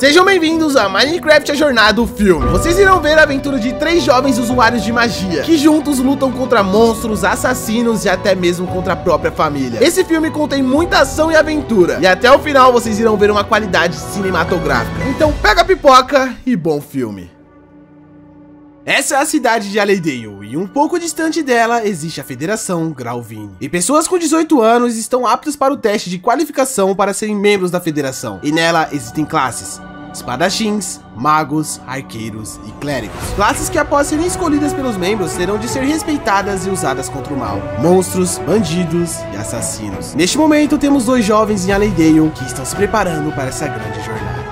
Sejam bem-vindos a Minecraft, a jornada do filme. Vocês irão ver a aventura de 3 jovens usuários de magia, que juntos lutam contra monstros, assassinos e até mesmo contra a própria família. Esse filme contém muita ação e aventura, e até o final vocês irão ver uma qualidade cinematográfica. Então pega a pipoca e bom filme. Essa é a cidade de Alleydale, e um pouco distante dela existe a Federação Grauvine. E pessoas com 18 anos estão aptas para o teste de qualificação para serem membros da Federação. E nela existem classes: espadachins, magos, arqueiros e clérigos. Classes que, após serem escolhidas pelos membros, terão de ser respeitadas e usadas contra o mal: monstros, bandidos e assassinos. Neste momento temos 2 jovens em Alleydale que estão se preparando para essa grande jornada.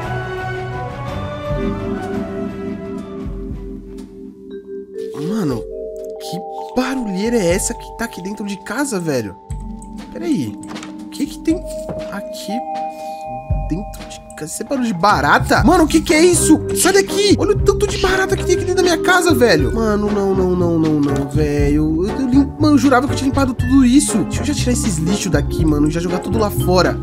Mano, que barulheira é essa que tá aqui dentro de casa, velho? Pera aí, o que que tem aqui dentro de casa? Isso é barulho de barata? Mano, o que que é isso? Sai daqui! Olha o tanto de barata que tem aqui dentro da minha casa, velho. Mano, não, velho. Mano, eu jurava que eu tinha limpado tudo isso. Deixa eu já tirar esses lixos daqui, mano, e já jogar tudo lá fora.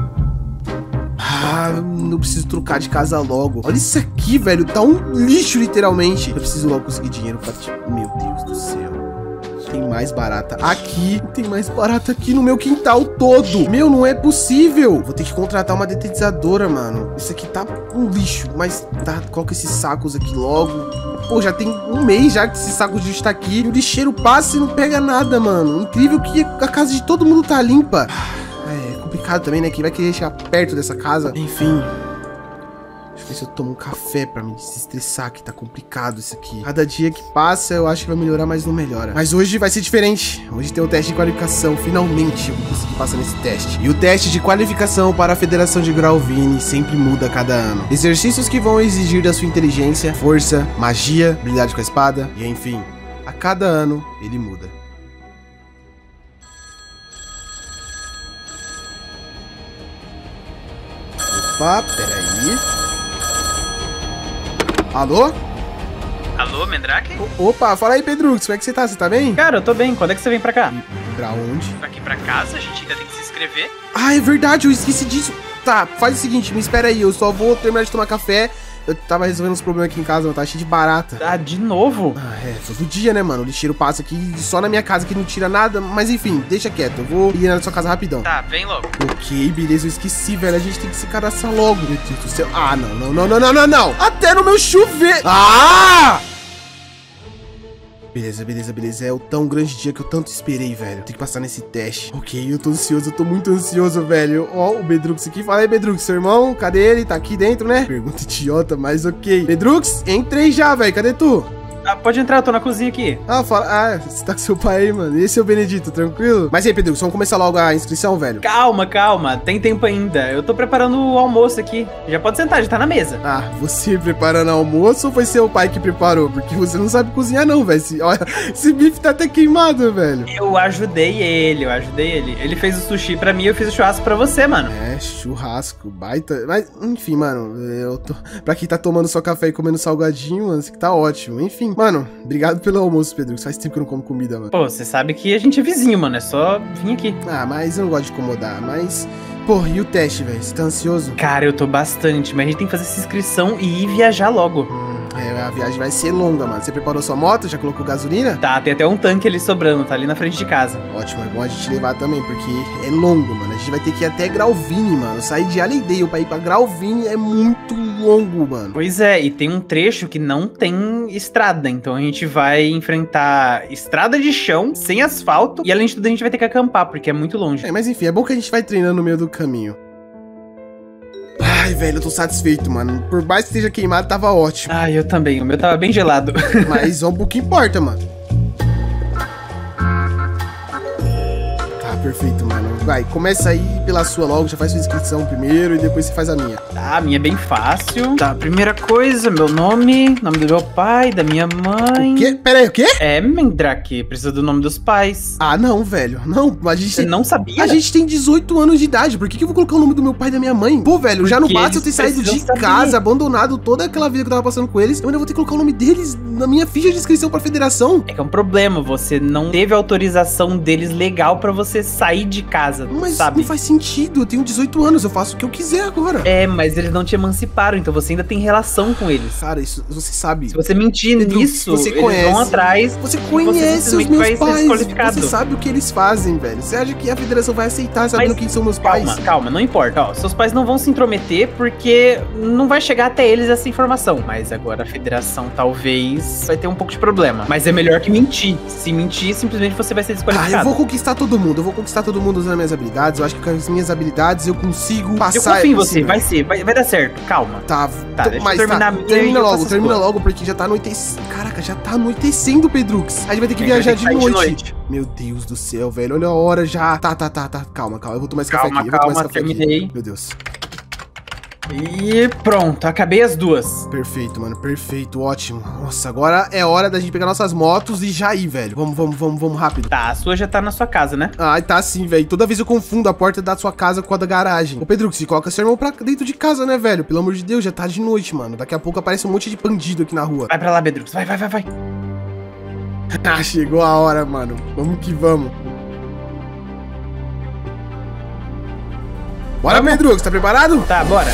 Ah, eu preciso trocar de casa logo. Olha isso aqui, velho. Tá um lixo, literalmente. Eu preciso logo conseguir dinheiro pra... Meu Deus do céu. Tem mais barata aqui. Tem mais barata aqui no meu quintal todo. Meu, não é possível. Vou ter que contratar uma detetizadora, mano. Isso aqui tá um lixo. Mas tá, coloca esses sacos aqui logo. Pô, já tem um mês já que esse saco de lixo tá aqui. E o lixeiro passa e não pega nada, mano. Incrível que a casa de todo mundo tá limpa. Complicado também, né? Quem vai querer chegar perto dessa casa? Enfim. Deixa eu ver se eu tomo um café pra me desestressar, que tá complicado isso aqui. Cada dia que passa, eu acho que vai melhorar, mas não melhora. Mas hoje vai ser diferente. Hoje tem o teste de qualificação. Finalmente eu vou conseguir passar nesse teste. E o teste de qualificação para a Federação de Grauvine sempre muda a cada ano. Exercícios que vão exigir da sua inteligência, força, magia, habilidade com a espada. E enfim, a cada ano ele muda. Opa, peraí. Alô? Alô, Mendrake? Opa, fala aí, Pedrux, como é que você tá? Você tá bem? Cara, eu tô bem. Quando é que você vem pra cá? Pra onde? Aqui pra casa, a gente ainda tem que se inscrever. Ah, é verdade, eu esqueci disso. Tá, faz o seguinte, me espera aí, eu só vou terminar de tomar café. Eu tava resolvendo uns problemas aqui em casa, mano, tá cheio de barata. Ah, de novo? Ah, é, todo dia, né, mano? O lixeiro passa aqui só na minha casa que não tira nada, mas enfim, deixa quieto, eu vou ir na sua casa rapidão. Tá, vem logo. Ok, beleza, eu esqueci, velho, a gente tem que se cadastrar logo, meu Deus do céu. Ah, não. Até no meu chuveiro. Ah! Beleza. É o tão grande dia que eu tanto esperei, velho. Tem que passar nesse teste. Ok, eu tô ansioso, eu tô muito ansioso, velho. Ó, o Bedrux aqui. Fala aí, Bedrux, seu irmão, cadê ele? Tá aqui dentro, né? Pergunta idiota, mas ok. Bedrux, entrei já, velho. Cadê tu? Ah, pode entrar, eu tô na cozinha aqui. Ah, fala. Ah, você tá com seu pai aí, mano. Esse é o Benedito, tranquilo? Mas e aí, Pedro, vamos começar logo a inscrição, velho? Calma, tem tempo ainda. Eu tô preparando o almoço aqui. Já pode sentar, já tá na mesa. Ah, você preparando almoço ou foi seu pai que preparou? Porque você não sabe cozinhar não, velho. Olha, esse bife tá até queimado, velho. Eu ajudei ele. Ele fez o sushi pra mim e eu fiz o churrasco pra você, mano. É, churrasco, baita. Mas, enfim, mano, eu tô... Pra quem tá tomando só café e comendo salgadinho, mano, isso aqui tá ótimo. Enfim. Mano, obrigado pelo almoço, Pedro. Faz tempo que eu não como comida, mano. Pô, você sabe que a gente é vizinho, mano. É só vir aqui. Ah, mas eu não gosto de incomodar. Mas, pô, e o teste, velho? Você tá ansioso? Cara, eu tô bastante. Mas a gente tem que fazer essa inscrição e ir viajar logo. A viagem vai ser longa, mano. Você preparou sua moto? Já colocou gasolina? Tá, tem até um tanque ali sobrando. Tá ali na frente de casa. Ótimo, é bom a gente levar também, porque é longo, mano. A gente vai ter que ir até Grauvine, mano. Sair de Alleydale pra ir pra Grauvine é muito longo, mano. Pois é, e tem um trecho que não tem estrada. Então a gente vai enfrentar estrada de chão, sem asfalto. E além de tudo, a gente vai ter que acampar, porque é muito longe. É, mas enfim, é bom que a gente vai treinando no meio do caminho. Ai, velho, eu tô satisfeito, mano. Por mais que esteja queimado, tava ótimo. Ah, eu também. O meu tava bem gelado. Mas vamos pro que importa, mano. Tá, perfeito, mano. Vai, começa aí pela sua logo. Já faz sua inscrição primeiro e depois você faz a minha. Tá, a minha é bem fácil. Tá, primeira coisa, meu nome do meu pai, da minha mãe. O quê? Pera aí, o quê? É, Mendrake, precisa do nome dos pais. Ah, não, velho. Não, a gente... Você não sabia? A gente tem 18 anos de idade. Por que eu vou colocar o nome do meu pai e da minha mãe? Pô, velho, já não basta eu ter saído de casa, abandonado toda aquela vida que eu tava passando com eles. Eu ainda vou ter que colocar o nome deles na minha ficha de inscrição pra federação. É que é um problema, você não teve autorização deles legal pra você sair de casa, Mas sabe? não faz sentido, eu tenho 18 anos, eu faço o que eu quiser agora. É, mas eles não te emanciparam, então você ainda tem relação com eles. Cara, isso você sabe. Se você mentir Pedro, nisso, você eles conhece. vão atrás. Você e conhece os simplesmente meus vai ser pais. desqualificado. Você sabe o que eles fazem, velho. Você acha que a federação vai aceitar sabendo Mas quem são meus Calma, pais? calma, não importa. Ó, seus pais não vão se intrometer porque não vai chegar até eles essa informação. Mas agora a federação talvez vai ter um pouco de problema. Mas é melhor que mentir. Se mentir, simplesmente você vai ser Ah, desqualificado. eu vou conquistar todo mundo. Eu vou conquistar todo mundo usando minhas habilidades. Eu acho que com as minhas habilidades eu consigo passar. Eu confio em você, esse- vai dar certo, calma. Tá, deixa eu mas terminar a minha e termina eu logo, faço a termina sua. logo, porque já tá anoitecendo. Caraca, já tá anoitecendo, Pedrux. A gente vai ter que viajar de noite. Meu Deus do céu, velho. Olha a hora já. Tá. Calma. Eu vou tomar esse café aqui. Eu vou tomar esse café aqui. Terminei. Meu Deus. E pronto, acabei as duas. Perfeito, mano. Perfeito. Ótimo. Nossa, agora é hora da gente pegar nossas motos e já ir, velho. Vamos rápido. Tá, a sua já tá na sua casa, né? Ai, tá sim, velho. Toda vez eu confundo a porta da sua casa com a da garagem. Ô, Pedro, você coloca seu irmão pra dentro de casa, né, velho? Pelo amor de Deus, já tá de noite, mano. Daqui a pouco aparece um monte de bandido aqui na rua. Vai pra lá, Bedrux. Vai. Ah, chegou a hora, mano. Vamos que vamos. Bora, Pedro, você tá preparado? Tá, bora.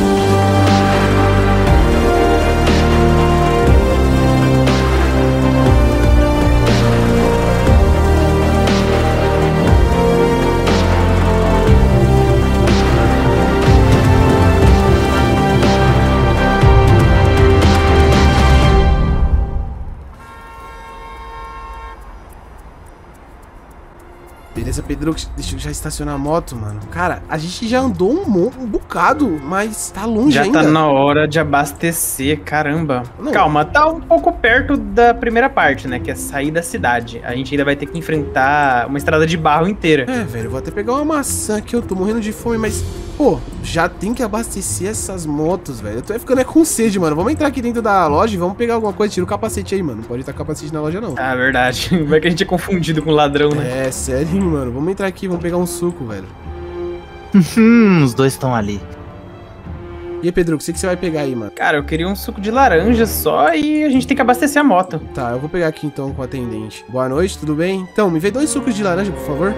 Beleza, Pedro, deixa eu já estacionar a moto, mano. Cara, a gente já andou um bocado, mas tá longe Já ainda. tá na hora de abastecer, caramba. Não. Calma, tá um pouco perto da primeira parte, né? Que é sair da cidade. A gente ainda vai ter que enfrentar uma estrada de barro inteira. É, velho, eu vou até pegar uma maçã aqui, eu tô morrendo de fome, mas... Pô, já tem que abastecer essas motos, velho. Eu tô ficando com sede, mano. Vamos entrar aqui dentro da loja e vamos pegar alguma coisa. Tira o capacete aí, mano. Não pode estar capacete na loja, não. Ah, verdade. Vai que a gente é confundido com ladrão, né? É, sério, mano. Vamos entrar aqui, vamos pegar um suco, velho. Os dois estão ali. E aí, Pedro, o que você vai pegar aí, mano? Cara, eu queria um suco de laranja só e a gente tem que abastecer a moto. Tá, eu vou pegar aqui então com o atendente. Boa noite, tudo bem? Então, me vê 2 sucos de laranja, por favor.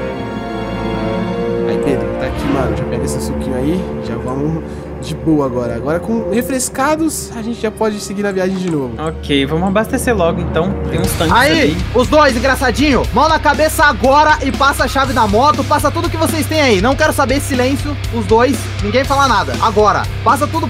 Aí, Pedro, tá aqui, mano. Já pega esse suquinho aí. Já vamos de boa agora. Agora com refrescados, a gente já pode seguir na viagem de novo. Ok, vamos abastecer logo então. Tem uns tanques Aí, ali. os dois, engraçadinho, mão na cabeça agora e passa a chave da moto, passa tudo que vocês têm aí. Não quero saber silêncio, os dois, ninguém fala nada. Agora, passa tudo.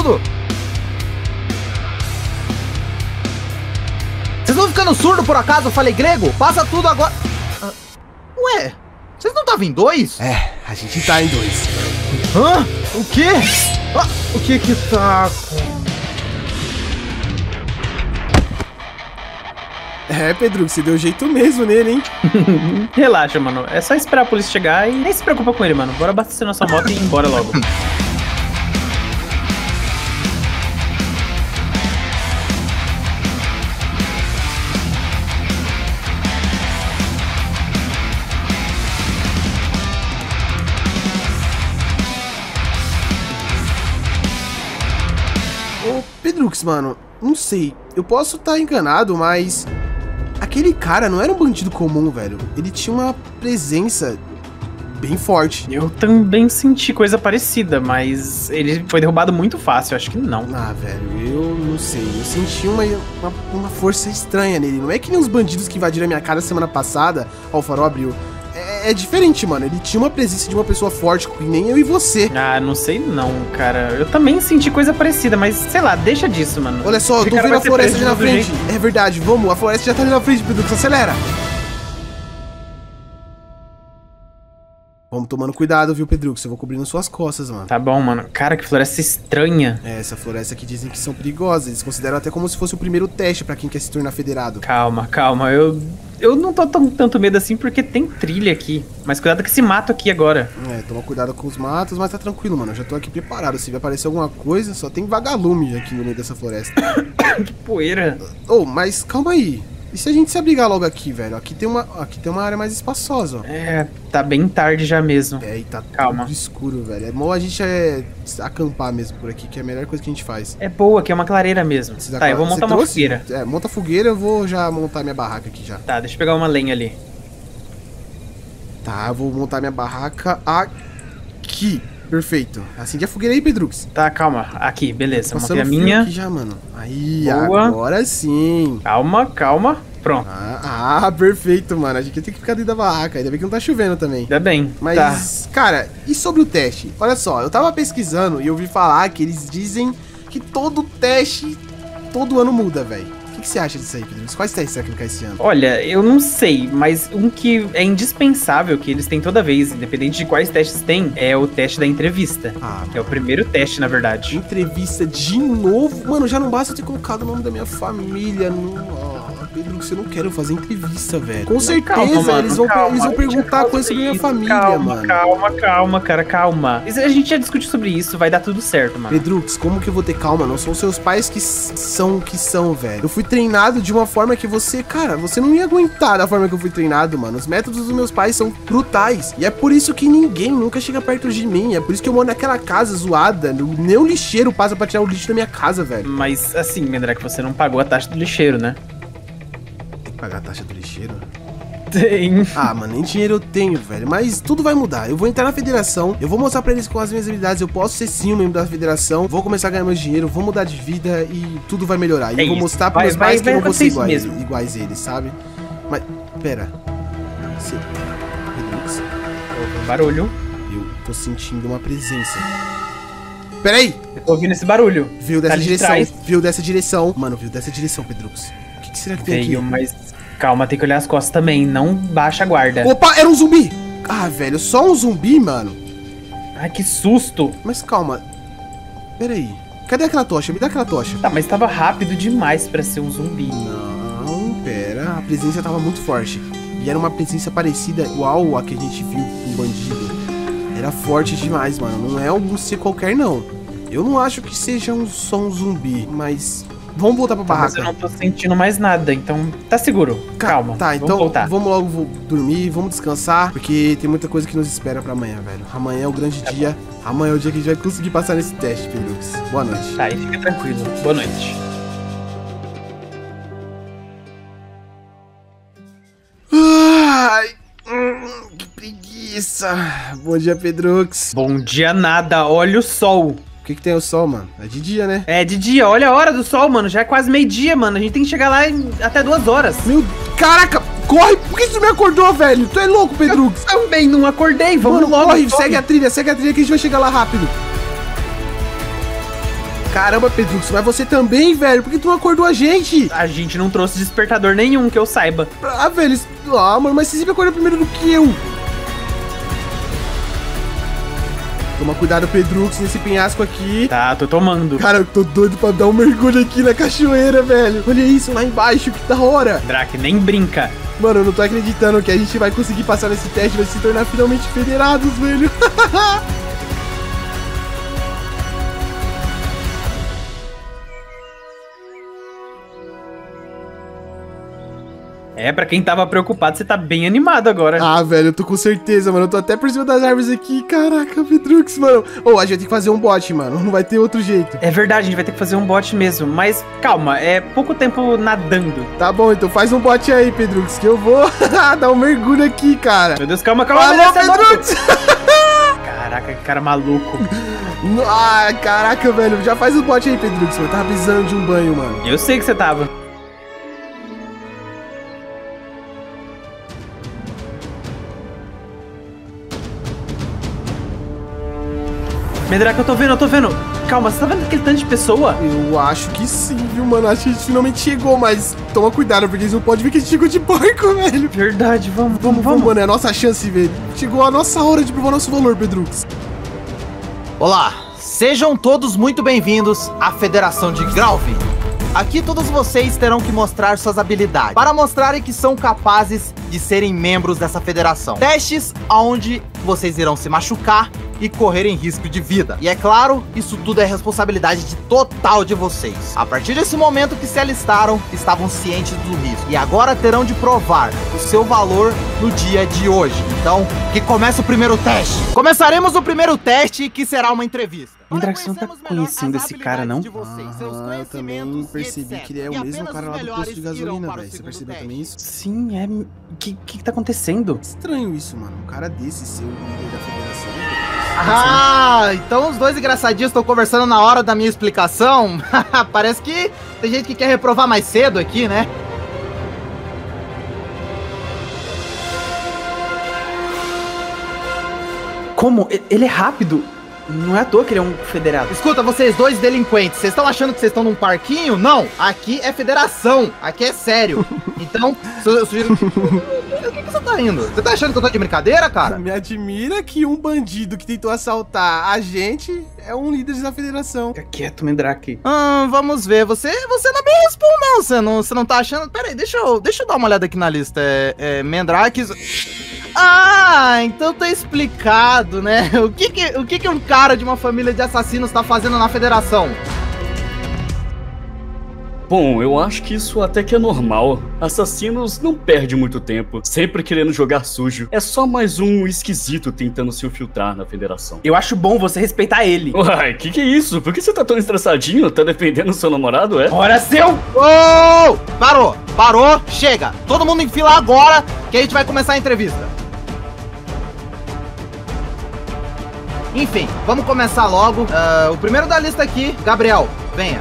Vocês estão ficando surdo por acaso? Eu falei grego? Passa tudo agora. Ué, vocês não estavam em 2? É, a gente tá em 2. Hã? O quê? Ah, o que tá... É, Pedro, você deu jeito mesmo nele, hein? Relaxa, mano. É só esperar a polícia chegar e nem se preocupa com ele, mano. Bora abastecer nossa moto e ir embora logo. Ô, Pedrux, mano, não sei. Eu posso estar enganado, mas... Aquele cara não era um bandido comum, velho. Ele tinha uma presença bem forte. Eu também senti coisa parecida, mas ele foi derrubado muito fácil, acho que não. Ah, velho, eu não sei. Eu senti uma força estranha nele. Não é que nem os bandidos que invadiram a minha casa semana passada. Ó, o farol abriu. É diferente, mano. Ele tinha uma presença de uma pessoa forte, que nem eu e você. Ah, não sei não, cara. Eu também senti coisa parecida, mas sei lá, deixa disso, mano. Olha só, eu Esse tô cara vendo vai a ser floresta preso ali na de todo frente. jeito. É verdade, vamos. A floresta já tá ali na frente, Pedrux. Acelera. Vamos tomando cuidado, viu, Pedrux? Eu vou cobrindo suas costas, mano. Tá bom, mano. Cara, que floresta estranha. É, essa floresta aqui dizem que são perigosas. Eles consideram até como se fosse o primeiro teste pra quem quer se tornar federado. Calma. Eu não tô tanto medo assim porque tem trilha aqui. Mas cuidado com esse mato aqui agora. É, toma cuidado com os matos, mas tá tranquilo, mano. Eu já tô aqui preparado. Se vai aparecer alguma coisa, só tem vagalume aqui no meio dessa floresta. Que poeira. Oh, mas calma aí. E se a gente se abrigar logo aqui, velho? Aqui tem uma área mais espaçosa, ó. É, tá bem tarde já mesmo. É, e tá Calma. tudo escuro, velho. É bom a gente acampar mesmo por aqui, que é a melhor coisa que a gente faz. É boa, que é uma clareira mesmo. Precisa- Tá, eu vou você montar uma trouxe? fogueira. É, monta a fogueira, eu vou já montar minha barraca aqui já. Tá, deixa eu pegar uma lenha ali. Tá, eu vou montar minha barraca aqui. Perfeito. Acende a fogueira aí, Pedrux. Tá, calma. Aqui, beleza. Passando Montei a fio minha. aqui já, mano. Aí, Boa. agora sim. Calma, calma. Pronto. Perfeito, mano. A gente tem que ficar dentro da barraca. Ainda bem que não tá chovendo também. Ainda bem. Mas, cara, e sobre o teste? Olha só, eu tava pesquisando e eu ouvi falar que eles dizem que todo teste, todo ano muda, velho. O que você acha disso aí, Pedro? Quais testes você vai colocar esse ano? Olha, eu não sei, mas um que é indispensável, que eles têm toda vez, independente de quais testes tem, é o teste da entrevista. Que é o primeiro teste, na verdade. Entrevista de novo? Mano, já não basta eu ter colocado o nome da minha família no... Pedro, que você não quer fazer entrevista, velho. Com certeza, calma, mano, eles vão perguntar coisas sobre minha família, mano. Calma, cara, calma. A gente já discutiu sobre isso, vai dar tudo certo, mano. Pedrux, como que eu vou ter calma? Não são seus pais que são, velho. Eu fui treinado de uma forma que você, cara, você não ia aguentar da forma que eu fui treinado, mano. Os métodos dos meus pais são brutais. E é por isso que ninguém nunca chega perto de mim. É por isso que eu moro naquela casa zoada. Nem o lixeiro passa pra tirar o lixo da minha casa, velho. Mas, assim, Mendrake, você não pagou a taxa do lixeiro, né? Pagar a taxa do lixeiro? Tem. Mano, nem dinheiro eu tenho, velho. Mas tudo vai mudar. Eu vou entrar na federação. Eu vou mostrar pra eles com as minhas habilidades. Eu posso ser sim um membro da federação. Vou começar a ganhar meu dinheiro. Vou mudar de vida e tudo vai melhorar. E eu vou mostrar pros meus pais que eu não vou ser iguais a eles, sabe? Mas, pera. Pedrux? Barulho. Eu tô sentindo uma presença. Pera aí! Eu tô ouvindo esse barulho. Viu dessa direção. Viu dessa direção. Mano, viu dessa direção, Pedrux. O que será que tem aqui? Mas calma, tem que olhar as costas também, não baixa a guarda. Opa, era um zumbi! Velho, só um zumbi, mano? Ai, que susto! Mas calma. Pera aí. Cadê aquela tocha? Me dá aquela tocha. Tá, mas tava rápido demais pra ser um zumbi. Não, pera. A presença tava muito forte. E era uma presença parecida igual a que a gente viu com o bandido. Era forte demais, mano. Não é um ser qualquer, não. Eu não acho que seja só um zumbi, mas... Vamos voltar pra barraca. Mas eu não tô sentindo mais nada, então tá seguro. Calma. Tá, então vamos logo dormir, vamos descansar, porque tem muita coisa que nos espera pra amanhã, velho. Amanhã é o grande dia. Amanhã é o dia que a gente vai conseguir passar nesse teste, Pedrux. Boa noite. Tá, e fica tranquilo. Boa noite. Ai, que preguiça. Bom dia, Pedrux. Bom dia nada, olha o sol. O que tem o sol, mano? É de dia, né? É de dia, olha a hora do sol, mano. Já é quase meio-dia, mano. A gente tem que chegar lá em até 2 horas. Caraca, corre! Por que você me acordou, velho? Tu é louco, Pedrux? Eu também não acordei, vamos logo. Corre, segue a trilha que a gente vai chegar lá rápido. Caramba, Pedrux, mas você também, velho? Por que tu não acordou a gente? A gente não trouxe despertador nenhum, que eu saiba. Velho, mano, mas você sempre acordou primeiro do que eu. Toma cuidado, Pedrux, nesse penhasco aqui. Tá, tô tomando. Cara, eu tô doido pra dar um mergulho aqui na cachoeira, velho. Olha isso lá embaixo, que da hora. Drake, nem brinca. Mano, eu não tô acreditando que a gente vai conseguir passar nesse teste, vai se tornar finalmente federados, velho. É, pra quem tava preocupado, você tá bem animado agora. Velho, eu tô com certeza, mano. Eu tô até por cima das árvores aqui. Caraca, Pedrux, mano. A gente vai ter que fazer um bot, mano. Não vai ter outro jeito. É verdade, a gente vai ter que fazer um bot mesmo. Mas calma, é pouco tempo nadando. Tá bom, então faz um bot aí, Pedrux, que eu vou dar um mergulho aqui, cara. Meu Deus, calma. Alô, Pedrux! Caraca, que cara maluco. Caraca, velho. Já faz o bot aí, Pedrux. Eu tava precisando de um banho, mano. Eu sei que você tava. Mendrake, eu tô vendo. Calma, você tá vendo aquele tanto de pessoa? Eu acho que sim, viu, mano? Acho que a gente finalmente chegou, mas toma cuidado, porque eles não podem ver que a gente chegou de barco, velho. Verdade, vamos. Mano, é a nossa chance, velho. Chegou a nossa hora de provar nosso valor, Pedrux. Olá, sejam todos muito bem-vindos à Federação de Grauve. Aqui todos vocês terão que mostrar suas habilidades, para mostrarem que são capazes de serem membros dessa federação. Testes onde vocês irão se machucar e correrem risco de vida. E é claro, isso tudo é responsabilidade total de vocês. A partir desse momento que se alistaram, estavam cientes do risco. E agora terão de provar o seu valor no dia de hoje. Então, que comece o primeiro teste. Começaremos o primeiro teste, que será uma entrevista. Mandrake, você não tá conhecendo esse cara, não? Eu também percebi que ele é o mesmo cara lá do posto de gasolina, velho. Você percebeu também isso? Sim, é... O que tá acontecendo? Estranho isso, mano. Um cara desse ser o líder da federação. Ah, então os dois engraçadinhos estão conversando na hora da minha explicação. Parece que tem gente que quer reprovar mais cedo aqui, né? Como? Ele é rápido. Não é à toa que ele é um federado. Escuta, vocês dois delinquentes, vocês estão achando que vocês estão num parquinho? Não, aqui é federação, aqui é sério. Então, eu sugiro... O que você tá rindo? Você tá achando que eu tô de brincadeira, cara? Me admira que um bandido que tentou assaltar a gente é um líder da federação. Fica quieto, Mandrake. Vamos ver, você não me responde não, você não tá achando... Pera aí, deixa eu dar uma olhada aqui na lista, Mandrake... Ah, então tá explicado, né? O que um cara de uma família de assassinos tá fazendo na federação? Bom, eu acho que isso até que é normal. Assassinos não perdem muito tempo, sempre querendo jogar sujo. É só mais um esquisito tentando se infiltrar na federação. Eu acho bom você respeitar ele. Uai, que é isso? Por que você tá tão estressadinho? Tá defendendo o seu namorado, é? Ora, seu! Oh! Parou, chega! Todo mundo em fila agora, que a gente vai começar a entrevista. Enfim, vamos começar logo. O primeiro da lista aqui, Gabriel, venha.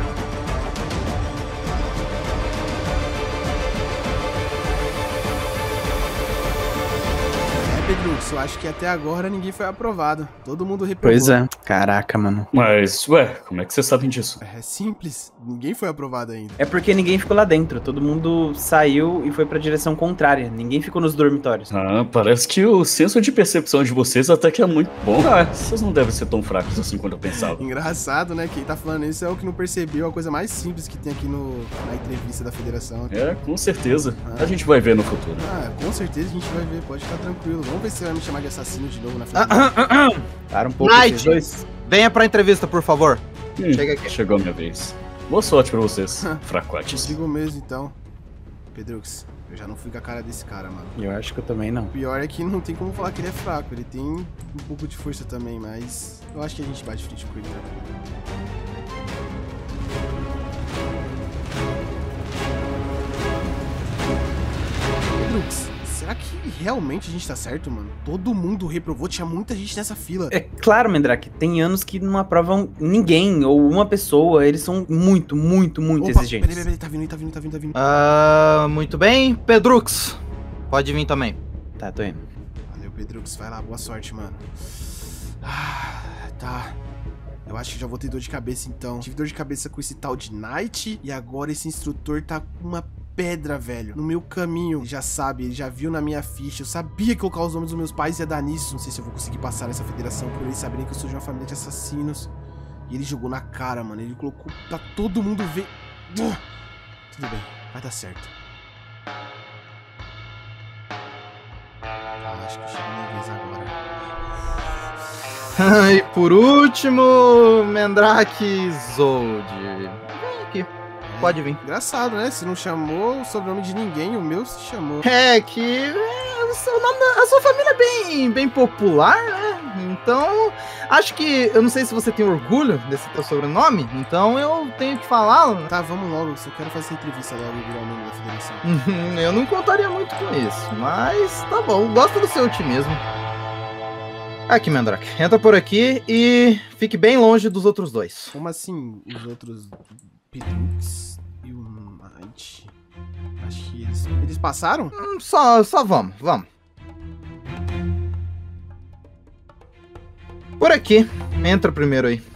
Pedrux, eu acho que até agora ninguém foi aprovado. Todo mundo reprovou. Pois é. Caraca, mano. Mas, ué, como é que vocês sabem disso? É simples. Ninguém foi aprovado ainda. É porque ninguém ficou lá dentro. Todo mundo saiu e foi pra direção contrária. Ninguém ficou nos dormitórios. Ah, parece que o senso de percepção de vocês até que é muito bom. Ah, vocês não devem ser tão fracos assim quanto eu pensava. Engraçado, né? Quem tá falando isso é o que não percebeu a coisa mais simples que tem aqui na entrevista da federação. É, com certeza. A gente vai ver no futuro. Ah, com certeza a gente vai ver. Pode ficar tranquilo. Vamos ver se você vai me chamar de assassino de novo na frente. Para um pouco, Night, esses dois. Venha pra entrevista, por favor. Chega aqui. Chegou a minha vez. Boa sorte pra vocês, fracotes. Digo mesmo, então. Pedrux, eu já não fui com a cara desse cara, mano. Eu acho que eu também não. O pior é que não tem como falar que ele é fraco. Ele tem um pouco de força também, mas eu acho que a gente bate frente com ele. Pedrux, será que realmente a gente tá certo, mano? Todo mundo reprovou, tinha muita gente nessa fila. É claro, Mandrake, tem anos que não aprovam ninguém ou uma pessoa. Eles são muito exigentes. Peraí, tá vindo. Muito bem, Pedrux, pode vir também. Tá, tô indo. Valeu, Pedrux, vai lá, boa sorte, mano. Tá. Eu acho que já vou ter dor de cabeça, então. Tive dor de cabeça com esse tal de Night e agora esse instrutor tá com uma pedra, velho, no meu caminho. Ele já sabe, ele já viu na minha ficha. Eu sabia que colocar os nomes dos meus pais ia dar nisso. Não sei se eu vou conseguir passar nessa federação por eles saberem que eu sou de uma família de assassinos. E ele jogou na cara, mano. Ele colocou pra todo mundo ver. Tudo bem, vai dar certo. Acho que chegou minha vez agora. E por último, Mandrake Zold. Vem aqui. Pode vir. Engraçado, né? Se não chamou o sobrenome de ninguém, o meu se chamou. É que o seu nome, a sua família é bem popular, né? Então, acho que, eu não sei se você tem orgulho desse teu sobrenome, então eu tenho que falar. Tá, vamos logo, eu só quero fazer essa entrevista logo e virar o nome da federação. Eu não contaria muito com isso, mas tá bom, gosto do seu otimismo. Aqui, Mandrake, entra por aqui e fique bem longe dos outros dois. Como assim, os outros Pedrux e o Night? Acho que eles passaram? Só vamos. Por aqui, entra primeiro aí.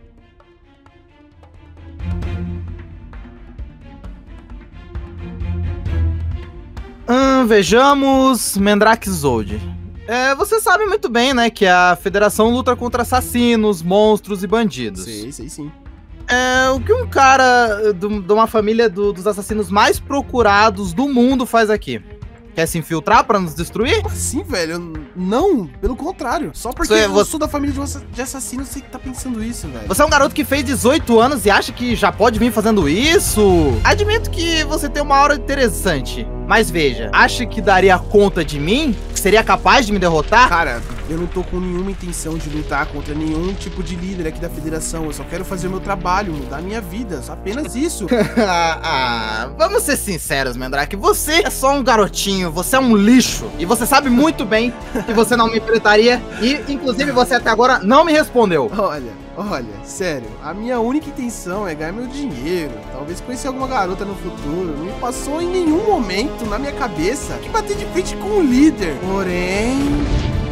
Vejamos, Mandrake Zold. Você sabe muito bem, né, que a federação luta contra assassinos, monstros e bandidos. Sei sim. O que um cara de uma família dos assassinos mais procurados do mundo faz aqui? Quer se infiltrar pra nos destruir? Como assim, velho? Não, pelo contrário. Só porque Você- eu sou da família de assassinos, você que tá pensando isso, velho. Você é um garoto que fez 18 anos e acha que já pode vir fazendo isso? Admito que você tem uma aura interessante. Mas veja, acha que daria conta de mim? Seria capaz de me derrotar? Cara, eu não tô com nenhuma intenção de lutar contra nenhum tipo de líder aqui da federação. Eu só quero fazer o meu trabalho, mudar a minha vida. Só apenas isso. Vamos ser sinceros, Mandrake. Você é só um garotinho, você é um lixo. E você sabe muito bem que você não me enfrentaria. E, inclusive, você até agora não me respondeu. Olha, sério, a minha única intenção é ganhar meu dinheiro. Talvez conhecer alguma garota no futuro. Não me passou em nenhum momento na minha cabeça que bater de frente com o líder. Porém...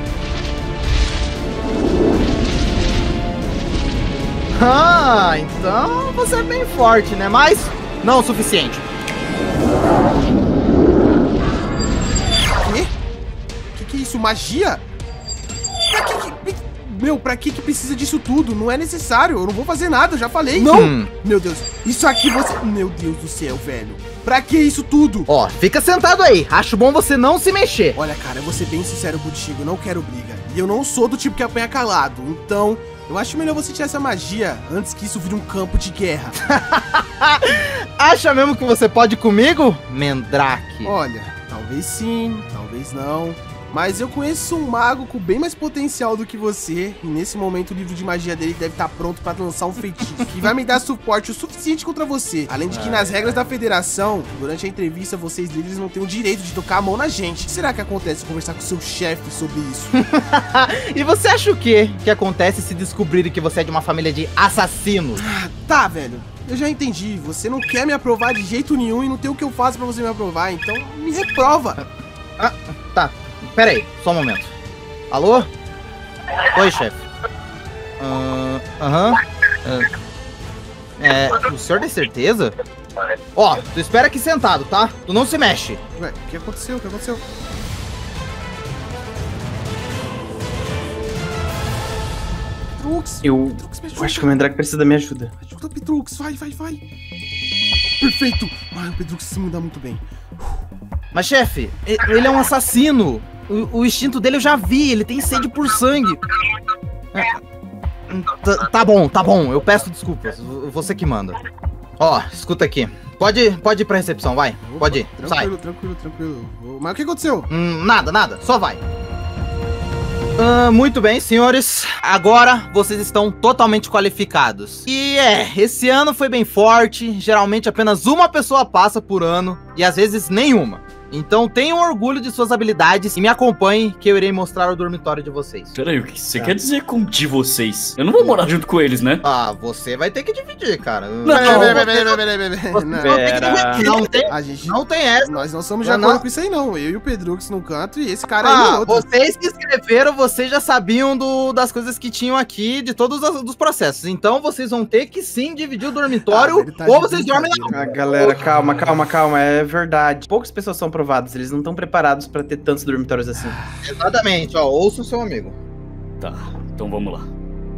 Então você é bem forte, né? Mas não o suficiente. Quê? Que é isso? Magia? Pra que precisa disso tudo? Não é necessário, eu não vou fazer nada, eu já falei. Não! Meu Deus, isso aqui você... Meu Deus do céu, velho. Pra que isso tudo? Ó, fica sentado aí. Acho bom você não se mexer. Olha, cara, eu vou ser bem sincero contigo, eu não quero briga. E eu não sou do tipo que apanha calado, então... Eu acho melhor você tirar essa magia antes que isso vire um campo de guerra. Acha mesmo que você pode comigo, Mandrake? Olha, talvez sim, talvez não. Mas eu conheço um mago com bem mais potencial do que você. E nesse momento o livro de magia dele deve estar pronto pra lançar um feitiço que vai me dar suporte o suficiente contra você. Além de que nas regras da federação, durante a entrevista, vocês líderes não têm o direito de tocar a mão na gente. O que será que acontece se conversar com seu chefe sobre isso? E você acha o quê que acontece se descobrirem que você é de uma família de assassinos? Tá, velho. Eu já entendi. Você não quer me aprovar de jeito nenhum e não tem o que eu faço pra você me aprovar. Então me reprova. Tá. Pera aí, só um momento. Alô? Oi, chefe. O senhor tem certeza? Ó, tu espera aqui sentado, tá? Tu não se mexe. Ué, o que aconteceu? O que aconteceu? Petrux! Eu Petrux, me acho ajuda. que o Mandrake precisa da minha ajuda. Ajuda, Petrux. Vai. Perfeito. Ai, o Petrux se muda muito bem. Mas, chefe, ele é um assassino. O instinto dele eu já vi, ele tem sede por sangue. Tá bom, eu peço desculpas, você que manda. Ó, escuta aqui. Pode ir pra recepção, vai. Opa, Pode ir, sai. Tranquilo. Mas o que aconteceu? Nada, só vai. Muito bem, senhores. Agora vocês estão totalmente qualificados. E esse ano foi bem forte. Geralmente apenas uma pessoa passa por ano e às vezes nenhuma. Então tenham orgulho de suas habilidades e me acompanhem que eu irei mostrar o dormitório de vocês. Peraí, o que você quer dizer com de vocês? Eu não vou morar junto com eles, né? Ah, você vai ter que dividir, cara. Não tem essa. Nós não somos de acordo com isso aí, não. Eu e o Pedrux num canto e esse cara aí no outro. Vocês que escreveram, vocês já sabiam das coisas que tinham aqui, de todos os processos. Então vocês vão ter que sim dividir o dormitório ou vocês dormem na... Galera, calma, é verdade. Poucas pessoas são aprovadas, eles não estão preparados pra ter tantos dormitórios assim. Exatamente, ó, ouça o seu amigo. Tá, então vamos lá.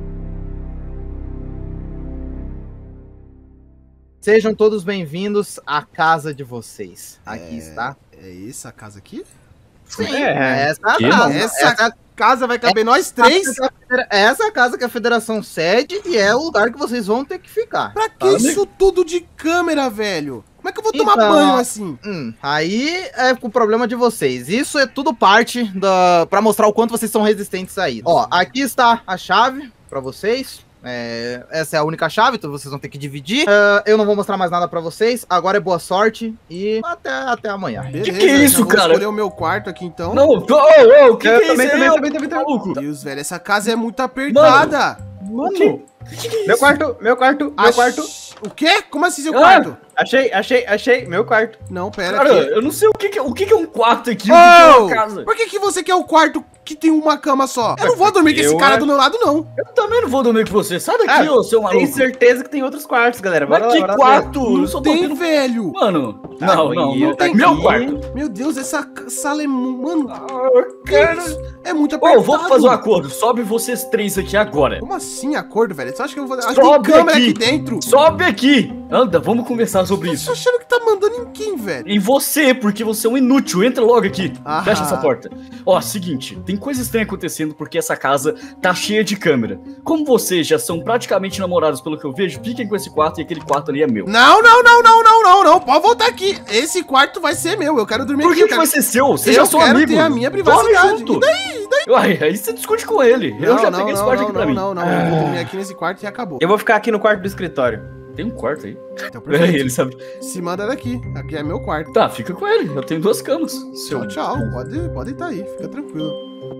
Sejam todos bem-vindos à casa de vocês. Aqui está. É essa a casa aqui? Sim, É. essa é a Que? casa. Essa casa vai caber nós três? Essa é a casa que a federação cede e é o lugar que vocês vão ter que ficar. Pra que isso tudo de câmera, velho? Como é que eu vou tomar Então, banho assim? Aí é o problema de vocês. Isso é tudo parte pra mostrar o quanto vocês são resistentes a isso. Ó, aqui está a chave pra vocês. Essa é a única chave, então vocês vão ter que dividir. Eu não vou mostrar mais nada pra vocês. Agora é boa sorte e até amanhã. Beleza, que é isso, já vou cara? escolher o meu quarto aqui então. Não, o que é isso também. aí? Maluco. Meu Deus, velho, essa casa é muito apertada. Mano, meu quarto. O quê? Como assim seu quarto? Achei, meu quarto. Não, pera Cara, aqui. eu não sei o que é um quarto aqui, o que é uma casa. Por que você quer o quarto que tem uma cama só? Eu não vou dormir com esse cara do meu lado, não. Eu também não vou dormir com você. Sai daqui, ô seu maluco. Tem certeza que tem outros quartos, galera. Mas Bora que lá, bora lá. quarto? Eu Não só tô tem, vendo... velho. Mano, Tá, não banheiro tem. tá Meu aqui. quarto. Meu Deus, essa sala é... Mano, Cara... é muito apertado. Ô, vamos fazer um acordo. Sobe vocês três aqui agora. Como assim acordo, velho? Você acha que eu vou... Acho que Sobe tem câmera aqui. aqui dentro. Sobe aqui. Anda, vamos conversar sobre Você isso. tá achando que tá mandando em quem, velho? Em você, porque você é um inútil. Entra logo aqui. Ah. Fecha essa porta. Ó, seguinte, tem coisa estranha acontecendo porque essa casa tá cheia de câmera. Como vocês já são praticamente namorados pelo que eu vejo, fiquem com esse quarto e aquele quarto ali é meu. Não, não, não, não, não, não, não. Pode voltar aqui. Esse quarto vai ser meu. Eu quero dormir Por aqui. que que vai ser seu? Você já Eu sou quero amigo. ter a minha Dorme privacidade. junto. E daí? Uai, aí você discute com ele. Eu já peguei esse quarto aqui pra mim. Não, não, não. Eu vou dormir aqui nesse quarto e acabou. Eu vou ficar aqui no quarto do escritório. Tem um quarto aí. Então, Peraí, perfeito. ele sabe. Se manda daqui. Aqui é meu quarto. Tá, fica com ele. Eu tenho 2 camas. Tchau, tchau. Pode estar aí. Fica tranquilo.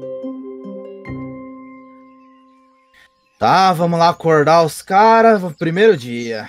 Tá, vamos lá acordar os caras. Primeiro dia.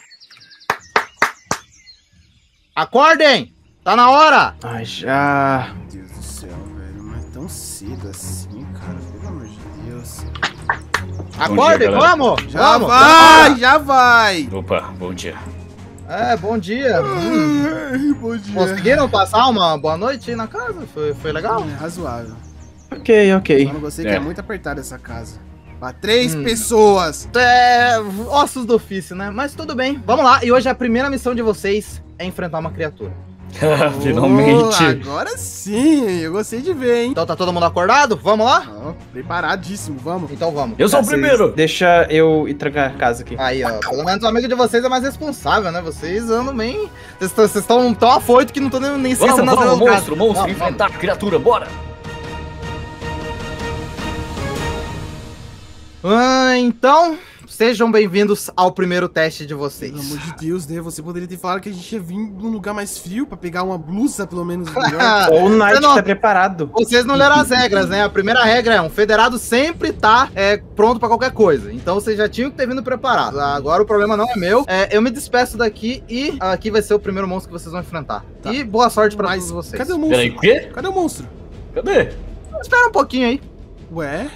Acordem! Tá na hora! Ai, já. Meu Deus do céu, velho. Mas tão cedo assim, cara. Pelo amor de Deus. Acordem, galera. vamos! Já vamos! vai, já vai. Opa, bom dia. É, bom dia. Ai, bom dia. Conseguiram passar uma boa noite aí na casa? Foi legal? É razoável. Ok, ok. Só não gostei que É. é muito apertada essa casa. Pra 3 pessoas. É, ossos do ofício, né? Mas tudo bem. Vamos lá. E hoje a primeira missão de vocês é enfrentar uma criatura. Finalmente. Oh, agora sim, eu gostei de ver, hein? Então tá todo mundo acordado? Vamos lá? Ó, preparadíssimo, vamos. Então vamos. Eu sou o Vocês- primeiro. Deixa eu ir trancar a casa aqui. Aí, ó. Pelo menos o amigo de vocês é mais responsável, né? Vocês andam bem. Vocês estão tão afoitos que não estão nem Vamos, esquecendo vamos, das monstro, monstro, enfrentar a criatura, bora. Então, sejam bem-vindos ao primeiro teste de vocês. Pelo amor de Deus, né? Você poderia ter falado que a gente ia vir num lugar mais frio pra pegar uma blusa, pelo menos, melhor. Ou o Knight não- tá preparado. Vocês não leram as regras, né? A primeira regra é: um federado sempre tá pronto pra qualquer coisa. Então vocês já tinham que ter vindo preparados. Agora o problema não é meu. Eu me despeço daqui e aqui vai ser o primeiro monstro que vocês vão enfrentar. Tá. E boa sorte pra Mas todos vocês. cadê o monstro? Peraí, o quê? Cadê o monstro? Cadê? Espera um pouquinho aí. Ué?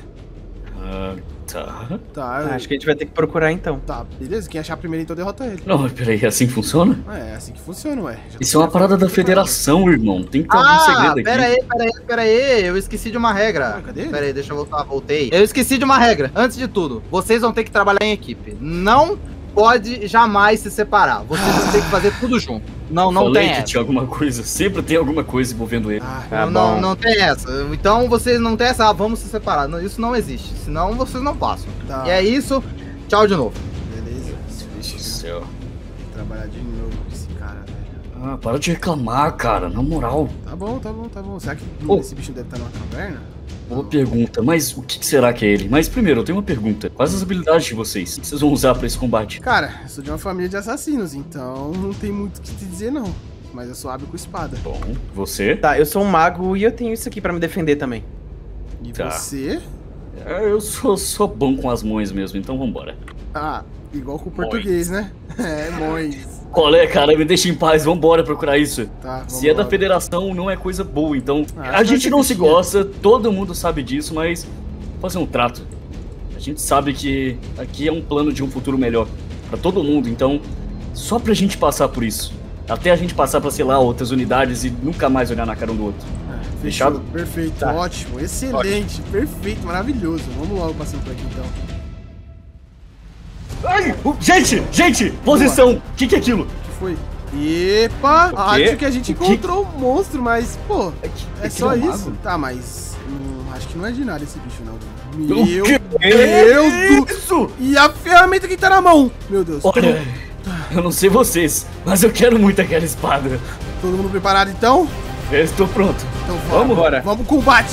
Ah, tá. Tá, Acho que a gente vai ter que procurar então. tá, beleza. Quem achar primeiro então derrota ele. Não, mas peraí, assim funciona? É assim que funciona, ué. Já Isso é uma parada da federação, irmão. Tem que ter algum segredo aqui. Pera aí. Eu esqueci de uma regra. Ah, cadê ele? Pera aí, deixa eu voltar. Voltei. Eu esqueci de uma regra. Antes de tudo, vocês vão ter que trabalhar em equipe. Não pode jamais se separar. Vocês vão ter que fazer tudo junto. Não Falei tem que essa. tinha alguma coisa. Sempre tem alguma coisa envolvendo ele. Ah, Tá não, bom. não tem essa. Então vocês não tem essa, vamos se separar. Não, isso não existe. Senão vocês não passam. tá. E é isso. Tchau de novo. Beleza. Meu Deus do céu. Trabalhar de novo com esse cara, velho. Ah, para de reclamar, cara. Na moral. Tá bom, tá bom, tá bom. Será que Oh. esse bicho deve estar numa caverna? Boa pergunta. Mas o que será que é ele? Mas primeiro, eu tenho uma pergunta. Quais as habilidades de vocês? O que vocês vão usar pra esse combate? Cara, eu sou de uma família de assassinos, então não tem muito o que te dizer, não. Mas eu sou hábil com espada. Bom, você? Tá, eu sou um mago e eu tenho isso aqui pra me defender também. E Tá. você? Eu sou bom com as mãos mesmo, então vambora. Ah, igual com o português, né? É, Mões. Qual é, cara? Me deixa em paz, vambora procurar isso. Tá, Se é da vambora. federação, não é coisa boa, então. Ah, A gente acho não que se tinha. gosta, todo mundo sabe disso, mas. Fazer um trato. A gente sabe que aqui é um plano de um futuro melhor pra todo mundo, então. Só pra gente passar por isso. Até a gente passar pra, sei lá, outras unidades e nunca mais olhar na cara um do outro. Fechado? Fechado? Perfeito, Tá. ótimo, excelente, perfeito, maravilhoso. Vamos logo passando por aqui então. Ai! Gente! Posição! O que é aquilo? O que foi? Epa! quê? Acho que a gente O quê? encontrou um monstro, mas, pô, é só Aquilo isso? mago? Tá, mas. Acho que não é de nada esse bicho, não. O Meu quê? Deus do. Isso! E a ferramenta que tá na mão? Meu Deus. Olha, eu não sei vocês, mas eu quero muito aquela espada. Todo mundo preparado então? Eu estou pronto. Então Vamos, bora. Vamos pro combate.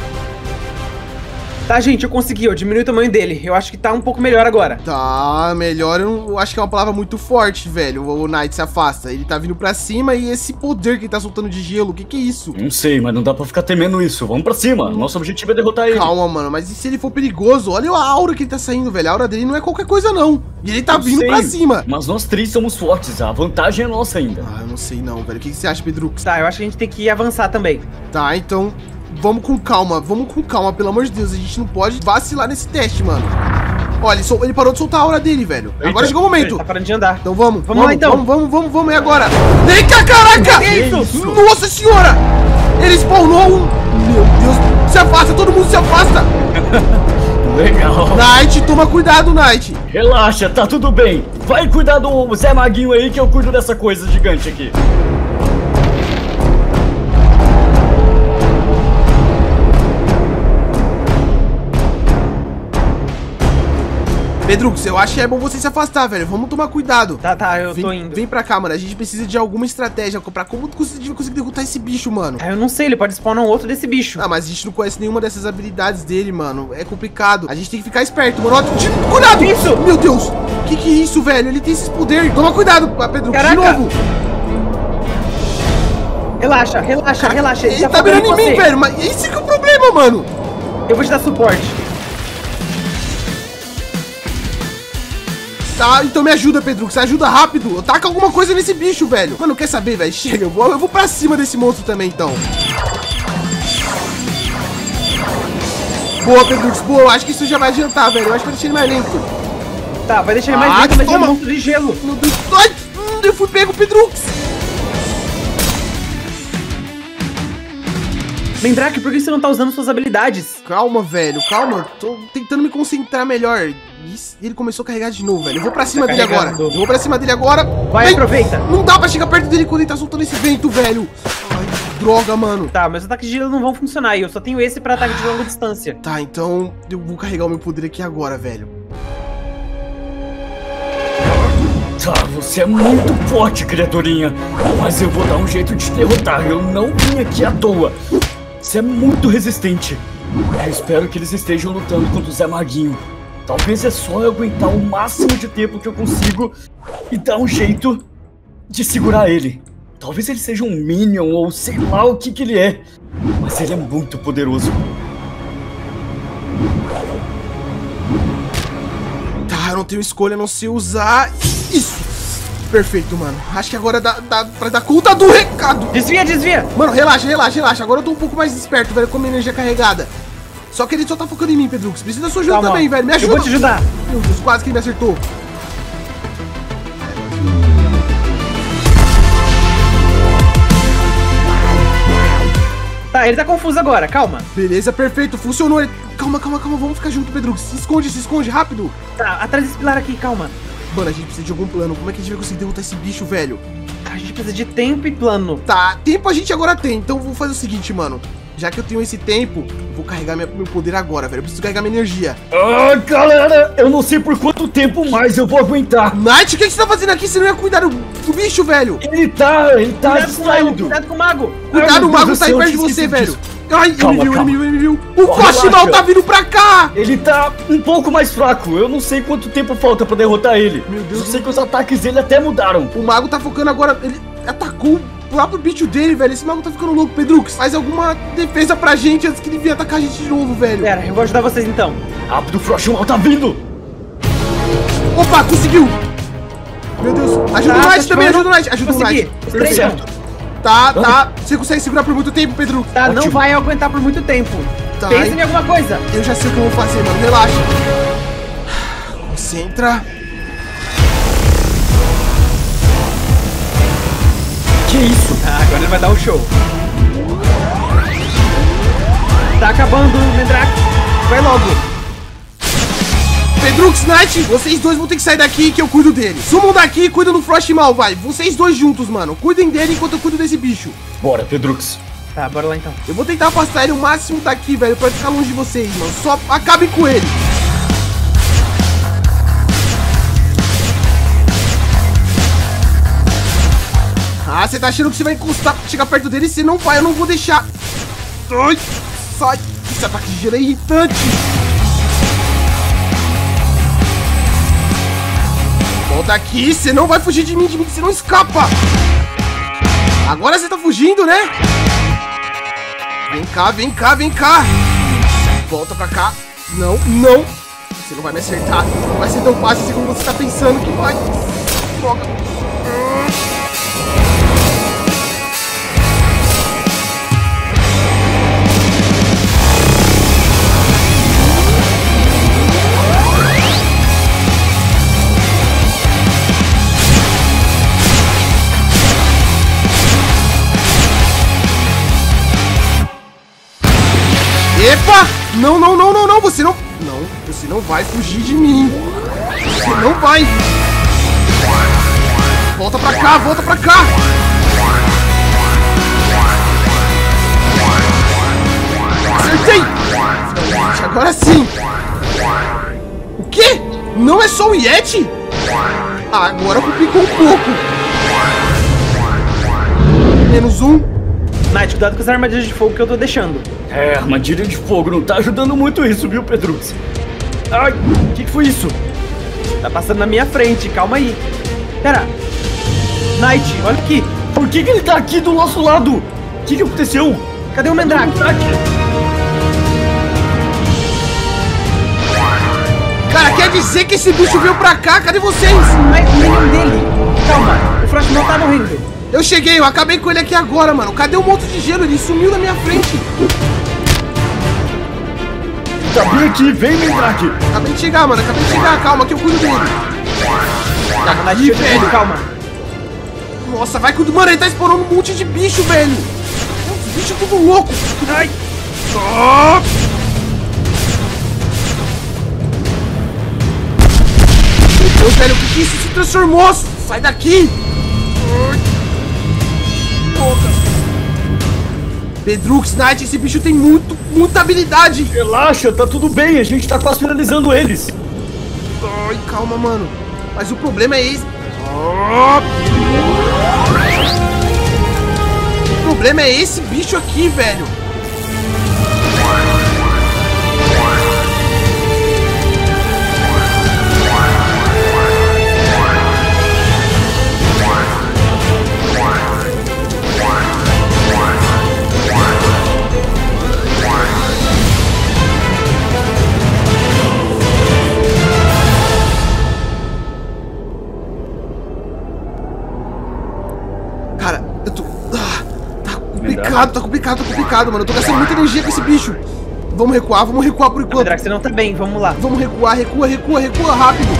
Tá, gente, eu consegui. Eu diminui o tamanho dele. Eu acho que tá um pouco melhor agora. Tá, melhor, eu acho que é uma palavra muito forte, velho. O Knight se afasta. Ele tá vindo pra cima e esse poder que ele tá soltando de gelo, o que é isso? Não sei, mas não dá pra ficar temendo isso. Vamos pra cima. Nosso objetivo é derrotar ele. Calma, mano, mas e se ele for perigoso? Olha a aura que ele tá saindo, velho. A aura dele não é qualquer coisa, não. E ele tá Eu vindo sei, pra cima. Mas nós três somos fortes. A vantagem é nossa ainda. Ah, eu não sei não, velho. O que você acha, Pedrux? Tá, eu acho que a gente tem que avançar também. Tá, então vamos com calma, pelo amor de Deus. A gente não pode vacilar nesse teste, mano. Olha, ele parou de soltar a aura dele, velho. Eita, Agora chegou o momento. Tá parando de andar. Então vamos, Vamos lá, então. Vamos, e agora? Eita, caraca! isso? Nossa senhora! Ele spawnou um... Meu Deus, se afasta, todo mundo se afasta! Legal. Knight, toma cuidado, Knight. Relaxa, tá tudo bem. Vai cuidar do Zé Maguinho aí que eu cuido dessa coisa gigante aqui. Pedrux, eu acho que é bom você se afastar, velho. Vamos tomar cuidado. Tá, eu tô indo. Vem pra cá, mano. A gente precisa de alguma estratégia pra como conseguir derrotar esse bicho, mano. Eu não sei, ele pode spawnar um outro desse bicho. Ah, mas a gente não conhece nenhuma dessas habilidades dele, mano. É complicado. A gente tem que ficar esperto, mano. Ó, cuidado! Isso! Meu Deus! Que é isso, velho? Ele tem esses poderes. Toma cuidado, Pedrux. Caraca! De novo. Relaxa. Ele tá mirando em mim, velho. Mas esse que é o problema, mano. Eu vou te dar suporte. Tá, então me ajuda, Pedrux. Ajuda rápido. Taca alguma coisa nesse bicho, velho. Mano, quer saber, velho? Chega. Eu vou pra cima desse monstro também, então. Boa, Pedrux. Boa. Eu acho que isso já vai adiantar, velho. Eu acho que vai deixar ele mais lento. Tá, vai deixar ele mais lento, mas ele é um monstro de gelo. Meu Deus. Ai, eu fui pego, Pedrux. Mandrake, por que você não tá usando suas habilidades? Calma, velho. Calma. Tô tentando me concentrar melhor. E ele começou a carregar de novo, velho. Eu vou pra cima dele agora. Eu vou pra cima dele agora. Vai, vem. aproveita. Não dá pra chegar perto dele quando ele tá soltando esse vento, velho. Ai, que droga, mano. Tá, meus ataques de gelo não vão funcionar e eu só tenho esse pra ataque de longa distância. Tá, então eu vou carregar o meu poder aqui agora, velho. Tá, você é muito forte, criaturinha. Mas eu vou dar um jeito de te derrotar. Eu não vim aqui à toa. Você é muito resistente. Eu espero que eles estejam lutando contra o Zé Maguinho. Talvez é só eu aguentar o máximo de tempo que eu consigo e dar um jeito de segurar ele. Talvez ele seja um Minion ou sei lá o que ele é. Mas ele é muito poderoso. Tá, eu não tenho escolha a não ser usar isso. Perfeito, mano. Acho que agora dá pra dar conta do recado. Desvia! Mano, relaxa. Agora eu tô um pouco mais esperto, velho, com a minha energia carregada. Só que ele só tá focando em mim, Pedrux. Precisa da sua ajuda também, velho. Me ajuda. Eu vou te ajudar. Meu Deus, quase que ele me acertou. Tá, ele tá confuso agora, calma. Beleza, perfeito. Funcionou. Calma. Vamos ficar junto, Pedrux. Se esconde, rápido. Tá, atrás desse pilar aqui, calma. Mano, a gente precisa de algum plano. Como é que a gente vai conseguir derrotar esse bicho, velho? A gente precisa de tempo e plano. Tá, tempo a gente agora tem. Então vou fazer o seguinte, mano. Já que eu tenho esse tempo, eu vou carregar meu poder agora, velho. Eu preciso carregar minha energia. Ah, galera, eu não sei por quanto tempo mais eu vou aguentar. Knight, o que você tá fazendo aqui? Você não ia cuidar do bicho, velho? Ele tá distraído. Cuidado com o mago. Cuidado, o mago Deus tá do aí céu, perto de eu você, esqueci velho. disso. Ai, Calma. ele me viu. O Relaxa. Faxinal tá vindo pra cá. Ele tá um pouco mais fraco. Eu não sei quanto tempo falta pra derrotar ele. Meu Deus. Eu sei que os ataques dele até mudaram. O mago tá focando agora. Ele atacou o próprio bicho dele, velho. Esse mago tá ficando louco, Pedrux. Faz alguma defesa pra gente antes que ele venha atacar a gente de novo, velho. Pera, eu vou ajudar vocês então. Rápido, o Froshumal tá vindo. Opa, conseguiu. Meu Deus. Ajuda o Knight também, ajuda o Knight. Ajuda o Consegui. Knight. Os três Perfeito. juntos. Tá. Você consegue segurar por muito tempo, Pedro? Tá, Ótimo. não vai aguentar por muito tempo. Tá, Pensa em alguma coisa. Eu já sei o que eu vou fazer, mano. Relaxa. Concentra. Que isso? Ah, agora ele vai dar o show. Tá acabando, Mandrake. Vai logo. Pedrux, Knight, vocês dois vão ter que sair daqui que eu cuido dele. Sumam daqui e cuidam do Frostmal, vai. Vocês dois juntos, mano. Cuidem dele enquanto eu cuido desse bicho. Bora, Pedrux. Tá, bora lá então. Eu vou tentar afastar ele o máximo daqui, velho, pra ficar longe de vocês, mano. Só acabem com ele. Ah, você tá achando que você vai encostar, chegar perto dele? Você não vai, eu não vou deixar. Ai, sai. Esse ataque de gelo é irritante. Volta aqui, você não vai fugir de mim, você não escapa. Agora você tá fugindo, né? Vem cá. Volta pra cá. Não. Você não vai me acertar. Não vai ser tão fácil assim como você tá pensando que vai. Droga. Epa! Não, você não... Não, eu Você não vai fugir de mim. Você não vai. Volta pra cá, volta pra cá. Acertei. Agora sim. O quê? Não é só o Yeti? Agora complicou um pouco. Menos um. Knight, cuidado com as armadilhas de fogo que eu tô deixando. É, armadilha de fogo não tá ajudando muito isso, viu, Pedrux? Ai, o que foi isso? Tá passando na minha frente, calma aí. Pera. Knight, olha aqui. Por que ele tá aqui do nosso lado? O que aconteceu? Cadê o Mandrake? Cara, quer dizer que esse bicho veio pra cá? Cadê vocês? Mas o minion dele. Calma, o Frost não tá morrendo. Eu cheguei, eu acabei com ele aqui agora, mano. Cadê o monstro de gelo? Ele sumiu na minha frente. Tá bem aqui, vem, Mandrake. Acabei de chegar, mano. Acabei de chegar. Calma, que eu cuido dele. Knight, velho, calma. Nossa, vai cuidar. Mano, ele tá explorando um monte de bicho, velho. Os bichos tudo louco. Ai. Oh! Meu Deus, velho, o que isso se transformou? Sai daqui. Pedrux, Knight, esse bicho tem muita habilidade. Relaxa, tá tudo bem, a gente tá quase finalizando eles. Ai, calma, mano. Mas o problema é esse. O problema é esse bicho aqui, velho. Cara, eu tô... tá complicado, mano. Eu tô gastando muita energia com esse bicho. Vamos recuar por enquanto. Mandrake, você não tá bem, vamos lá. Vamos recuar, recua rápido.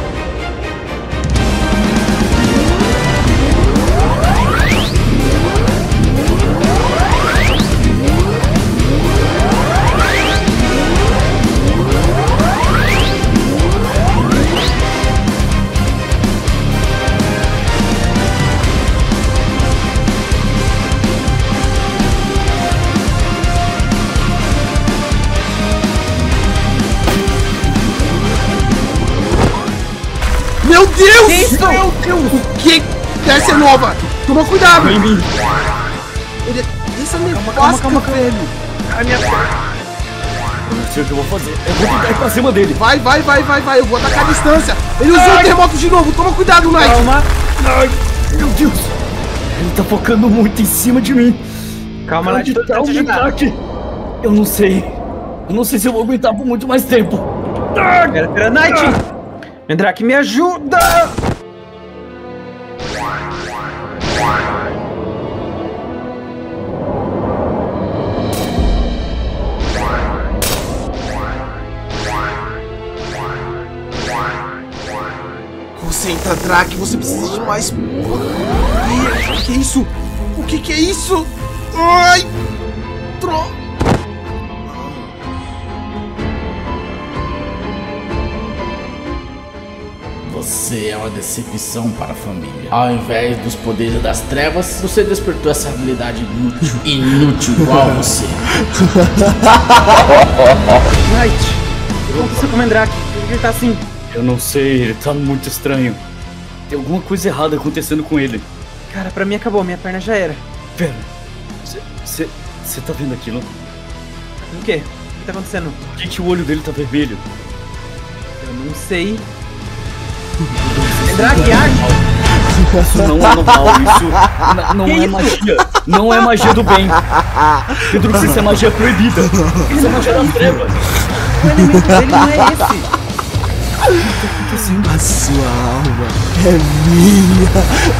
Meu Deus! Que isso? Meu Deus! O que? Essa é nova! Toma cuidado! Vem em mim. Ele é dessa nevasca, calma. velho! Ai, minha perna. Eu não sei o que eu vou fazer. Eu vou tentar ir pra cima dele. Vai! Eu vou atacar a distância! Ele usou o terremoto de novo! Toma cuidado, Knight! Calma. Ai, meu Deus. Ele tá focando muito em cima de mim. Calma, Knight, tô tentando te ajudar. Mandrake. Eu não sei. Eu não sei se eu vou aguentar por muito mais tempo. Pera, Knight. Mandrake, me ajuda! Concentra, Drake, você precisa de mais... O que é isso? O que é isso? Ai! Você é uma decepção para a família. Ao invés dos poderes das trevas, você despertou essa habilidade inútil. Inútil igual você. Knight, o que aconteceu com o Mandrake? Por que ele tá assim? Eu não sei, ele tá muito estranho. Tem alguma coisa errada acontecendo com ele. Cara, pra mim acabou, minha perna já era. Pera, você tá vendo aquilo? O quê? O que tá acontecendo? Por que o olho dele tá vermelho? Eu não sei. Mandrake, age! Isso não é normal, isso não é magia. Não é magia do bem. Pedro, isso é magia proibida. Isso é magia das trevas. O elemento dele não é esse. A sua alma é minha.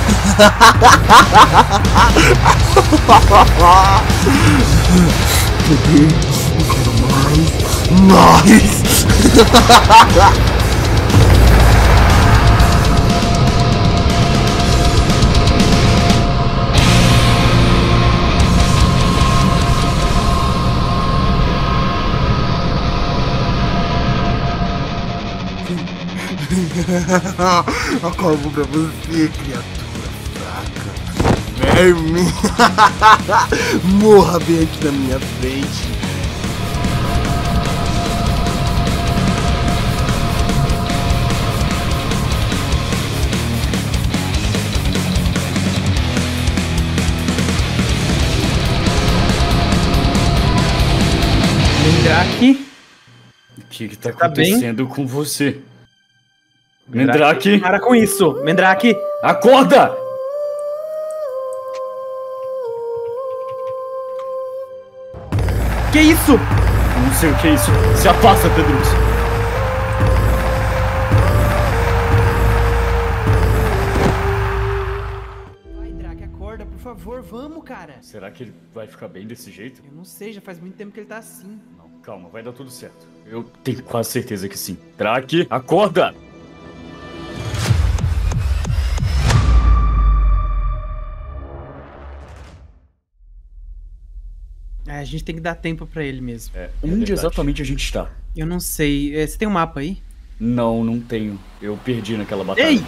Eu quero mais. Acabo pra você, criatura fraca. Verme. Morra bem aqui na minha frente. Mendrake. O que tá acontecendo com você? Mendrake. Para com isso, Mendrake. Acorda! Que isso? Não sei o que é isso. Se afasta, Pedrus. Vai, Drake, acorda, por favor, vamos, cara. Será que ele vai ficar bem desse jeito? Eu não sei, já faz muito tempo que ele tá assim. Não, calma, vai dar tudo certo. Eu tenho quase certeza que sim. Drake, acorda! A gente tem que dar tempo pra ele mesmo. Onde exatamente a gente está? Eu não sei. Você tem um mapa aí? Não, não tenho. Eu perdi naquela batalha. Ei!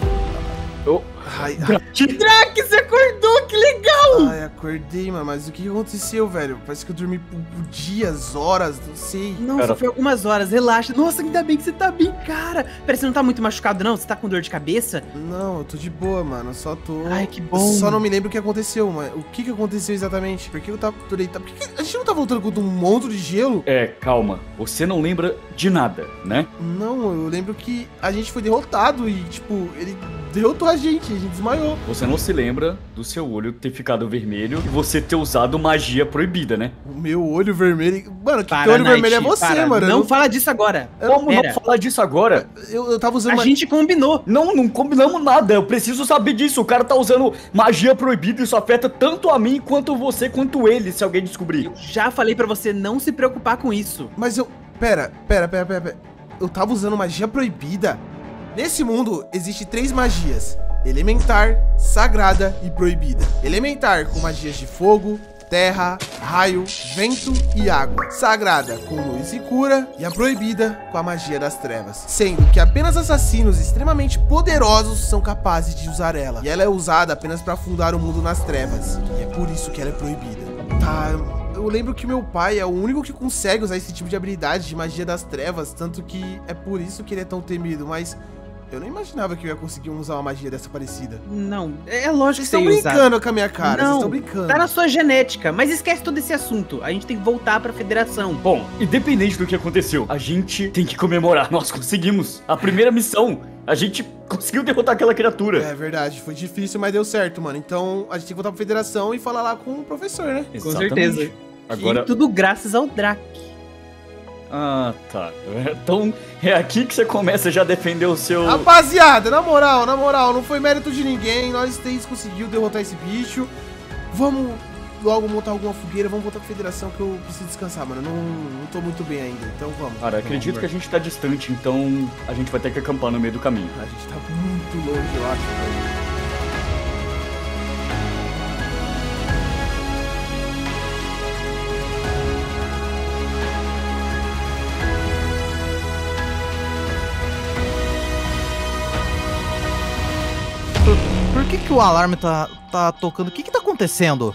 Ai, Drake, você acordou, que legal! ai, acordei, mano, mas o que aconteceu, velho? Parece que eu dormi por dias, horas, não sei. Não, Cara, só foi algumas horas, relaxa. Nossa, ainda bem que você tá bem, cara. Pera, você não tá muito machucado, não? Você tá com dor de cabeça? Não, eu tô de boa, mano, eu só tô... Ai, que bom. Eu só não me lembro o que aconteceu, mano. O que aconteceu exatamente? Por que eu tava deitado? Por que a gente não tá voltando contra um monstro de gelo? Calma. Você não lembra de nada, né? Não, eu lembro que a gente foi derrotado e, tipo, ele derrotou a gente desmaiou. Você não se lembra do seu olho ter ficado vermelho e você ter usado magia proibida, né? O meu olho vermelho... Mano, que olho vermelho é você, mano. Não fala disso agora. Como não falar disso agora? Eu tava usando... A gente combinou. Não combinamos nada. Eu preciso saber disso. O cara tá usando magia proibida e isso afeta tanto a mim quanto você, quanto ele, se alguém descobrir. Eu já falei pra você não se preocupar com isso. Mas eu... Pera. Eu tava usando magia proibida? Nesse mundo, existe 3 magias. Elementar, sagrada e proibida. Elementar com magias de fogo, terra, raio, vento e água. Sagrada com luz e cura. E a proibida com a magia das trevas. Sendo que apenas assassinos extremamente poderosos são capazes de usar ela. E ela é usada apenas pra afundar o mundo nas trevas. E é por isso que ela é proibida. Tá... Eu lembro que meu pai é o único que consegue usar esse tipo de habilidade de magia das trevas, tanto que é por isso que ele é tão temido, mas eu não imaginava que eu ia conseguir usar uma magia dessa parecida. Não, é lógico Vocês que você estão ia usar. brincando com a minha cara, vocês Não, estão brincando. tá na sua genética, mas esquece todo esse assunto. A gente tem que voltar pra federação. Bom, independente do que aconteceu, a gente tem que comemorar. Nós conseguimos. A primeira missão, a gente conseguiu derrotar aquela criatura. É verdade, foi difícil, mas deu certo, mano. Então a gente tem que voltar pra federação e falar lá com o professor, né? Com certeza. Agora... E tudo graças ao Drake. Ah, tá. Então é aqui que você começa já a defender o seu... Rapaziada, na moral, não foi mérito de ninguém. Nós 3 conseguimos derrotar esse bicho. Vamos logo montar alguma fogueira, vamos voltar pra federação que eu preciso descansar, mano. Não tô muito bem ainda, então vamos. Cara, acredito que a gente tá distante, então a gente vai ter que acampar no meio do caminho. A gente tá muito longe, eu acho, velho. Por que o alarme tá tocando? O que tá acontecendo?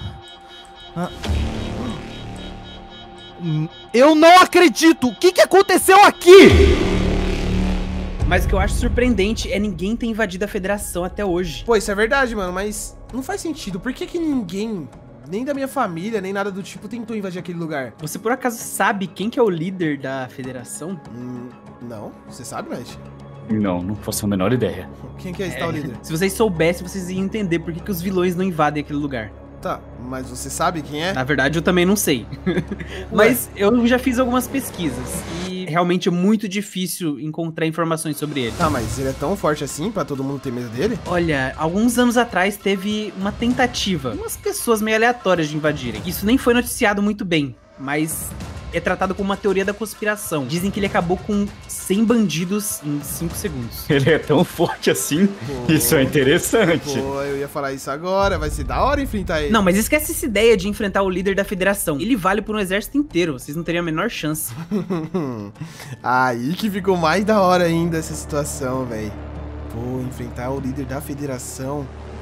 Eu não acredito! O que aconteceu aqui? Mas o que eu acho surpreendente é ninguém ter invadido a federação até hoje. Pô, isso é verdade, mano, mas não faz sentido. Por que ninguém, nem da minha família, nem nada do tipo, tentou invadir aquele lugar? Você por acaso sabe quem que é o líder da federação? Não. Você sabe, Matt? Não faço a menor ideia. Quem que é esse tal líder? Se vocês soubessem, vocês iam entender por que os vilões não invadem aquele lugar. Tá, mas você sabe quem é? Na verdade, eu também não sei. Mas eu já fiz algumas pesquisas e realmente é muito difícil encontrar informações sobre ele. Tá, mas ele é tão forte assim pra todo mundo ter medo dele? Olha, alguns anos atrás teve uma tentativa, umas pessoas meio aleatórias de invadirem. Isso nem foi noticiado muito bem, mas é tratado como uma teoria da conspiração. Dizem que ele acabou com 100 bandidos em 5 segundos. Ele é tão forte assim? Pô, isso é interessante. Pô, eu ia falar isso agora, vai ser da hora enfrentar ele. Não, mas esquece essa ideia de enfrentar o líder da federação. Ele vale por um exército inteiro, vocês não teriam a menor chance. Aí que ficou mais da hora ainda essa situação, velho. vou enfrentar o líder da federação.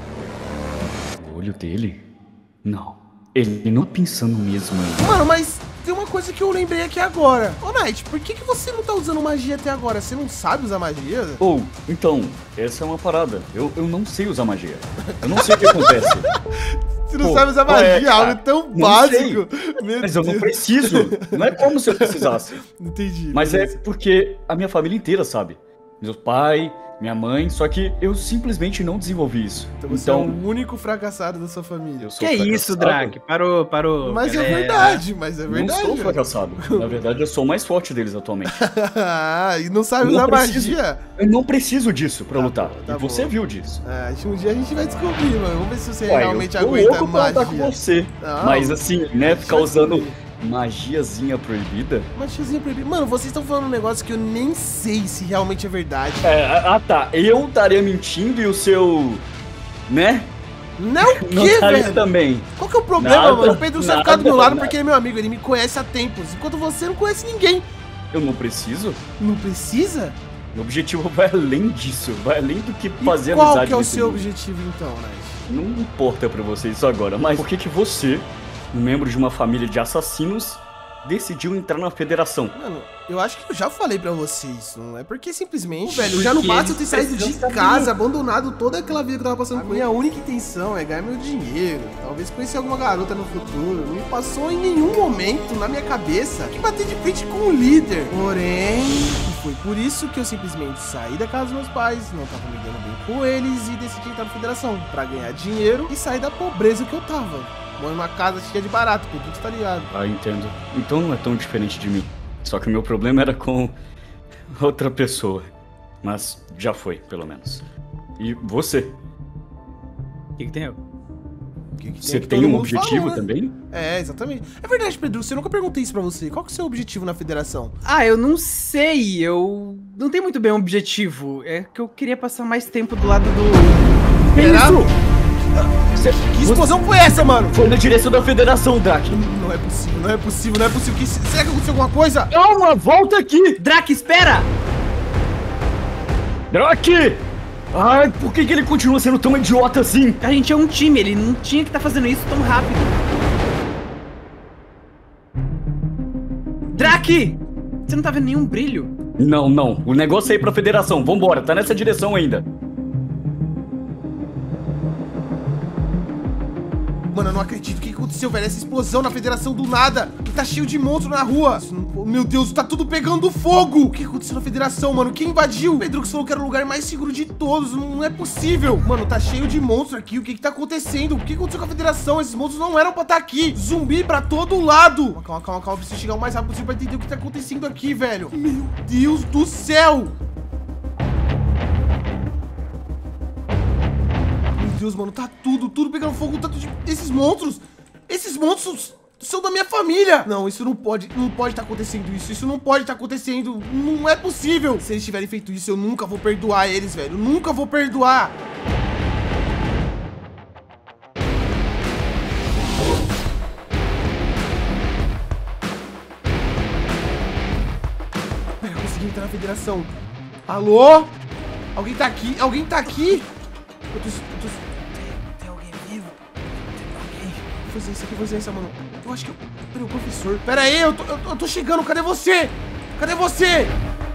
O olho dele? Não. Ele não pensando mesmo aí. Mano, mas tem uma coisa que eu lembrei aqui agora. Ô, Knight, por que você não tá usando magia até agora? Você não sabe usar magia? Então, essa é uma parada. Eu não sei usar magia. Eu não sei o que acontece. Você não sabe usar magia, algo tão básico. Mas eu não preciso. Não é como se eu precisasse. Entendi. Mas é porque a minha família inteira sabe. Meu pai, minha mãe, só que eu simplesmente não desenvolvi isso. Então você é o único fracassado da sua família. Eu sou Que fracassado. isso, Drake? Parou. Mas galera. é verdade, mas é Eu verdade. não sou fracassado. Na verdade, eu sou o mais forte deles atualmente. E não sabe Eu não usar preciso. magia? Eu não preciso disso pra lutar. tá E você bom. viu disso. Um dia a gente vai descobrir, mano. Vamos ver se você Uai, realmente eu tô aguenta louco pra lutar com magia. você. Não, Mas assim, né, ficar vai usando descobrir. magiazinha proibida. Magiazinha proibida. Mano, vocês estão falando um negócio que eu nem sei se realmente é verdade. Tá. Eu estaria mentindo e o seu... né? Não o Não quê, estaria velho? também. Qual que é o problema, Nada, mano? O Pedro só nada, ficar do meu lado nada. porque ele é meu amigo, ele me conhece há tempos. Enquanto você não conhece ninguém. Eu não preciso. Não precisa? Meu objetivo vai além disso. Vai além do que E fazer qual amizade que é o nesse seu mundo. objetivo então, Nath? Não importa pra você isso agora, mas por que você, um membro de uma família de assassinos, decidiu entrar na federação? Mano, eu acho que eu já falei pra você isso, não é porque simplesmente, velho, já não basta eu ter saído de precisam casa, abandonado toda aquela vida que eu tava passando com ele. A minha única intenção é ganhar meu dinheiro, talvez conhecer alguma garota no futuro. Não me passou em nenhum momento na minha cabeça que bater de frente com o líder. Porém, foi por isso que eu simplesmente saí da casa dos meus pais, não tava me dando bem com eles e decidi entrar na federação pra ganhar dinheiro e sair da pobreza que eu tava. Moro numa casa cheia de barato, porque tudo tá ligado. Ah, entendo. Então não é tão diferente de mim. Só que o meu problema era com outra pessoa. Mas já foi, pelo menos. E você? O que tem eu? Você que tem todo um mundo objetivo falou, né? também? É, exatamente. É verdade, Pedro, você nunca perguntei isso pra você. Qual que é o seu objetivo na federação? Eu não sei, eu não tenho muito bem um objetivo. É que eu queria passar mais tempo do lado do... Será? Você... Que explosão foi essa, mano? Foi na direção da federação, Drake. Não é possível, não é possível, não é possível. Será que aconteceu alguma coisa? Calma, volta aqui! Drake, espera! Drake! Ai, por que ele continua sendo tão idiota assim? A gente é um time, ele não tinha que estar fazendo isso tão rápido. Drake! Você não tá vendo nenhum brilho? Não. O negócio é ir pra federação. Vambora, tá nessa direção ainda. Mano, eu não acredito. O que aconteceu, velho? Essa explosão na federação do nada. E tá cheio de monstros na rua. Meu Deus, tá tudo pegando fogo. O que aconteceu na federação, mano? Quem invadiu? O Pedro que falou que era o lugar mais seguro de todos. Não é possível. Mano, tá cheio de monstros aqui. O que tá acontecendo? O que aconteceu com a federação? Esses monstros não eram pra estar aqui. Zumbi pra todo lado. Calma. Eu preciso chegar o mais rápido possível pra entender o que tá acontecendo aqui, velho. Meu Deus do céu. Meu Deus, mano, tá tudo pegando fogo, tá tudo... Esses monstros são da minha família. Não, isso não pode estar acontecendo isso não pode estar acontecendo, não é possível. Se eles tiverem feito isso, eu nunca vou perdoar eles, velho, eu nunca vou perdoar. Eu consegui entrar na federação. Alô? Alguém tá aqui? Eu tô... Tem alguém vivo? Tem alguém? Que fazer isso, mano? Eu acho que eu... Peraí, o professor... Pera aí, eu tô chegando, cadê você? Cadê você?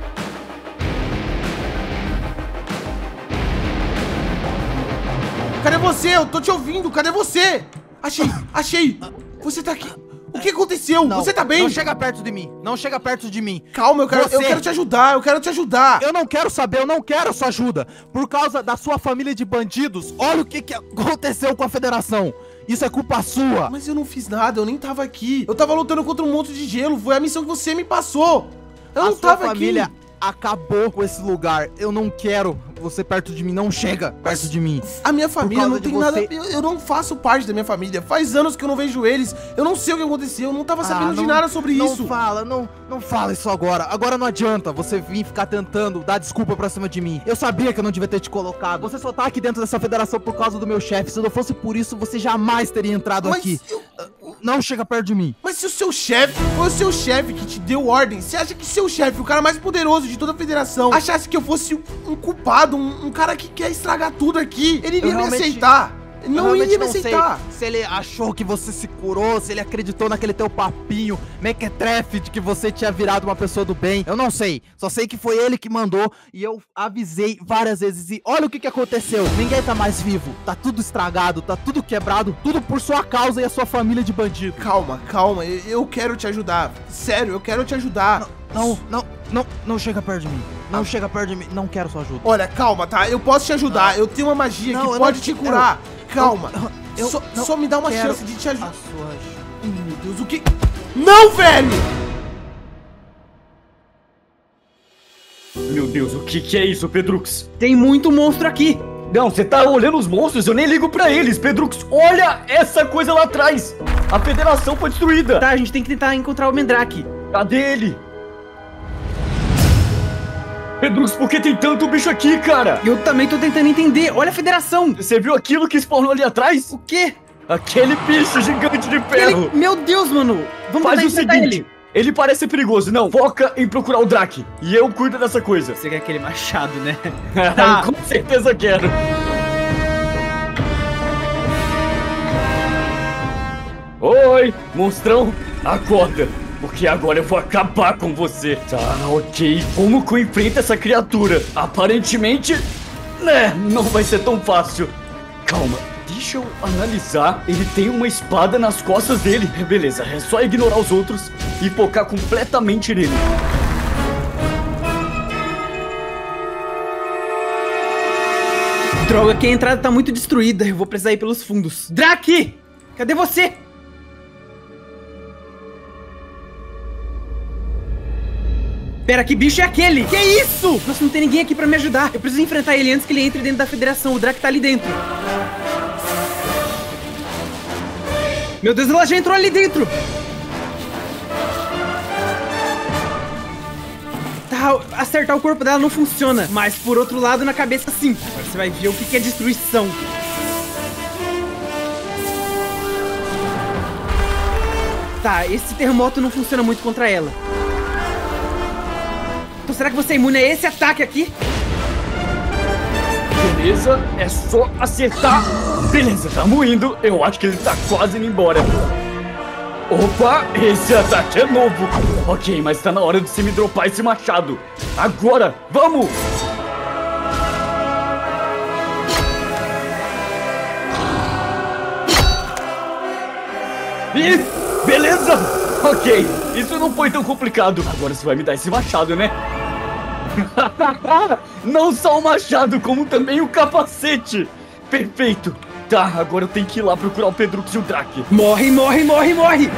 Cadê você? Eu tô te ouvindo, cadê você? Achei! Você tá aqui. O que aconteceu? Não, você tá bem? Não chega perto de mim. Não chega perto de mim. Calma, eu quero te ajudar. Eu não quero saber, eu não quero sua ajuda. Por causa da sua família de bandidos, olha o que aconteceu com a federação. Isso é culpa sua. Mas eu não fiz nada, eu nem tava aqui. Eu tava lutando contra um monstro de gelo. Foi a missão que você me passou. Eu não tava aqui. A sua família acabou com esse lugar. Eu não quero você perto de mim. Não chega perto de mim. A minha família não tem nada... você. Eu não faço parte da minha família. Faz anos que eu não vejo eles. Eu não sei o que aconteceu. Eu não tava sabendo de nada sobre isso. Não fala isso agora. Agora não adianta você vir ficar tentando dar desculpa pra cima de mim. Eu sabia que eu não devia ter te colocado. Você só tá aqui dentro dessa federação por causa do meu chefe. Se não fosse por isso, você jamais teria entrado aqui. Não chega perto de mim. Mas se o seu chefe foi o seu chefe que te deu ordem, você acha que seu chefe, o cara mais poderoso de toda a federação, achasse que eu fosse um culpado, um cara que quer estragar tudo aqui, ele iria me aceitar. Não iria me aceitar. Se ele achou que você se curou, se ele acreditou naquele teu papinho mequetrefe de que você tinha virado uma pessoa do bem, eu não sei. Só sei que foi ele que mandou e eu avisei várias vezes. E olha o que aconteceu. Ninguém tá mais vivo. Tá tudo estragado, tá tudo quebrado. Tudo por sua causa e a sua família de bandido. Calma. Eu quero te ajudar. Sério, eu quero te ajudar. Não chega perto de mim. Não chega perto de mim. Não quero sua ajuda. Olha, calma, tá? Eu posso te ajudar. Eu tenho uma magia que pode te curar. Calma. Só me dá uma chance de te ajudar. Meu Deus, o que? Não, velho! Meu Deus, o que é isso, Pedrux? Tem muito monstro aqui. Não, você tá olhando os monstros? Eu nem ligo pra eles, Pedrux. Olha essa coisa lá atrás. A federação foi destruída. Tá, a gente tem que tentar encontrar o Mendrake. Cadê ele? Pedrux, por que tem tanto bicho aqui, cara? Eu também tô tentando entender. Olha a federação. Você viu aquilo que spawnou ali atrás? O quê? Aquele bicho gigante de ferro. Meu Deus, mano. Vamos Faz tentar o enfrentar seguinte. Ele parece perigoso. Não, foca em procurar o Drake. E eu cuido dessa coisa. Você quer aquele machado, né? Tá. Com certeza quero. Oi, monstrão. Acorda. Porque agora eu vou acabar com você. Tá, ok. Como que eu enfrento essa criatura? Aparentemente, né, não vai ser tão fácil. Calma, deixa eu analisar. Ele tem uma espada nas costas dele. Beleza, é só ignorar os outros e focar completamente nele. Droga, que a entrada tá muito destruída. Eu vou precisar ir pelos fundos. Drake! Cadê você? Pera, que bicho é aquele? Que isso? Nossa, não tem ninguém aqui pra me ajudar. Eu preciso enfrentar ele antes que ele entre dentro da federação. O Drake tá ali dentro. Meu Deus, ela já entrou ali dentro. Tá, acertar o corpo dela não funciona. Mas por outro lado, na cabeça sim. Agora você vai ver o que é destruição. Tá, esse terremoto não funciona muito contra ela. Então será que você é imune a esse ataque aqui? Beleza, é só acertar. Beleza, tamo indo. Eu acho que ele tá quase indo embora. Opa, esse ataque é novo. Ok, mas tá na hora de você me dropar esse machado. Agora, vamos! Ih, beleza! Ok, isso não foi tão complicado. Agora você vai me dar esse machado, né? Não só o machado, como também o capacete. Perfeito. Tá, agora eu tenho que ir lá procurar o Pedrux e o Drake. Morre, morre, morre, morre!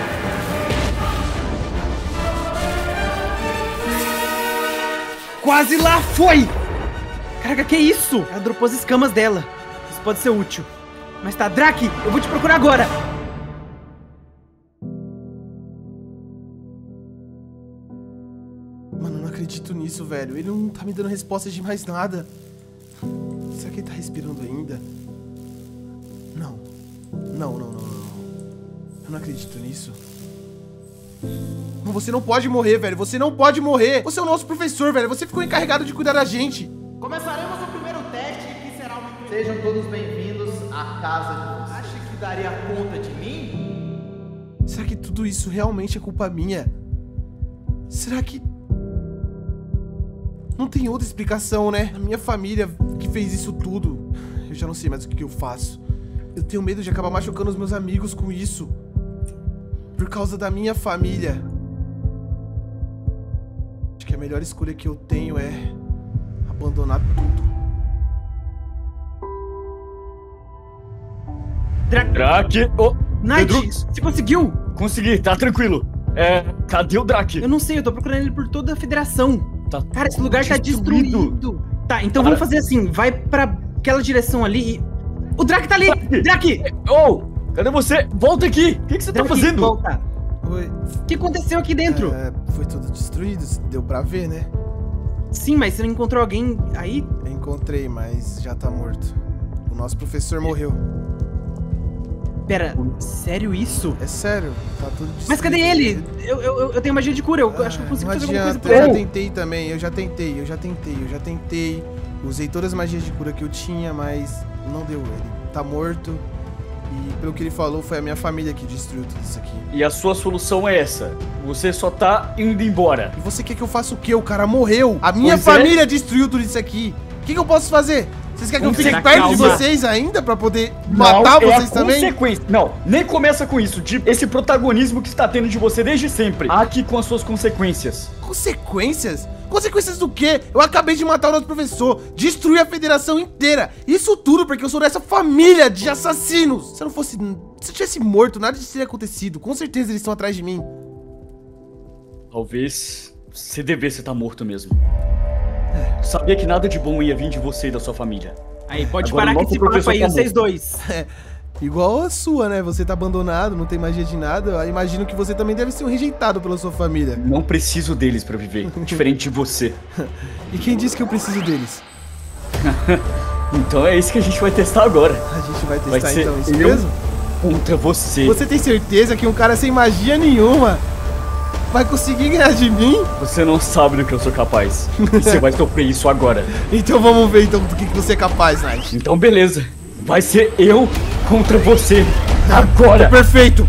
Quase lá foi! Caraca, que isso? Ela dropou as escamas dela. Isso pode ser útil. Mas tá, Drake, eu vou te procurar agora. Mano, eu não acredito nisso, velho. Ele não tá me dando resposta de mais nada. Será que ele tá respirando ainda? Não. Não. Eu não acredito nisso. Não, você não pode morrer, velho. Você não pode morrer. Você é o nosso professor, velho. Você ficou encarregado de cuidar da gente. Começaremos o primeiro teste, que será uma entrevista. Sejam todos bem-vindos à casa de vocês. Acha que daria conta de mim? Será que tudo isso realmente é culpa minha? Será que... não tem outra explicação, né? A minha família que fez isso tudo. Eu já não sei mais o que eu faço. Eu tenho medo de acabar machucando os meus amigos com isso. Por causa da minha família. Acho que a melhor escolha que eu tenho é abandonar tudo. Drake! Oh, Knight, Pedrux, você conseguiu? consegui, tá tranquilo. Cadê o Drake? Eu não sei, eu tô procurando ele por toda a federação. Tá Cara, esse lugar tá destruído. destruído. Tá, então vamos fazer assim, vai pra aquela direção ali e... O Drake tá ali! Drake! Oh, cadê você? Volta aqui! O que você tá Drake, fazendo? volta. Oi. O que aconteceu aqui dentro? Foi tudo destruído, deu pra ver, né? Sim, mas você não encontrou alguém aí? Encontrei, mas já tá morto. O nosso professor morreu. Pera, sério isso? É sério, tá tudo destruído. Mas cadê ele? Eu tenho magia de cura, eu acho que eu consigo Não fazer alguma coisa adianta, pra eu já ele. tentei também, eu já tentei. Usei todas as magias de cura que eu tinha, mas não deu ele. Tá morto. E pelo que ele falou, foi a minha família que destruiu tudo isso aqui. E a sua solução é essa. Você só tá indo embora. E você quer que eu faça o quê? O cara morreu. A minha Pois é. família destruiu tudo isso aqui. O que eu posso fazer? Vocês querem que eu Como fique será? perto de Calma. vocês ainda pra poder matar é vocês a também? consequência. Não, nem começa com isso. Esse protagonismo que está tendo de você desde sempre. Aqui com as suas consequências. Consequências? Consequências do quê? Eu acabei de matar o nosso professor, destruir a federação inteira. Isso tudo porque eu sou dessa família de assassinos. Se eu tivesse morto, nada disso teria acontecido. Com certeza eles estão atrás de mim. Talvez você devesse estar morto mesmo. Sabia que nada de bom ia vir de você e da sua família. Aí, pode Agora parar o com nosso esse papo professor aí, tá vocês morto. dois. Igual a sua, né? Você tá abandonado, não tem magia de nada. Eu imagino que você também deve ser um rejeitado pela sua família. Não preciso deles pra viver, diferente de você. E quem disse que eu preciso deles? Então é isso que a gente vai testar agora. A gente vai Vai testar ser então, isso eu mesmo? contra você. Você tem certeza que um cara sem magia nenhuma vai conseguir ganhar de mim? Você não sabe do que eu sou capaz. E você vai sofrer isso agora. Então vamos ver então do que você é capaz, Knight. Então beleza. Vai ser eu contra você. Agora. Perfeito!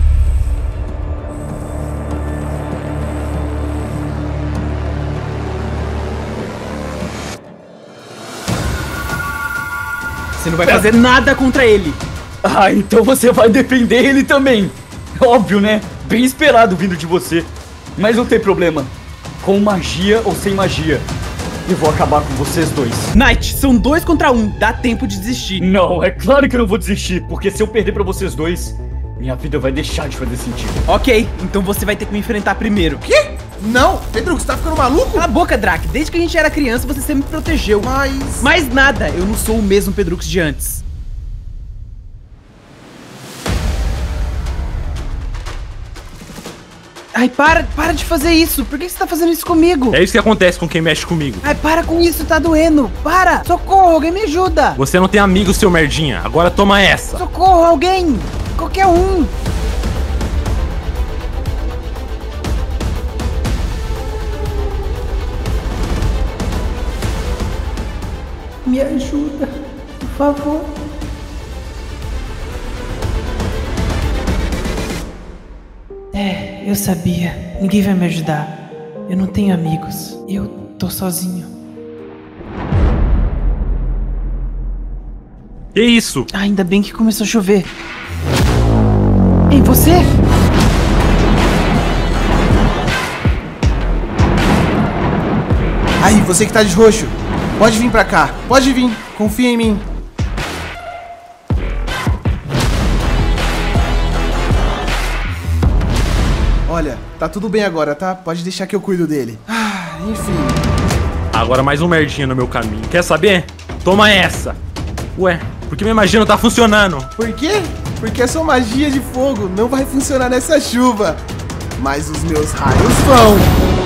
Você não vai fazer nada contra ele. Ah, então você vai defender ele também. Óbvio, né? Bem esperado vindo de você. Mas não tem problema. Com magia ou sem magia, eu vou acabar com vocês dois. Knight, são 2 contra 1, dá tempo de desistir. Não, é claro que eu não vou desistir, porque se eu perder pra vocês dois, minha vida vai deixar de fazer sentido. Ok, então você vai ter que me enfrentar primeiro. Quê? Não! Pedro, você tá ficando maluco? Cala a boca, Drac. Desde que a gente era criança, você sempre me protegeu. Mas... Mais nada, eu não sou o mesmo Pedrux de antes. Ai, para de fazer isso. Por que você tá fazendo isso comigo? É isso que acontece com quem mexe comigo. Ai, para com isso, tá doendo. Para! Socorro, alguém me ajuda. Você não tem amigo, seu merdinha. Agora toma essa. Socorro, alguém. Qualquer um. Me ajuda, por favor. Eu sabia. Ninguém vai me ajudar. Eu não tenho amigos. Eu tô sozinho. Que isso? Ah, ainda bem que começou a chover. Ei, você? Aí, você que tá de roxo, pode vir pra cá. Pode vir, confia em mim. Olha, tá tudo bem agora, tá? Pode deixar que eu cuido dele. Ah, enfim. Agora mais um merdinha no meu caminho. Quer saber? Toma essa. Ué, por que minha magia não tá funcionando? Por quê? Porque a sua magia de fogo não vai funcionar nessa chuva. Mas os meus raios vão.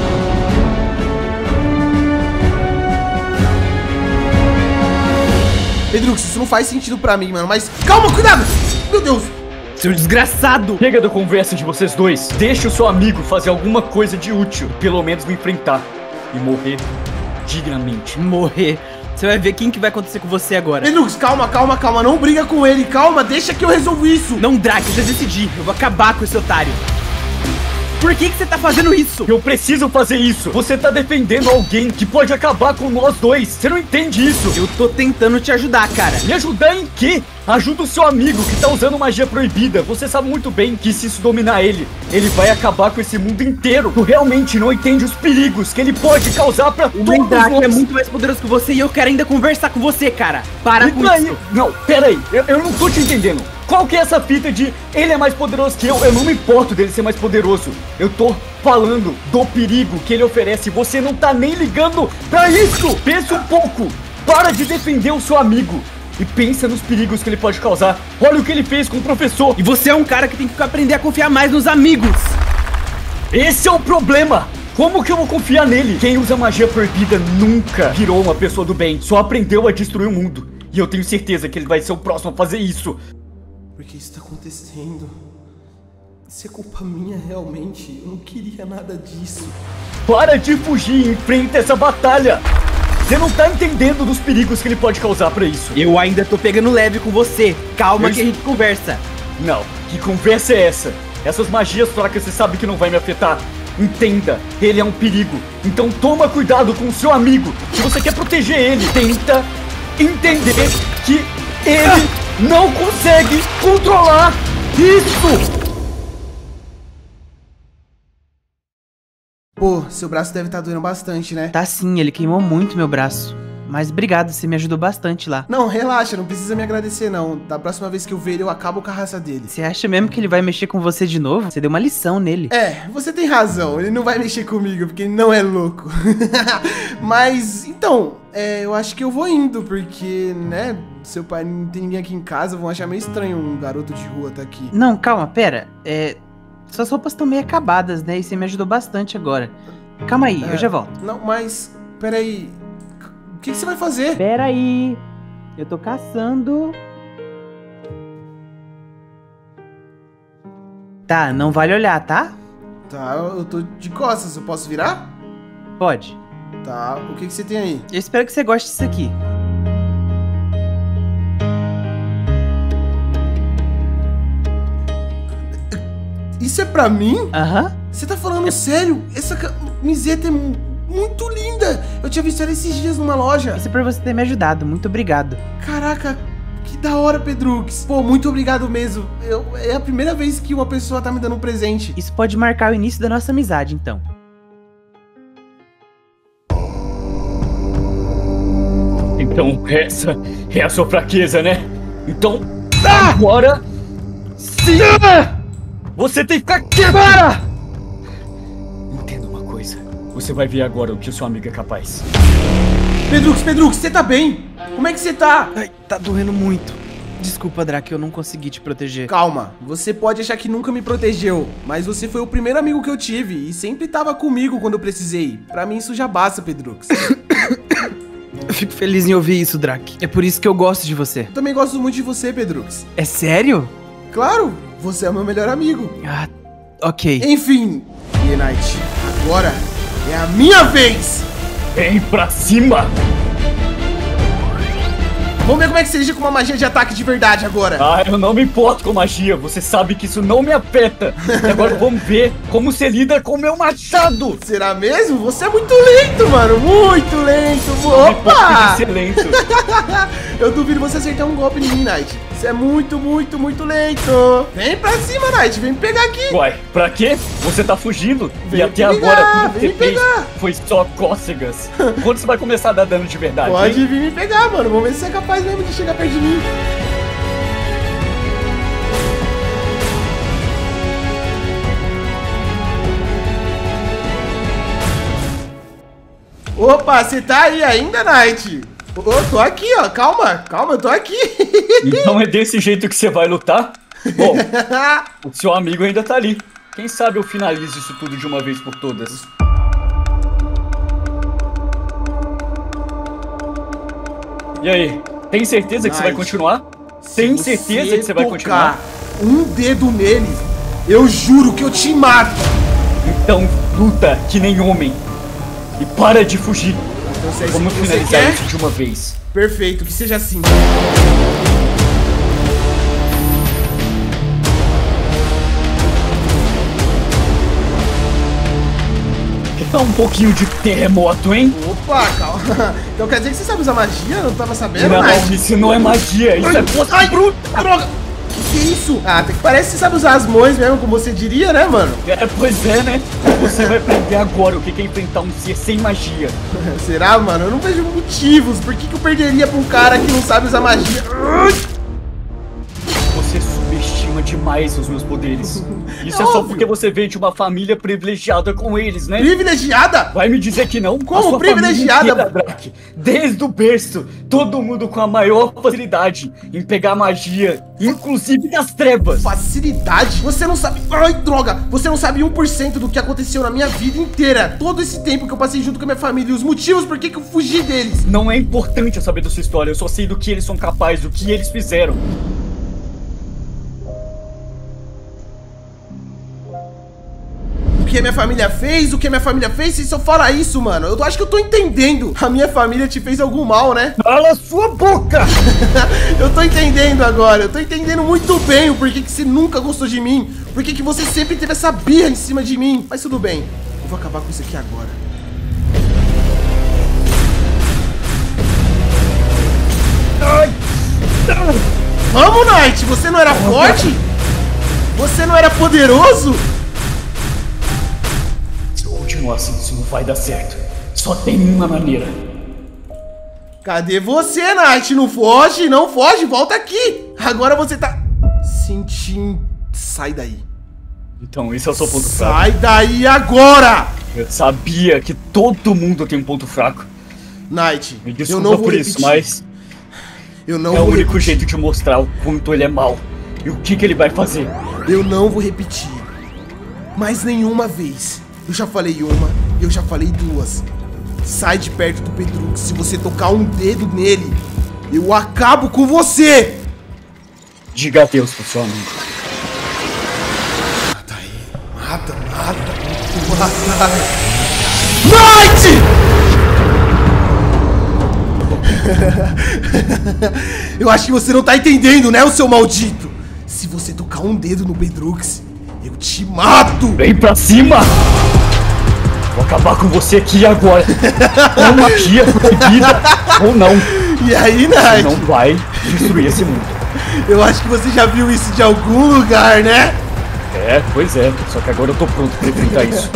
Pedrux, isso não faz sentido pra mim, mano. Mas calma, cuidado! Meu Deus! Seu desgraçado! Chega da conversa de vocês dois. Deixa o seu amigo fazer alguma coisa de útil. Pelo menos me enfrentar. E morrer dignamente. Morrer. Você vai ver quem que vai acontecer com você agora. Pedrux, calma, calma, calma. Não briga com ele. Calma, deixa que eu resolvo isso. Não, Drac, eu já decidi. Eu vou acabar com esse otário. Por que você tá fazendo isso? Eu preciso fazer isso. Você tá defendendo alguém que pode acabar com nós dois. Você não entende isso? Eu tô tentando te ajudar, cara. Me ajudar em quê? Ajuda o seu amigo que tá usando magia proibida. Você sabe muito bem que se isso dominar ele, ele vai acabar com esse mundo inteiro. Tu realmente não entende os perigos que ele pode causar pra todos O Drac nós. é muito mais poderoso que você e eu quero ainda conversar com você, cara. Para E com daí? isso. Não, pera aí. Eu não tô te entendendo. Qual que é essa fita de ele é mais poderoso que eu? Eu não me importo dele ser mais poderoso. Eu tô falando do perigo que ele oferece. Você não tá nem ligando pra isso. Pensa um pouco. Para de defender o seu amigo. E pensa nos perigos que ele pode causar. Olha o que ele fez com o professor. E você é um cara que tem que aprender a confiar mais nos amigos. Esse é o problema. Como que eu vou confiar nele? Quem usa magia proibida nunca virou uma pessoa do bem. Só aprendeu a destruir o mundo. E eu tenho certeza que ele vai ser o próximo a fazer isso. Por que isso tá acontecendo? Isso é culpa minha, realmente. Eu não queria nada disso. Para de fugir e enfrenta essa batalha! Você não tá entendendo dos perigos que ele pode causar pra isso. Eu ainda tô pegando leve com você. Calma que a gente conversa. Não, que conversa é essa? Essas magias fracas você sabe que não vai me afetar. Entenda, ele é um perigo. Então toma cuidado com o seu amigo. Se você quer proteger ele, tenta entender que ele não consegue controlar isso! Pô, seu braço deve estar doendo bastante, né? Tá sim, ele queimou muito meu braço. Mas obrigado, você me ajudou bastante lá. Não, relaxa, não precisa me agradecer não. Da próxima vez que eu ver ele, eu acabo com a raça dele. Você acha mesmo que ele vai mexer com você de novo? Você deu uma lição nele. É, você tem razão, ele não vai mexer comigo, porque ele não é louco. Mas, então, eu acho que eu vou indo, porque, né, seu pai não tem ninguém aqui em casa, vão achar meio estranho um garoto de rua tá aqui. Não, calma, pera. Suas roupas estão meio acabadas, né? E você me ajudou bastante agora. Calma aí, eu já volto. Não, mas, peraí, o que você vai fazer? Pera aí, eu tô caçando. Tá, não vale olhar, tá? Tá, eu tô de costas, eu posso virar? Pode. Tá, o que você tem aí? Eu espero que você goste disso aqui. Isso é pra mim? Aham. Você tá falando sério? Essa camiseta é muito linda. Eu tinha visto ela esses dias numa loja. Isso é por você ter me ajudado, muito obrigado. Caraca, que da hora, Pedrux. Pô, muito obrigado mesmo. É a primeira vez que uma pessoa tá me dando um presente. Isso pode marcar o início da nossa amizade, então. Então essa é a sua fraqueza, né? Então, agora... Sim! Você tem que ficar quieto! Entenda uma coisa. Você vai ver agora o que o seu amigo é capaz. Pedrux, você tá bem? Como é que você tá? Ai, tá doendo muito. Desculpa, Drake, eu não consegui te proteger. Calma, você pode achar que nunca me protegeu, mas você foi o primeiro amigo que eu tive e sempre tava comigo quando eu precisei. Pra mim isso já basta, Pedrux. Eu fico feliz em ouvir isso, Drake. É por isso que eu gosto de você. Eu também gosto muito de você, Pedrux. É sério? Claro, você é o meu melhor amigo. Ah, ok. Enfim, Knight, agora é a minha vez! Vem pra cima! Vamos ver como é que você lida com uma magia de ataque de verdade agora. Ah, eu não me importo com magia, você sabe que isso não me afeta. E agora vamos ver como você lida com o meu machado. Será mesmo? Você é muito lento, mano, muito lento. Opa! Ser lento. Eu duvido você acertar um golpe em mim, Knight. Você é muito lento. Vem pra cima, Knight, vem me pegar aqui. Uai, pra quê? Você tá fugindo. Vem e até agora tudo que você fez foi só cócegas. Quando você vai começar a dar dano de verdade? Pode hein? vir me pegar, mano. Vamos ver se você é capaz mesmo de chegar perto de mim. Opa, você tá aí ainda, Knight? Ô, tô aqui, ó. Calma, eu tô aqui. Então é desse jeito que você vai lutar? Bom, o seu amigo ainda tá ali. Quem sabe eu finalizo isso tudo de uma vez por todas. E aí, tem certeza que você vai continuar? Tem certeza que você vai continuar? Um dedo nele, eu juro que eu te mato. Então luta que nem homem. E para de fugir. Então, vamos finalizar isso de uma vez. Perfeito, que seja assim. Dá um pouquinho de terremoto, hein? Opa, calma. Então quer dizer que você sabe usar magia? Eu não tava sabendo, não, Knight. Isso não é magia, isso é força bruta. Droga! Que é isso? Ah, até que parece que você sabe usar as mãos mesmo, como você diria, né, mano? Pois é, né? Você vai aprender agora o que é enfrentar um ser sem magia. Será, mano? Eu não vejo motivos. Por que eu perderia pra um cara que não sabe usar magia? Você subestima demais os meus poderes. Isso é só porque você veio de uma família privilegiada com eles, né? Privilegiada? Vai me dizer que não? Como privilegiada? Inteira, Drake. Desde o berço, todo mundo com a maior facilidade em pegar magia, inclusive das trevas. Facilidade? Você não sabe... Ai, droga! Você não sabe 1% do que aconteceu na minha vida inteira. Todo esse tempo que eu passei junto com a minha família e os motivos por que eu fugi deles. Não é importante eu saber da sua história, eu só sei do que eles são capazes, do que eles fizeram. que a minha família fez, o que a minha família fez, você só fala isso, mano. Eu acho que eu tô entendendo. A minha família te fez algum mal, né? Cala sua boca! Eu tô entendendo agora. Eu tô entendendo muito bem o porquê que você nunca gostou de mim. Porquê que você sempre teve essa birra em cima de mim. Mas tudo bem. Eu vou acabar com isso aqui agora. Ai. Vamos, Knight! Você não era forte? Você não era poderoso? Se eu continuar assim, isso não vai dar certo. Só tem uma maneira. Cadê você, Knight? Não foge, não foge, volta aqui! Agora você tá sentindo... Sai daí. Então, esse é o seu ponto fraco. Sai daí agora! Eu sabia que todo mundo tem um ponto fraco. Knight, Me eu desculpa não vou por repetir. isso, mas Eu não é o vou único repetir. jeito de mostrar o quanto ele é mau. E o que ele vai fazer. Eu não vou repetir. Mais nenhuma vez. Eu já falei uma, eu já falei duas. Sai de perto do Pedrux. Se você tocar um dedo nele, eu acabo com você! Diga adeus pro seu amigo. Mata ele. Mata. Mata. Knight! Eu acho que você não tá entendendo, né, o seu maldito? Se você tocar um dedo no Pedrux, eu te mato! Vem pra cima! Vou acabar com você aqui agora. Com magia proibida ou não. E aí, Você Knight? não vai destruir esse mundo. Eu acho que você já viu isso de algum lugar, né? É, pois é. Só que agora eu tô pronto pra enfrentar isso.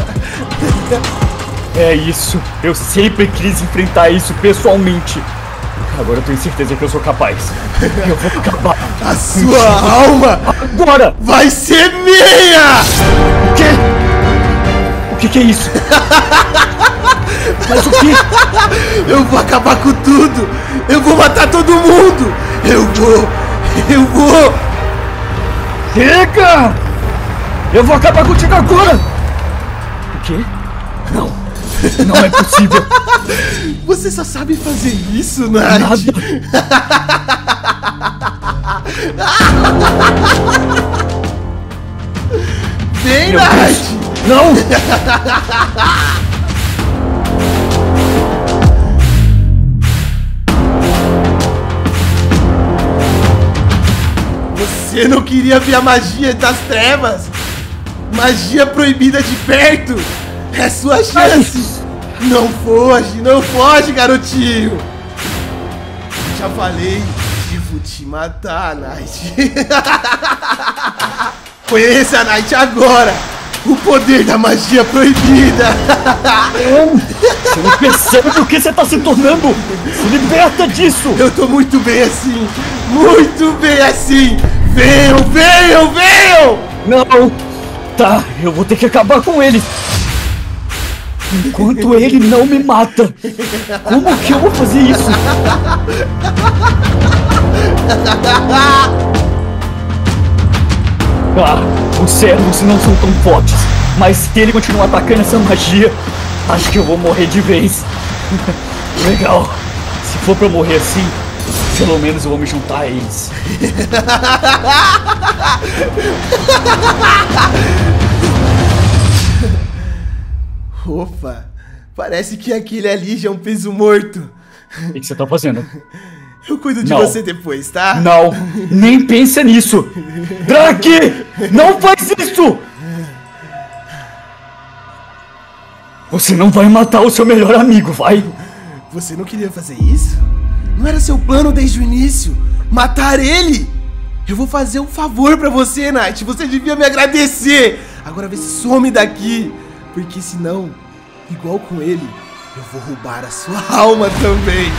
É isso. Eu sempre quis enfrentar isso pessoalmente. Agora eu tenho certeza que eu sou capaz. Eu vou acabar. A sua alma Agora! vai ser minha! O quê? O que é isso? Mas o quê? Eu vou acabar com tudo! Eu vou matar todo mundo! Eu vou! Chega! Eu vou acabar contigo agora! O quê? Não. Não é possível. Você só sabe fazer isso, Knight? Vem, Meu Knight! Deus. Não! Você não queria ver a magia das trevas? Magia proibida de perto! É sua chance! Não foge, garotinho! Já falei, eu vou te matar, Knight. Conheça, Knight, agora! O poder da magia proibida! Você não percebe o que você tá se tornando! Se liberta disso! Eu tô muito bem assim! Muito bem assim! Venham! Não! Tá, eu vou ter que acabar com ele! Enquanto ele não me mata! Como que eu vou fazer isso? Ah, os servos não são tão fortes, mas se ele continuar atacando essa magia, acho que eu vou morrer de vez. Legal. Se for pra eu morrer assim, pelo menos eu vou me juntar a eles. Opa, parece que aquele ali já é um peso morto. O que você tá fazendo? Eu cuido de Não. você depois, tá? Não, nem pensa nisso! Drake! Não faz isso! Você não vai matar o seu melhor amigo, vai? Você não queria fazer isso? Não era seu plano desde o início? Matar ele? Eu vou fazer um favor pra você, Knight. Você devia me agradecer. Agora vê se some daqui. Porque senão, igual com ele, eu vou roubar a sua alma também.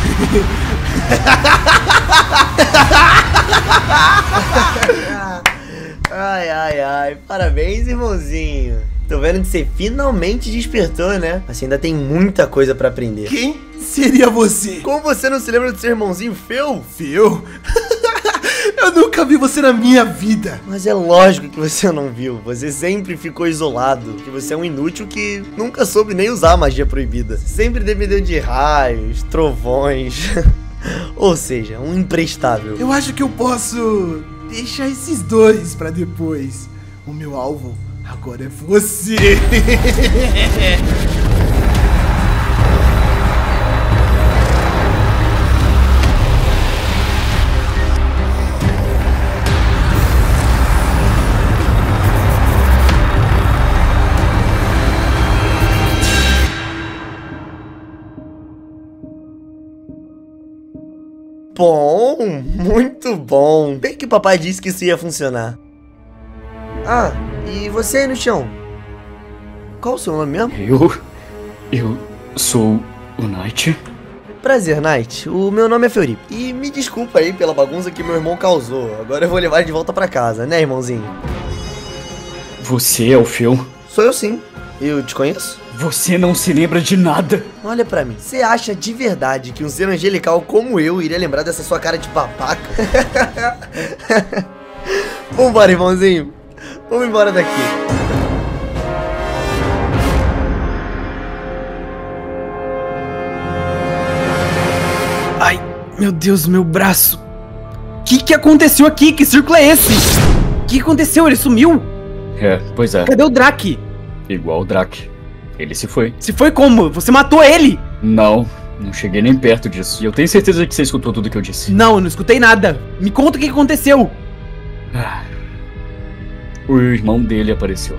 Ai, parabéns, irmãozinho. Tô vendo que você finalmente despertou, né? Mas você ainda tem muita coisa pra aprender. Quem seria você? Como você não se lembra do seu irmãozinho Phil? Phil? Eu nunca vi você na minha vida. Mas é lógico que você não viu. Você sempre ficou isolado. Que você é um inútil que nunca soube nem usar a magia proibida. Sempre dependeu de raios, trovões. Ou seja, um imprestável. Eu acho que eu posso deixar esses dois pra depois. O meu alvo Agora é você. Bom, muito bom. Bem que o papai disse que isso ia funcionar. Ah, e você aí no chão? Qual o seu nome mesmo? Eu sou o Knight. Prazer, Knight. O meu nome é Feuri. E me desculpa aí pela bagunça que meu irmão causou. Agora eu vou levar ele de volta pra casa, né, irmãozinho? Você é o Phil? Sou eu sim. Eu te conheço? Você não se lembra de nada. Olha pra mim, você acha de verdade que um ser angelical como eu iria lembrar dessa sua cara de babaca? Vambora, irmãozinho. Vamos embora daqui. Ai, meu Deus, meu braço. Que aconteceu aqui? Que círculo é esse? O que aconteceu? Ele sumiu? É, pois é. Cadê o Drake? Igual o Drake. Ele se foi. Se foi como? Você matou ele? Não cheguei nem perto disso. E eu tenho certeza que você escutou tudo que eu disse. Não, eu não escutei nada. Me conta o que aconteceu. O irmão dele apareceu.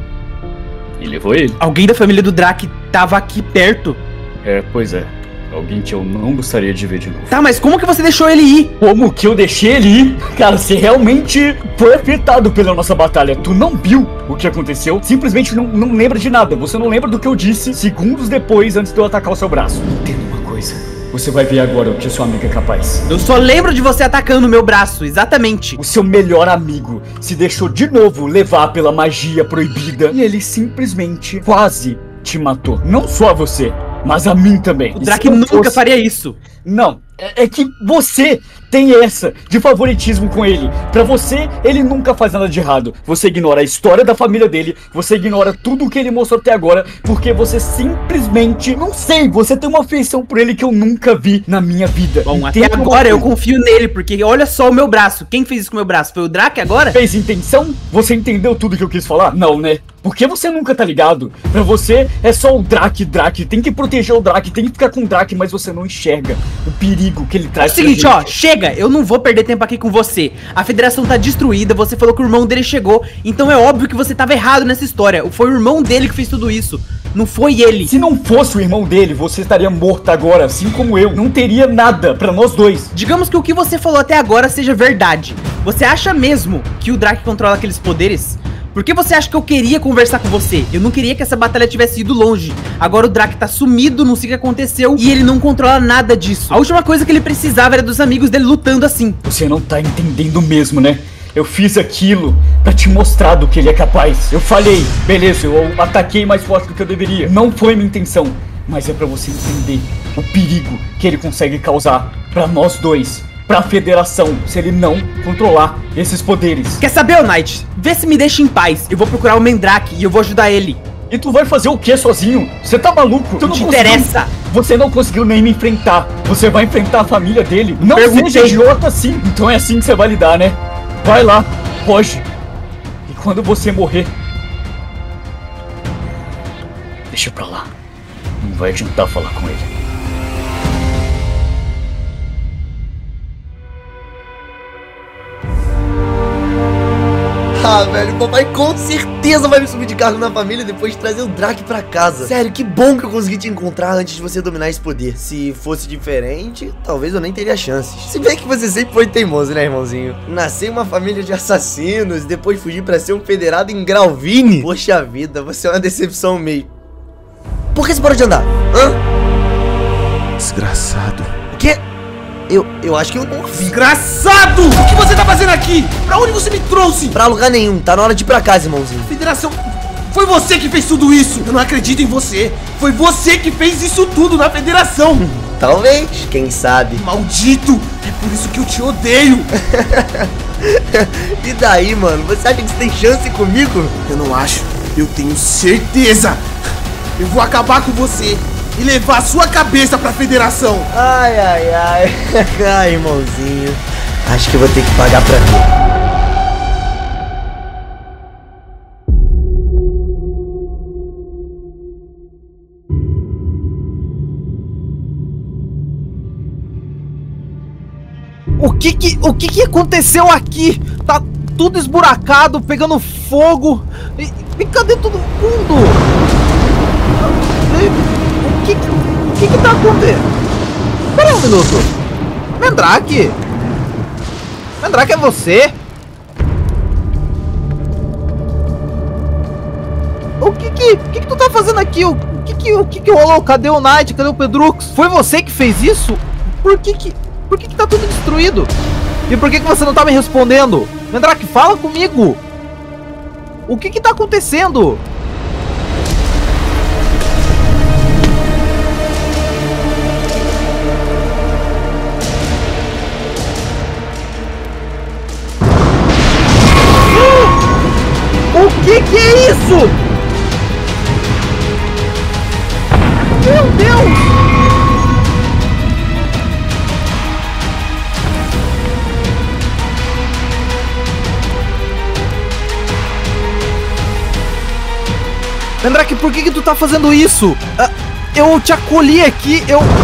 E levou ele. Alguém da família do Drake tava aqui perto. É, pois é. Alguém que eu não gostaria de ver de novo. Tá, mas como que você deixou ele ir? Como que eu deixei ele ir? Cara, você realmente foi afetado pela nossa batalha. Tu não viu o que aconteceu? Simplesmente não lembra de nada. Você não lembra do que eu disse segundos depois, antes de eu atacar o seu braço. Entenda uma coisa. Você vai ver agora o que sua amiga é capaz. Eu só lembro de você atacando o meu braço, exatamente. O seu melhor amigo se deixou de novo levar pela magia proibida. E ele simplesmente quase te matou. Não só a você, mas a mim também. O Drake nunca faria isso. Não, é que você tem essa de favoritismo com ele. Pra você, ele nunca faz nada de errado. Você ignora a história da família dele, você ignora tudo o que ele mostrou até agora, porque você simplesmente, não sei, você tem uma afeição por ele que eu nunca vi na minha vida. Bom, até agora eu confio nele, porque olha só o meu braço. Quem fez isso com o meu braço? Foi o Drake agora? Fez intenção? Você entendeu tudo que eu quis falar? Não, né? Porque você nunca tá ligado. Pra você é só o Drake. Tem que proteger o Drake, tem que ficar com o Drake, mas você não enxerga o perigo que ele traz. É o seguinte, ó, chega, eu não vou perder tempo aqui com você. A federação tá destruída, você falou que o irmão dele chegou, então é óbvio que você tava errado nessa história. Foi o irmão dele que fez tudo isso, não foi ele. Se não fosse o irmão dele, você estaria morto agora, assim como eu. Não teria nada pra nós dois. Digamos que o que você falou até agora seja verdade. Você acha mesmo que o Drake controla aqueles poderes? Por que você acha que eu queria conversar com você? Eu não queria que essa batalha tivesse ido longe. Agora o Drake tá sumido, não sei o que aconteceu, e ele não controla nada disso. A última coisa que ele precisava era dos amigos dele lutando assim. Você não tá entendendo mesmo, né? Eu fiz aquilo pra te mostrar do que ele é capaz. Eu falhei, beleza, eu ataquei mais forte do que eu deveria. Não foi minha intenção, mas é pra você entender o perigo que ele consegue causar pra nós dois. Pra federação, se ele não controlar esses poderes. Quer saber, ô Knight? Vê se me deixa em paz. Eu vou procurar o Mandrake e eu vou ajudar ele. E tu vai fazer o que sozinho? Você tá maluco? Tu não te interessa. Você não conseguiu nem me enfrentar. Você vai enfrentar a família dele. Não seja idiota assim. Então é assim que você vai lidar, né? Vai lá, foge. E quando você morrer, deixa pra lá. Não vai adiantar falar com ele. Ah, velho, o papai com certeza vai me subir de cargo na família depois de trazer o Drake pra casa. Sério, que bom que eu consegui te encontrar antes de você dominar esse poder. Se fosse diferente, talvez eu nem teria chances. Se bem que você sempre foi teimoso, né, irmãozinho? Nascer em uma família de assassinos e depois fugir pra ser um federado em Gralvini. Poxa vida, você é uma decepção mesmo. Por que você parou de andar? Hã? Desgraçado. O quê? Eu acho que eu não ouvi. Desgraçado! O que você tá fazendo aqui? Pra onde você me trouxe? Pra lugar nenhum, tá na hora de ir pra casa, irmãozinho. Federação, foi você que fez tudo isso. Eu não acredito em você. Foi você que fez isso tudo na federação. Talvez, quem sabe. Maldito, é por isso que eu te odeio. E daí, mano? Você acha que você tem chance comigo? Eu não acho, eu tenho certeza. Eu vou acabar com você e levar a sua cabeça pra federação. Ai, ai, ai. Ai, irmãozinho. Acho que eu vou ter que pagar pra ver. O que aconteceu aqui? Tá tudo esburacado, pegando fogo. E cadê todo mundo? O que tá acontecendo? Pera aí um minuto. Mandrake? Mandrake, é você? O que tu tá fazendo aqui? O que rolou? Cadê o Knight? Cadê o Pedrux? Foi você que fez isso? Por que tá tudo destruído? E por que você não tá me respondendo? Mandrake, fala comigo! O que tá acontecendo? O que é isso? Meu Deus! Mandrake, por que tu tá fazendo isso? Eu te acolhi aqui,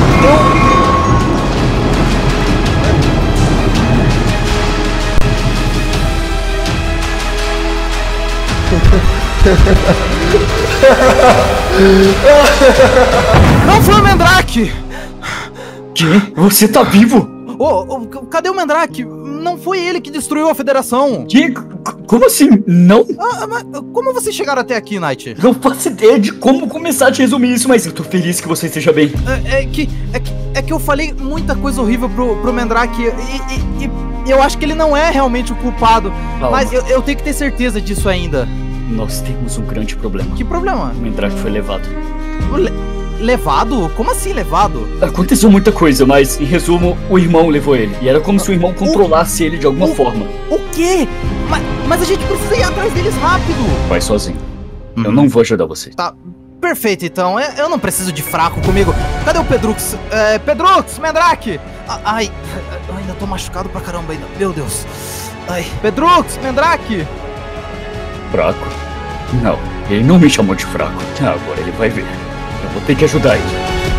Não foi o Mandrake! Que? Você tá vivo? Cadê o Mandrake? Não foi ele que destruiu a Federação. Que? Como assim? Não? Mas como vocês chegaram até aqui, Knight? Não faço ideia de como começar a te resumir isso, mas eu tô feliz que você esteja bem. É que eu falei muita coisa horrível pro Mandrake e eu acho que ele não é realmente o culpado. Calma. Mas eu tenho que ter certeza disso ainda. Nós temos um grande problema. Que problema? O Mandrake foi levado. Levado? Como assim levado? Aconteceu muita coisa, mas em resumo, o irmão levou ele. E era como se o irmão controlasse ele de alguma forma. O quê? Mas a gente precisa ir atrás deles rápido. Vai sozinho. Eu não vou ajudar você. Tá, perfeito então. Eu não preciso de fraco comigo. Cadê o Pedrux? Pedrux, Mandrake! Ai, eu ainda tô machucado pra caramba ainda. Meu Deus. Ai, Pedrux, Mandrake! Fraco? Não, ele não me chamou de fraco. Agora ele vai ver. Eu vou ter que ajudar ele.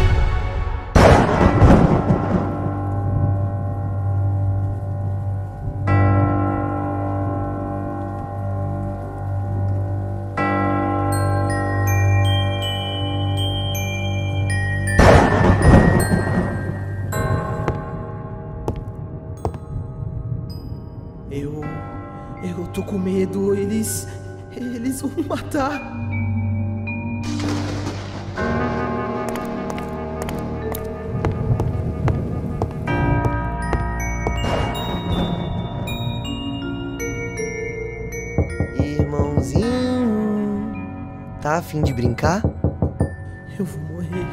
Eu tô com medo, eles vão me matar. Irmãozinho, tá a fim de brincar? Eu vou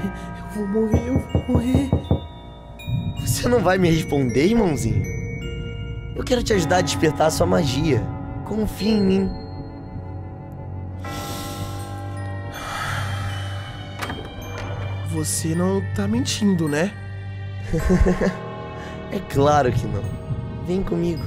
morrer. Você não vai me responder, irmãozinho? Eu quero te ajudar a despertar a sua magia. Confia em mim. Você não tá mentindo, né? É claro que não. Vem comigo.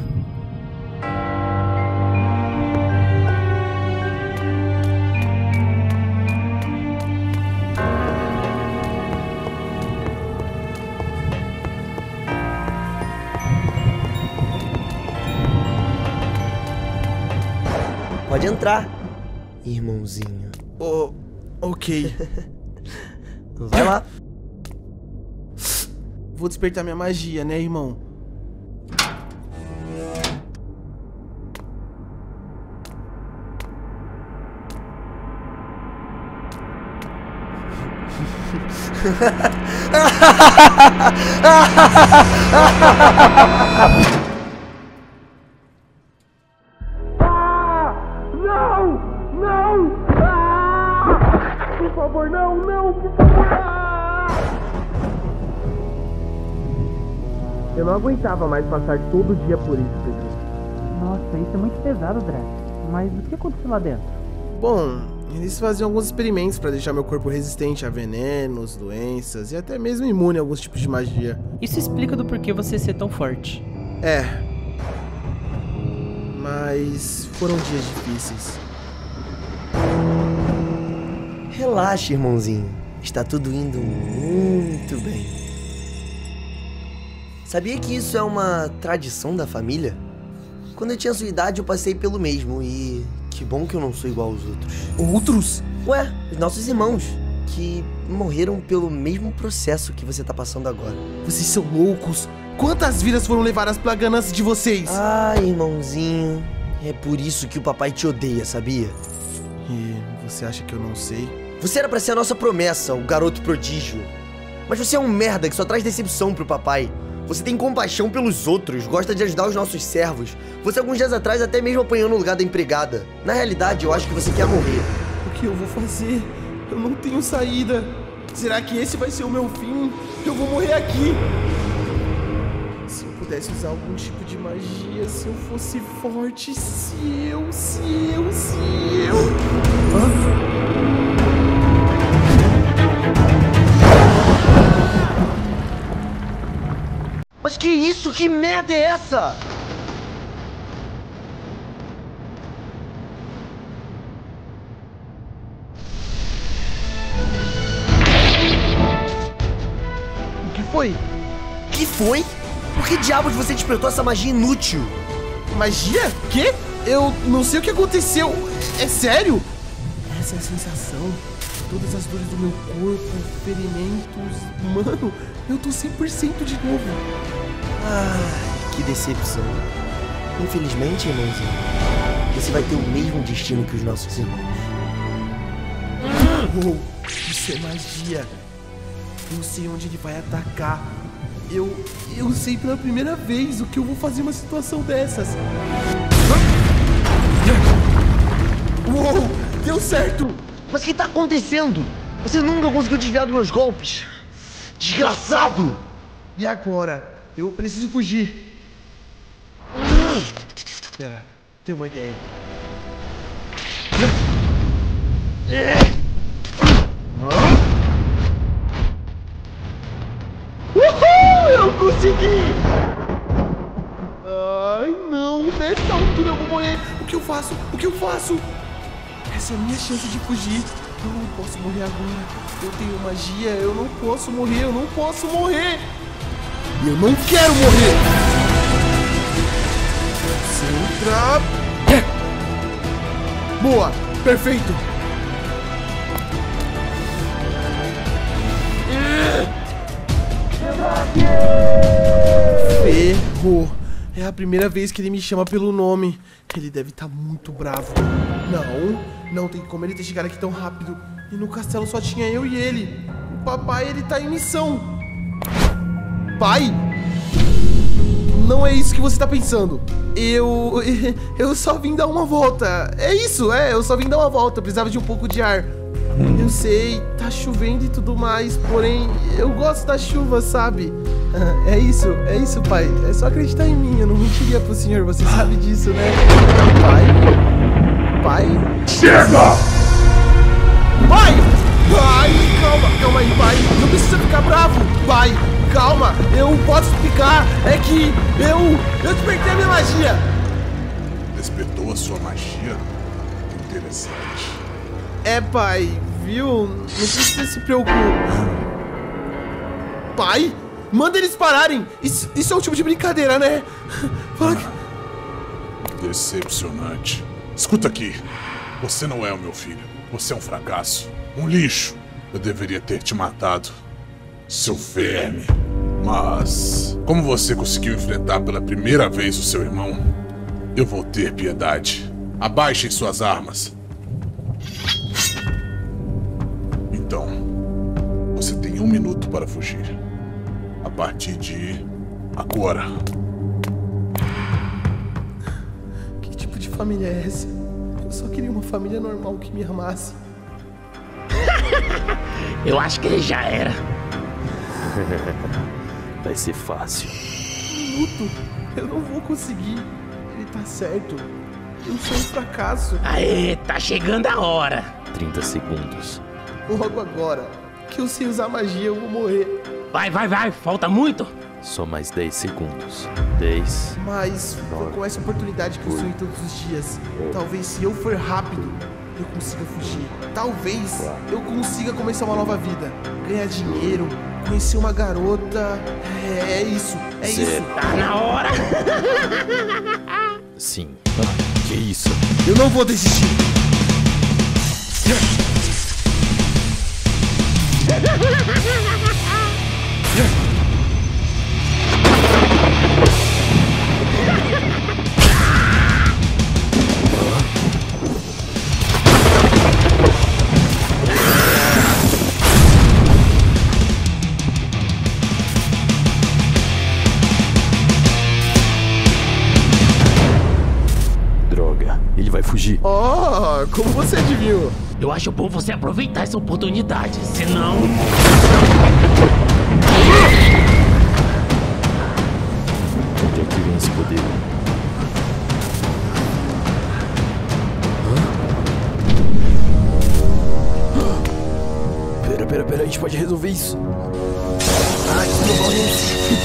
Pode entrar, irmãozinho. Ok. Vai lá. Vou despertar minha magia, né, irmão? Eu não aguentava mais passar todo dia por isso, Pedro. Nossa, isso é muito pesado, Drax. Mas o que aconteceu lá dentro? Bom, eles faziam alguns experimentos pra deixar meu corpo resistente a venenos, doenças e até mesmo imune a alguns tipos de magia. Isso explica do porquê você ser tão forte. É. Mas foram dias difíceis. Relaxa, irmãozinho. Está tudo indo muito bem. Sabia que isso é uma tradição da família? Quando eu tinha sua idade, eu passei pelo mesmo e... que bom que eu não sou igual aos outros. Outros? Ué, os nossos irmãos, que morreram pelo mesmo processo que você tá passando agora. Vocês são loucos? Quantas vidas foram levadas pela ganância de vocês? Ah, irmãozinho, é por isso que o papai te odeia, sabia? E você acha que eu não sei? Você era pra ser a nossa promessa, o garoto prodígio. Mas você é um merda que só traz decepção pro papai. Você tem compaixão pelos outros, gosta de ajudar os nossos servos. Você alguns dias atrás até mesmo apanhou no lugar da empregada. Na realidade, eu acho que você quer morrer. O que eu vou fazer? Eu não tenho saída. Será que esse vai ser o meu fim? Eu vou morrer aqui. Se eu pudesse usar algum tipo de magia, se eu fosse forte, se eu... Hã? Mas que isso? Que merda é essa? O que foi? Que foi? Por que diabos você despertou essa magia inútil? Magia? Quê? Eu não sei o que aconteceu. É sério? Essa é a sensação. Todas as dores do meu corpo, ferimentos... Mano, eu tô 100% de novo. Ah, que decepção. Infelizmente, irmãozinho, você vai ter o mesmo destino que os nossos irmãos. Oh, isso é magia. Eu sei onde ele vai atacar. Eu sei pela primeira vez o que eu vou fazer numa situação dessas. Uou, deu certo. Mas o que tá acontecendo? Você nunca conseguiu desviar dos meus golpes. Desgraçado! E agora? Eu preciso fugir. Pera, tenho uma ideia. Uhul! Eu consegui! Ai, não! Nessa altura eu vou morrer! O que eu faço? O que eu faço? Essa é a minha chance de fugir. Eu não posso morrer agora. Eu tenho magia, eu não posso morrer, eu não posso morrer! E eu não quero morrer! Centra... Boa! Perfeito! Ferrou! É a primeira vez que ele me chama pelo nome. Ele deve estar muito bravo. Não tem como ele ter chegado aqui tão rápido. E no castelo só tinha eu e ele. O papai, ele tá em missão. Pai? Não é isso que você tá pensando. Eu só vim dar uma volta. É isso, eu só vim dar uma volta. Eu precisava de um pouco de ar. Eu sei, tá chovendo e tudo mais, porém, eu gosto da chuva, sabe? É isso, pai. É só acreditar em mim, eu não mentiria pro senhor, você sabe disso, né? Pai? Chega! Pai! Pai, calma aí, pai. Não precisa ficar bravo. Pai, calma, eu posso explicar. É que eu despertei a minha magia. Despertou a sua magia? Interessante. Pai, viu? Não precisa se preocupar. Pai? Manda eles pararem! Isso é um tipo de brincadeira, né? Fala que... Decepcionante. Escuta aqui. Você não é o meu filho. Você é um fracasso. Um lixo. Eu deveria ter te matado. Seu verme. Mas... como você conseguiu enfrentar pela primeira vez o seu irmão, eu vou ter piedade. Abaixem suas armas. Então, você tem 1 minuto para fugir. A partir de agora. Que tipo de família é essa? Eu só queria uma família normal que me amasse. Eu acho que ele já era. Vai ser fácil. 1 minuto? Eu não vou conseguir. Ele tá certo. Eu sou um fracasso. Aê, tá chegando a hora. 30 segundos. Logo agora, que eu sei usar magia, eu vou morrer. Vai, falta muito. Só mais 10 segundos. 10. Mas foi com essa oportunidade que eu sonho todos os dias. Talvez se eu for rápido, eu consiga fugir. Talvez eu consiga começar uma nova vida. Ganhar dinheiro, conheci uma garota. É isso, é isso. Tá na hora. Sim. Que isso? Eu não vou desistir. Droga, ele vai fugir. Oh, como você adivinhou? Eu acho bom você aproveitar essa oportunidade, senão... Onde é que vem esse poder? Pera, a gente pode resolver isso. Ai, que violência.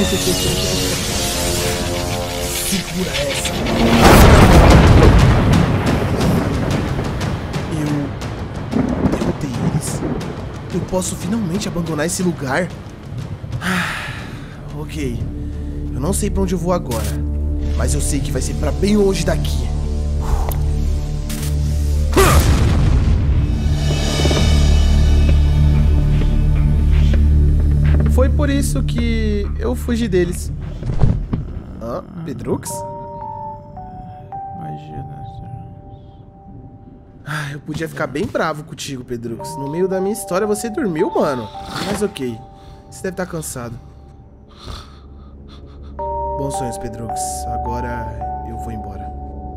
Segura essa. Eu derrotei eles. Eu posso finalmente abandonar esse lugar? Ok. Eu não sei pra onde eu vou agora, mas eu sei que vai ser pra bem longe daqui. Foi por isso que eu fugi deles. Hã? Pedrux? Ah, eu podia ficar bem bravo contigo, Pedrux. No meio da minha história você dormiu, mano. Mas ok. Você deve estar cansado. Bons sonhos, Pedrux. Agora eu vou embora.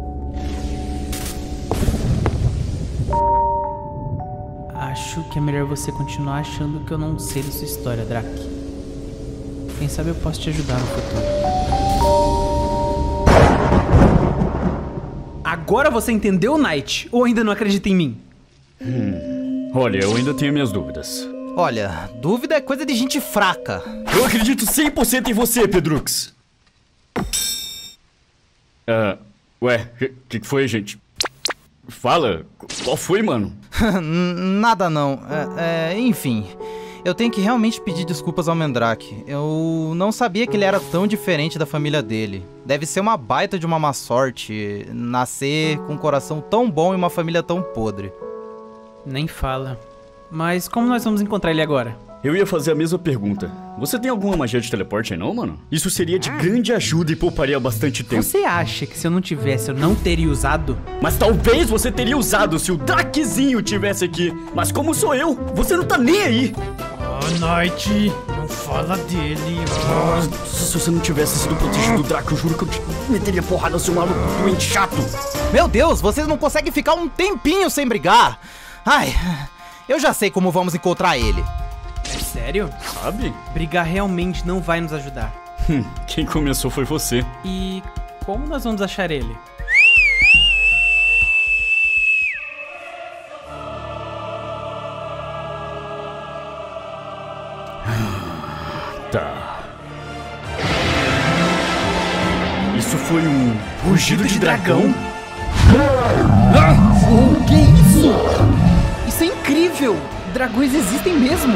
Acho que é melhor você continuar achando que eu não sei da sua história, Drac. Quem sabe eu posso te ajudar no futuro. Agora você entendeu, Knight? Ou ainda não acredita em mim? Olha, eu ainda tenho minhas dúvidas. Olha, dúvida é coisa de gente fraca. Eu acredito 100% em você, Pedrux. Ué, que foi, gente? Fala, qual foi, mano? Nada não. Enfim, eu tenho que realmente pedir desculpas ao Mandrake. Eu não sabia que ele era tão diferente da família dele. Deve ser uma baita de uma má sorte nascer com um coração tão bom e uma família tão podre. Nem fala. Mas como nós vamos encontrar ele agora? Eu ia fazer a mesma pergunta. Você tem alguma magia de teleporte aí não, mano? Isso seria de grande ajuda e pouparia bastante tempo. Você acha que se eu não tivesse, eu não teria usado? Mas talvez você teria usado se o Drakzinho tivesse aqui. Mas como sou eu, você não tá nem aí. Knight, não fala dele. Se você não tivesse sido protegido do Drak, eu juro que eu te meteria porrada, seu maluco doente chato. Meu Deus, vocês não conseguem ficar um tempinho sem brigar. Ai, eu já sei como vamos encontrar ele. É sério? Sabe? Brigar realmente não vai nos ajudar. Quem começou foi você. E como nós vamos achar ele? Tá. Isso foi um rugido de dragão? O que é isso? Isso é incrível! Dragões existem mesmo!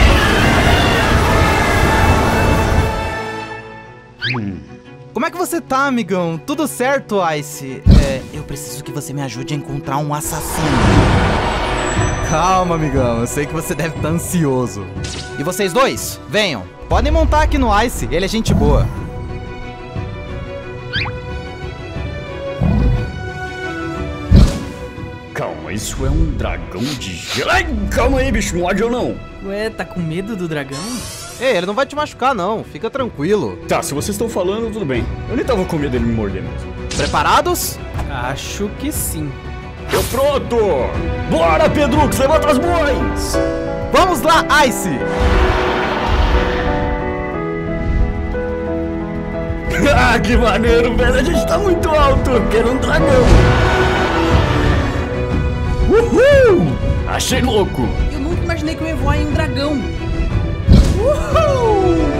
Como é que você tá, amigão? Tudo certo, Ice? Eu preciso que você me ajude a encontrar um assassino. Calma, amigão. Eu sei que você deve estar ansioso. E vocês dois, venham. Podem montar aqui no Ice. Ele é gente boa. Calma, isso é um dragão de gelo. Ai, calma aí, bicho, morde ou não? Ué, tá com medo do dragão? Ei, ele não vai te machucar, não. Fica tranquilo. Tá, se vocês estão falando, tudo bem. Eu nem tava com medo dele me morder mesmo. Preparados? Acho que sim. Tô pronto! Bora, Pedrux, levanta as mãos! Vamos lá, Ice! Ah, que maneiro, velho! A gente tá muito alto! Eu quero um dragão! Uhul! Achei louco! Eu nunca imaginei que eu ia voar em um dragão. Uhul!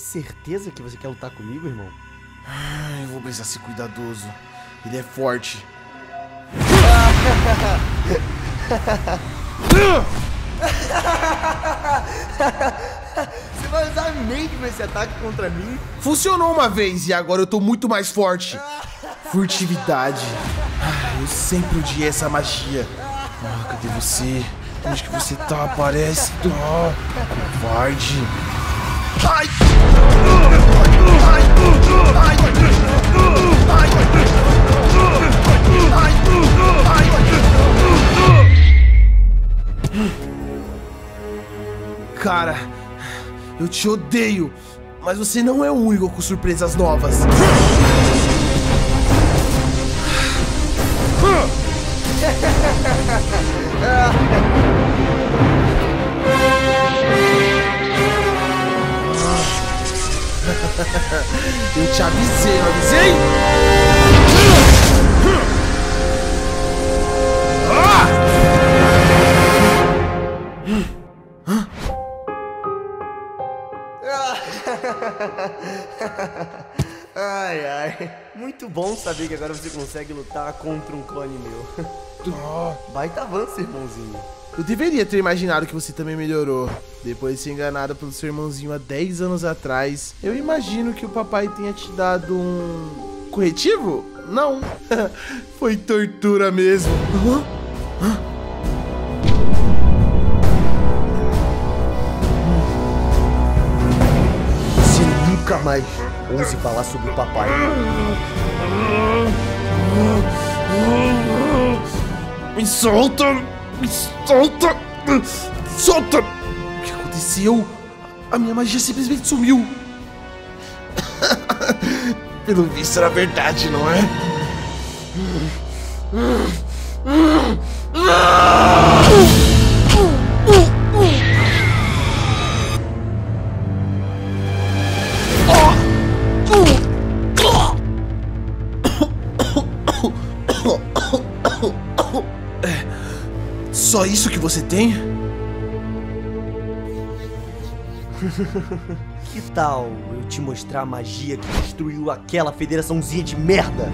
certeza que você quer lutar comigo, irmão? Eu vou precisar ser cuidadoso. Ele é forte. Você vai usar mesmo esse ataque contra mim? Funcionou uma vez e agora eu tô muito mais forte. Furtividade. Eu sempre odiei essa magia. Cadê você? Onde que você tá? Parece. Covarde. Ai! Cara, eu te odeio, mas você não é o único com surpresas novas. Eu te avisei, não avisei? Ai, ai. Muito bom saber que agora você consegue lutar contra um clone meu. Baita avanço, irmãozinho. Eu deveria ter imaginado que você também melhorou. Depois de ser enganado pelo seu irmãozinho há 10 anos atrás, eu imagino que o papai tenha te dado um... corretivo? Não. Foi tortura mesmo. Você nunca mais ouse falar sobre o papai. Me solta! Me solta! Solta! O que aconteceu? A minha magia simplesmente sumiu. Pelo visto era verdade, não é? Só isso que você tem? Que tal eu te mostrar a magia que destruiu aquela federaçãozinha de merda?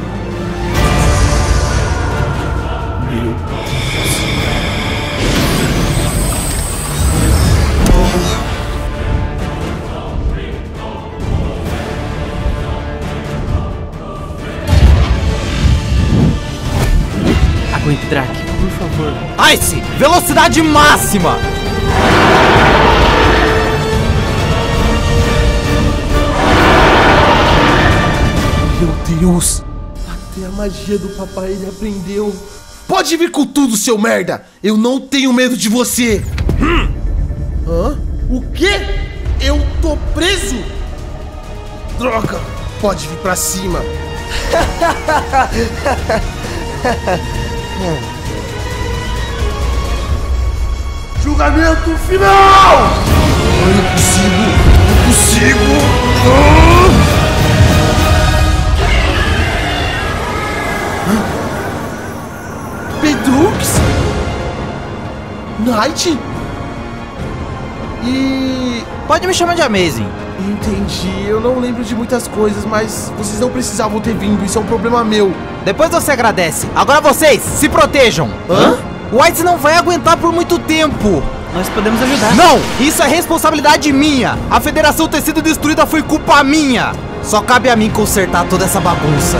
Aguente, Drake, por favor. Ice, velocidade máxima! Meu Deus! Até a magia do papai ele aprendeu. Pode vir com tudo, seu merda! Eu não tenho medo de você! Hã? O quê? Eu tô preso? Droga! Pode vir pra cima! Julgamento final! Eu não consigo! Não consigo! Pedrux? Knight? E... Pode me chamar de Amazing. Entendi, eu não lembro de muitas coisas, mas vocês não precisavam ter vindo, isso é um problema meu. Depois você agradece. Agora vocês, se protejam. Hã? O White não vai aguentar por muito tempo. Nós podemos ajudar. Não, isso é responsabilidade minha. A federação ter sido destruída foi culpa minha. Só cabe a mim consertar toda essa bagunça.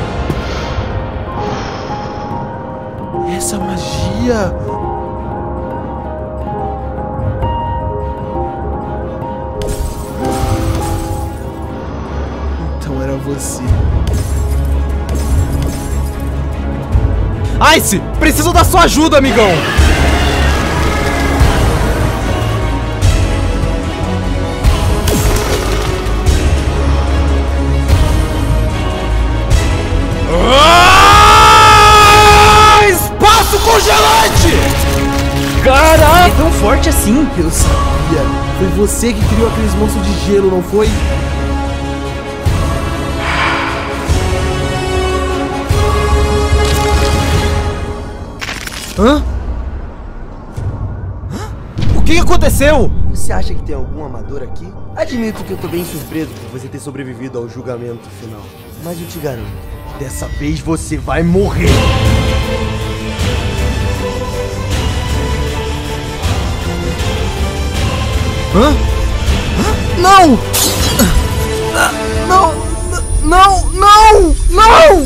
Essa magia... Então era você. Ice, preciso da sua ajuda, amigão. Espaço congelante! Caraca! É tão forte assim? Eu sabia. Foi você que criou aqueles monstros de gelo, não foi? Hã? O que aconteceu? Você acha que tem algum amador aqui? Admito que eu tô bem surpreso por você ter sobrevivido ao julgamento final. Mas eu te garanto, dessa vez você vai morrer! Hã? Não! Não! Não! Não! Não!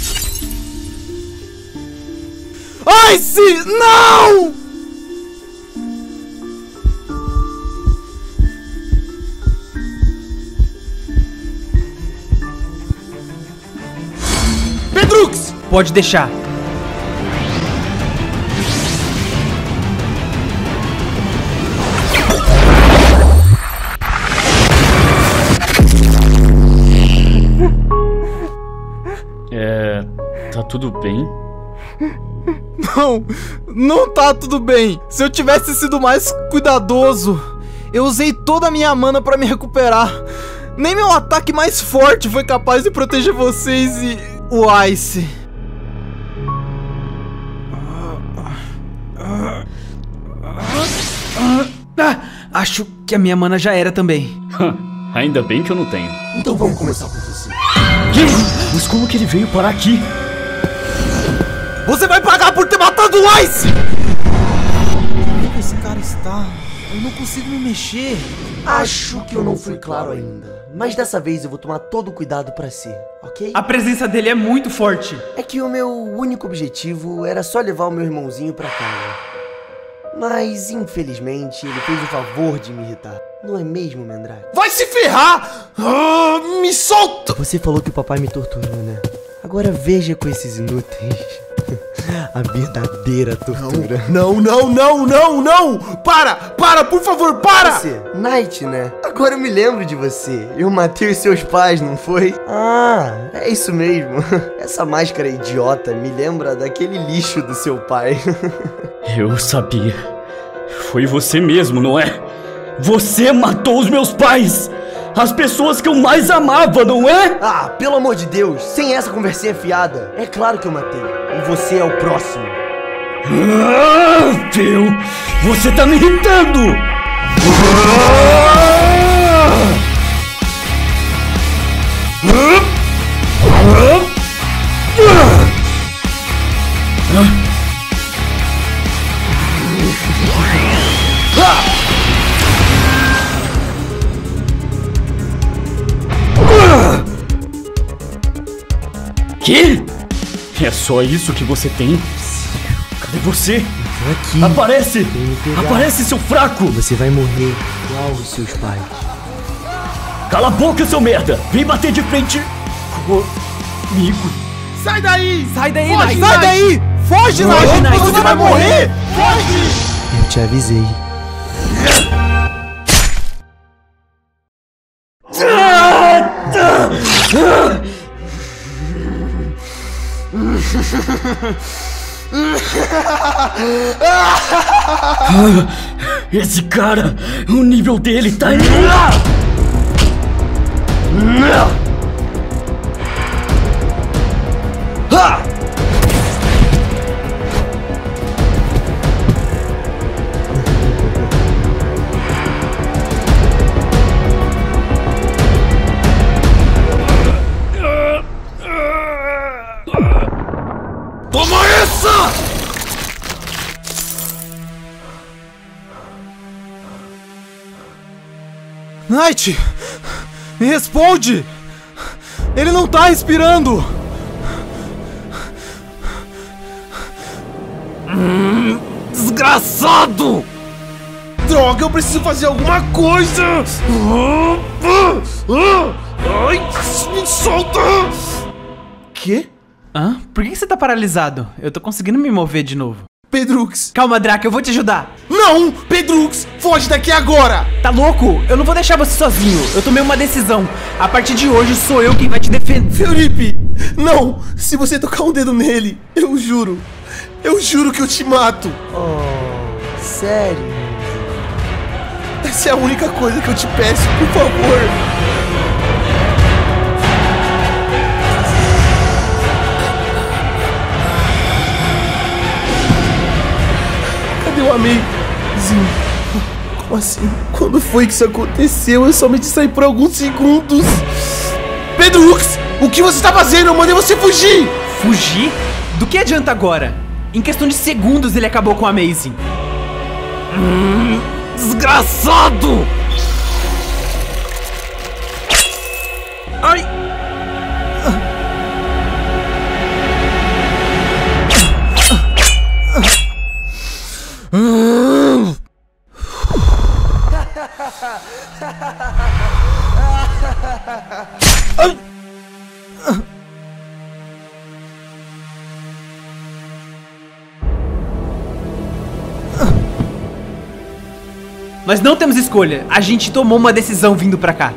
Ice! Não! Pedrux! Pode deixar. Tá tudo bem? Não, não tá tudo bem. Se eu tivesse sido mais cuidadoso, eu usei toda a minha mana pra me recuperar. Nem meu ataque mais forte foi capaz de proteger vocês e o Ice. Acho que a minha mana já era também. Ainda bem que eu não tenho. Então vamos começar com você. Que? Mas como que ele veio parar aqui? Você vai pagar por ter matado o Ice! Onde esse cara está? Eu não consigo me mexer. Acho que eu não fui claro ainda. Mas dessa vez eu vou tomar todo o cuidado pra ser, ok? A presença dele é muito forte. É que o meu único objetivo era só levar o meu irmãozinho pra casa. Mas, infelizmente, ele fez o favor de me irritar. Não é mesmo, Mandrake? Vai se ferrar! Me solta! Você falou que o papai me torturou, né? Agora veja com esses inúteis. A verdadeira tortura. Não! Para, por favor, para! Você, Knight, né? Agora eu me lembro de você. Eu matei os seus pais, não foi? Ah, é isso mesmo. Essa máscara idiota me lembra daquele lixo do seu pai. Eu sabia. Foi você mesmo, não é? Você matou os meus pais! As pessoas que eu mais amava, não é? Ah, pelo amor de Deus, sem essa conversinha fiada. É claro que eu matei. E você é o próximo. Ah, Phil! Você tá me irritando! Que? É só isso que você tem? Cadê você? Aqui. Aparece! Aparece, seu fraco! Você vai morrer igual os seus pais. Cala a boca, seu merda! Vem bater de frente comigo! Sai daí! Sai daí, Foge, Knight! sai daí! Foge, Knight! Você vai morrer! Eu te avisei. Esse cara, o nível dele tá em... Toma essa! Knight! Me responde! Ele não tá respirando! Desgraçado! Droga, eu preciso fazer alguma coisa! Ai, me solta! Quê? Hã? Por que você tá paralisado? Eu tô conseguindo me mover de novo. Pedrux! Calma, Drake, eu vou te ajudar. Não! Pedrux! Foge daqui agora! Tá louco? Eu não vou deixar você sozinho. Eu tomei uma decisão. A partir de hoje sou eu quem vai te defender. Felipe! Não! Se você tocar um dedo nele, eu juro que eu te mato! Oh, sério? Essa é a única coisa que eu te peço, por favor! Cadê o amigozinho? Como assim? Quando foi que isso aconteceu? Eu só me distraí por alguns segundos. Pedrux, o que você tá fazendo? Eu mandei você fugir! Fugir? Do que adianta agora? Em questão de segundos ele acabou com a Amazing. Desgraçado! Ai! Nós não temos escolha. A gente tomou uma decisão vindo pra cá.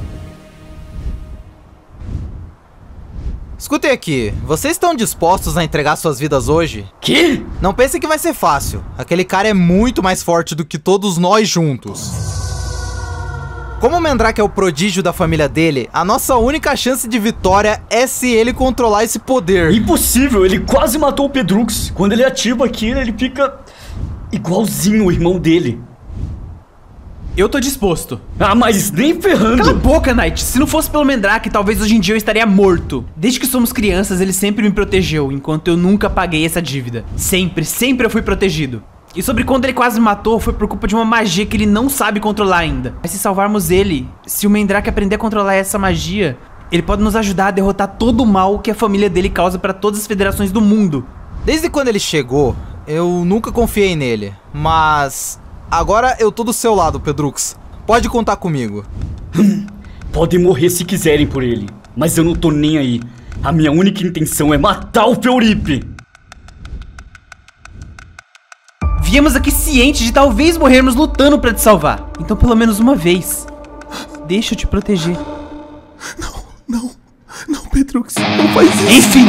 Escutem aqui, vocês estão dispostos a entregar suas vidas hoje? Que? Não pensem que vai ser fácil. Aquele cara é muito mais forte do que todos nós juntos. Como o Mandrake é o prodígio da família dele, a nossa única chance de vitória é se ele controlar esse poder. Impossível, ele quase matou o Pedrux. Quando ele ativa aquilo, ele fica igualzinho o irmão dele. Eu tô disposto. Ah, mas nem ferrando. Cala a boca, Knight. Se não fosse pelo Mandrake, talvez hoje em dia eu estaria morto. Desde que somos crianças, ele sempre me protegeu, enquanto eu nunca paguei essa dívida. Sempre eu fui protegido. E sobre quando ele quase me matou, foi por culpa de uma magia que ele não sabe controlar ainda. Mas se salvarmos ele, se o Mandrake aprender a controlar essa magia, ele pode nos ajudar a derrotar todo o mal que a família dele causa pra todas as federações do mundo. Desde quando ele chegou, eu nunca confiei nele, mas agora eu tô do seu lado, Pedrux. Pode contar comigo. Podem morrer se quiserem por ele, mas eu não tô nem aí. A minha única intenção é matar o Feuripe. Viemos aqui cientes de talvez morrermos lutando pra te salvar. Então pelo menos uma vez, deixa eu te proteger. Não, Pedrux, não faz isso. Enfim!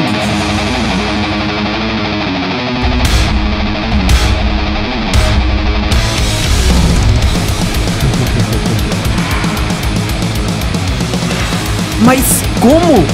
Mas como?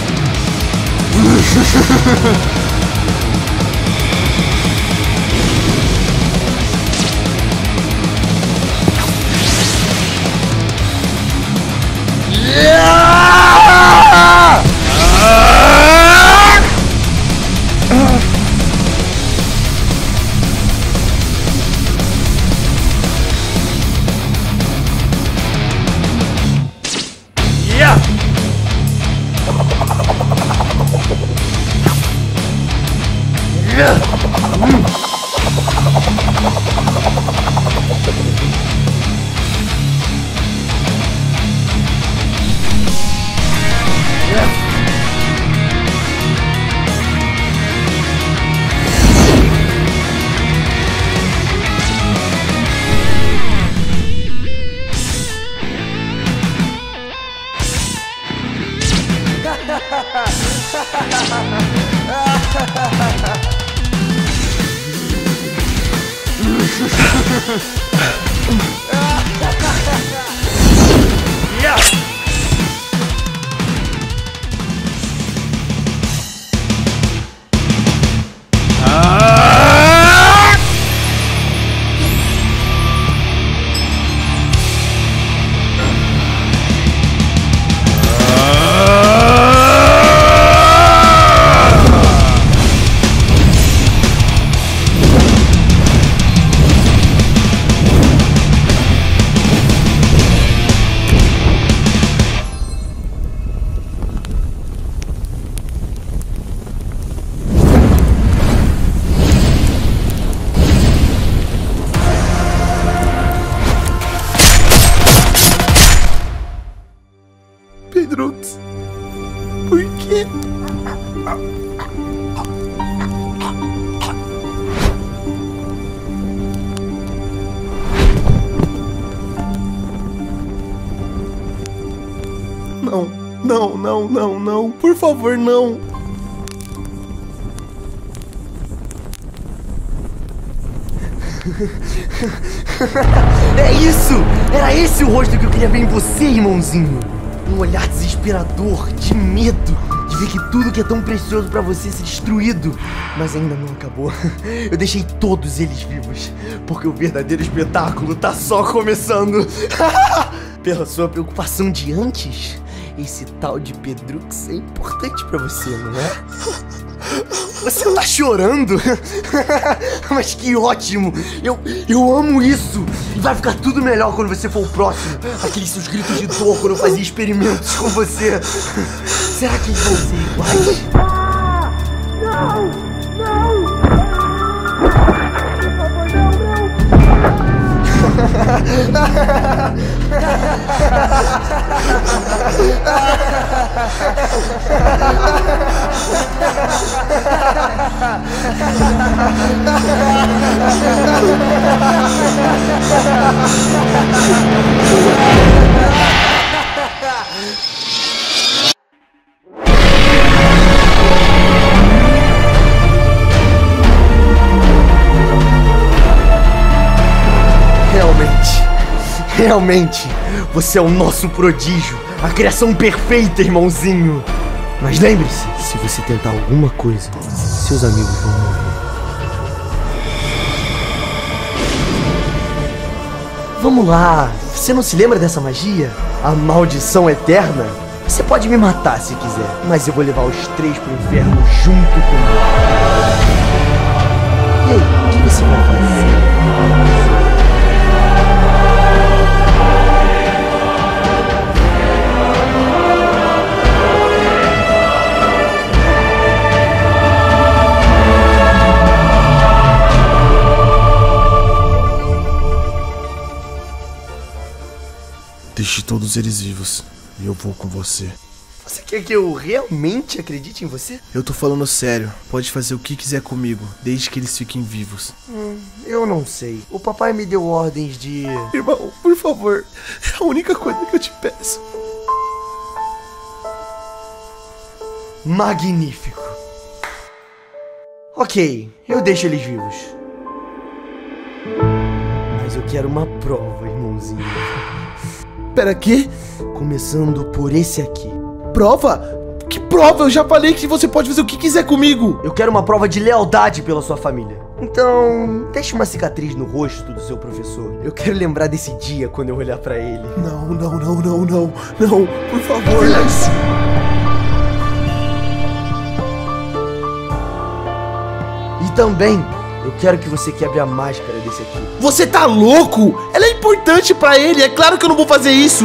Pedrux, por quê? Não, por favor, não. É isso! Era esse o rosto que eu queria ver em você, irmãozinho. Um olhar desesperador, de medo, de ver que tudo que é tão precioso pra você ser destruído. Mas ainda não acabou. Eu deixei todos eles vivos, porque o verdadeiro espetáculo tá só começando. Pela sua preocupação de antes, esse tal de Pedrux é importante pra você, não é? Você tá chorando? Mas que ótimo! Eu amo isso! E vai ficar tudo melhor quando você for o próximo. Aqueles seus gritos de dor quando eu fazia experimentos com você. Será que eles vão ser iguais? Não! Não! Por favor, Realmente, você é o nosso prodígio, a criação perfeita, irmãozinho. Mas lembre-se, se você tentar alguma coisa, seus amigos vão morrer. Vamos lá, você não se lembra dessa magia? A maldição eterna? Você pode me matar se quiser, mas eu vou levar os 3 pro inferno junto comigo. E aí, o que você vai fazer? Deixe todos eles vivos e eu vou com você. Você quer que eu realmente acredite em você? Eu tô falando sério. Pode fazer o que quiser comigo, desde que eles fiquem vivos. Eu não sei. O papai me deu ordens de... Irmão, por favor. É a única coisa que eu te peço. Magnífico. Ok, eu deixo eles vivos. Mas eu quero uma prova, irmãozinho. Pera, quê? Começando por esse aqui. Prova? Que prova? Eu já falei que você pode fazer o que quiser comigo. Eu quero uma prova de lealdade pela sua família. Então, deixe uma cicatriz no rosto do seu professor. Eu quero lembrar desse dia quando eu olhar pra ele. Não, por favor. Lance. E também, eu quero que você quebre a máscara desse aqui. Você tá louco? Ela é importante pra ele, é claro que eu não vou fazer isso.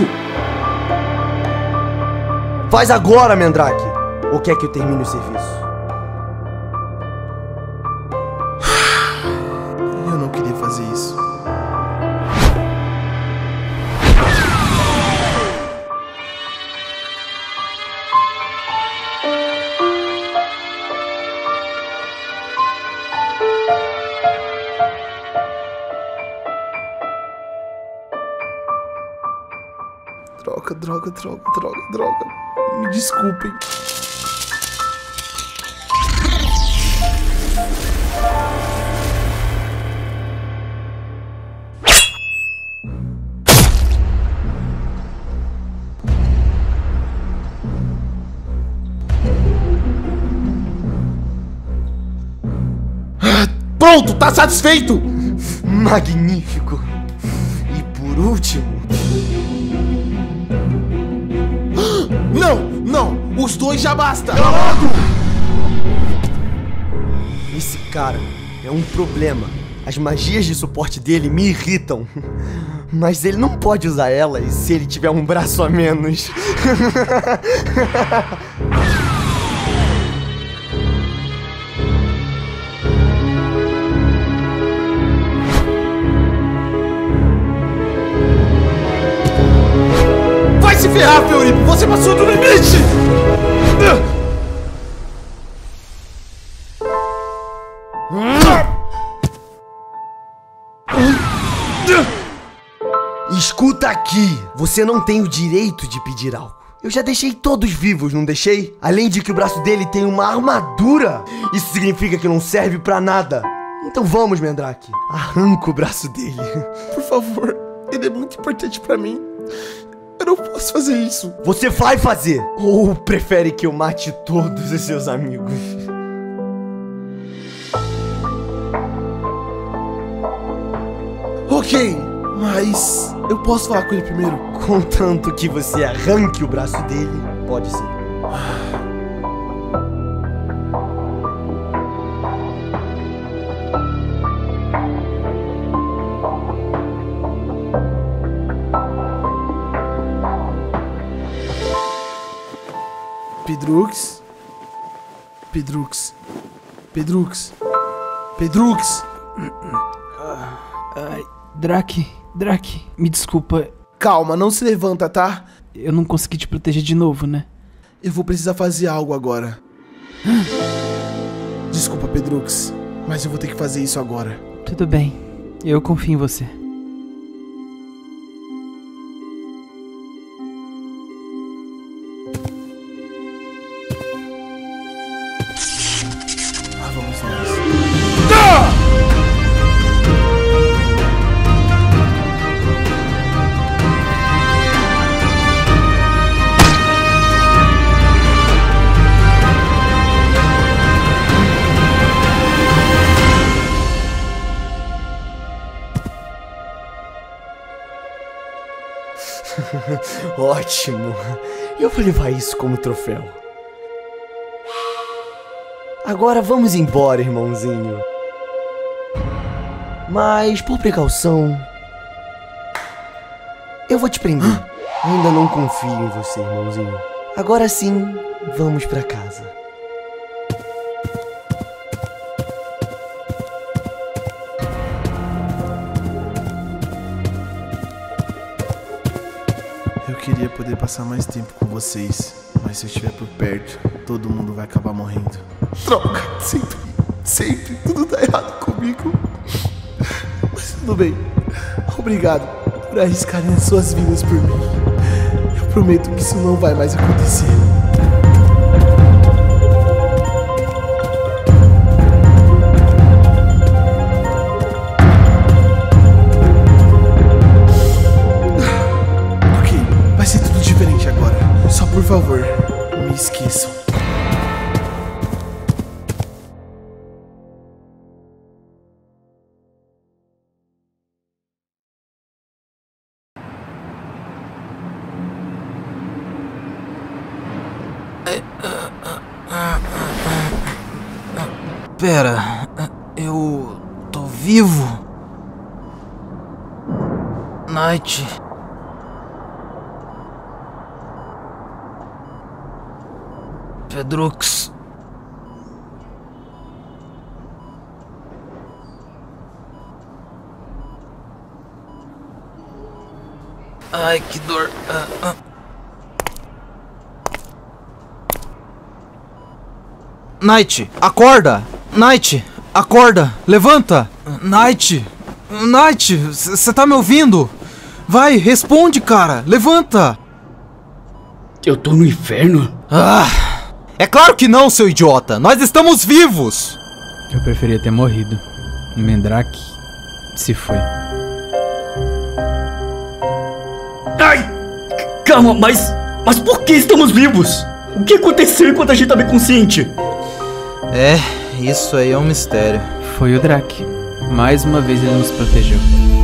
Faz agora, Mandrake. Ou quer que eu termine o serviço? Eu não queria fazer isso. Droga. Me desculpem. Pronto, tá satisfeito? Magnífico. E por último... Não, os 2 já basta. Esse cara é um problema. As magias de suporte dele me irritam. Mas ele não pode usar elas se ele tiver um braço a menos. Vai se ferrar, Feuripe! Você passou do limite! Escuta aqui! Você não tem o direito de pedir algo. Eu já deixei todos vivos, não deixei? Além de que o braço dele tem uma armadura. Isso significa que não serve pra nada. Então vamos, Mandrake. Arranca o braço dele. Por favor, ele é muito importante pra mim. Eu Eu posso fazer isso. Você vai fazer! Ou prefere que eu mate todos os seus amigos? Ok, mas eu posso falar com ele primeiro? Contanto que você arranque o braço dele, pode sim. Pedrux? Pedrux? Pedrux? Pedrux? Ai, Drake, me desculpa. Calma, não se levanta, tá? Eu não consegui te proteger de novo, né? Eu vou precisar fazer algo agora. Desculpa, Pedrux, mas eu vou ter que fazer isso agora. Tudo bem, eu confio em você. Vamos nós. Ótimo. Eu vou levar isso como troféu. Agora vamos embora, irmãozinho. Mas, por precaução, eu vou te prender. Ainda não confio em você, irmãozinho. Agora sim, vamos pra casa. Eu queria poder passar mais tempo com vocês, mas se eu estiver por perto, todo mundo vai acabar morrendo. Droga, sempre tudo tá errado comigo. Mas tudo bem. Obrigado por arriscarem as suas vidas por mim. Eu prometo que isso não vai mais acontecer. Ok, vai ser tudo diferente agora. Só por favor, me esqueçam. Pera, eu tô vivo? Night. Pedrux. Ai, que dor. Night, acorda! Night, acorda! Levanta! Night! Night, você tá me ouvindo? Vai, responde, cara! Levanta! Eu tô no inferno? Ah! É claro que não, seu idiota! Nós estamos vivos! Eu preferia ter morrido. O Mandrake se foi. Ai! Calma, mas por que estamos vivos? O que aconteceu enquanto a gente tá bem consciente? É, isso aí é um mistério. Foi o Drake. Mais uma vez ele nos protegeu.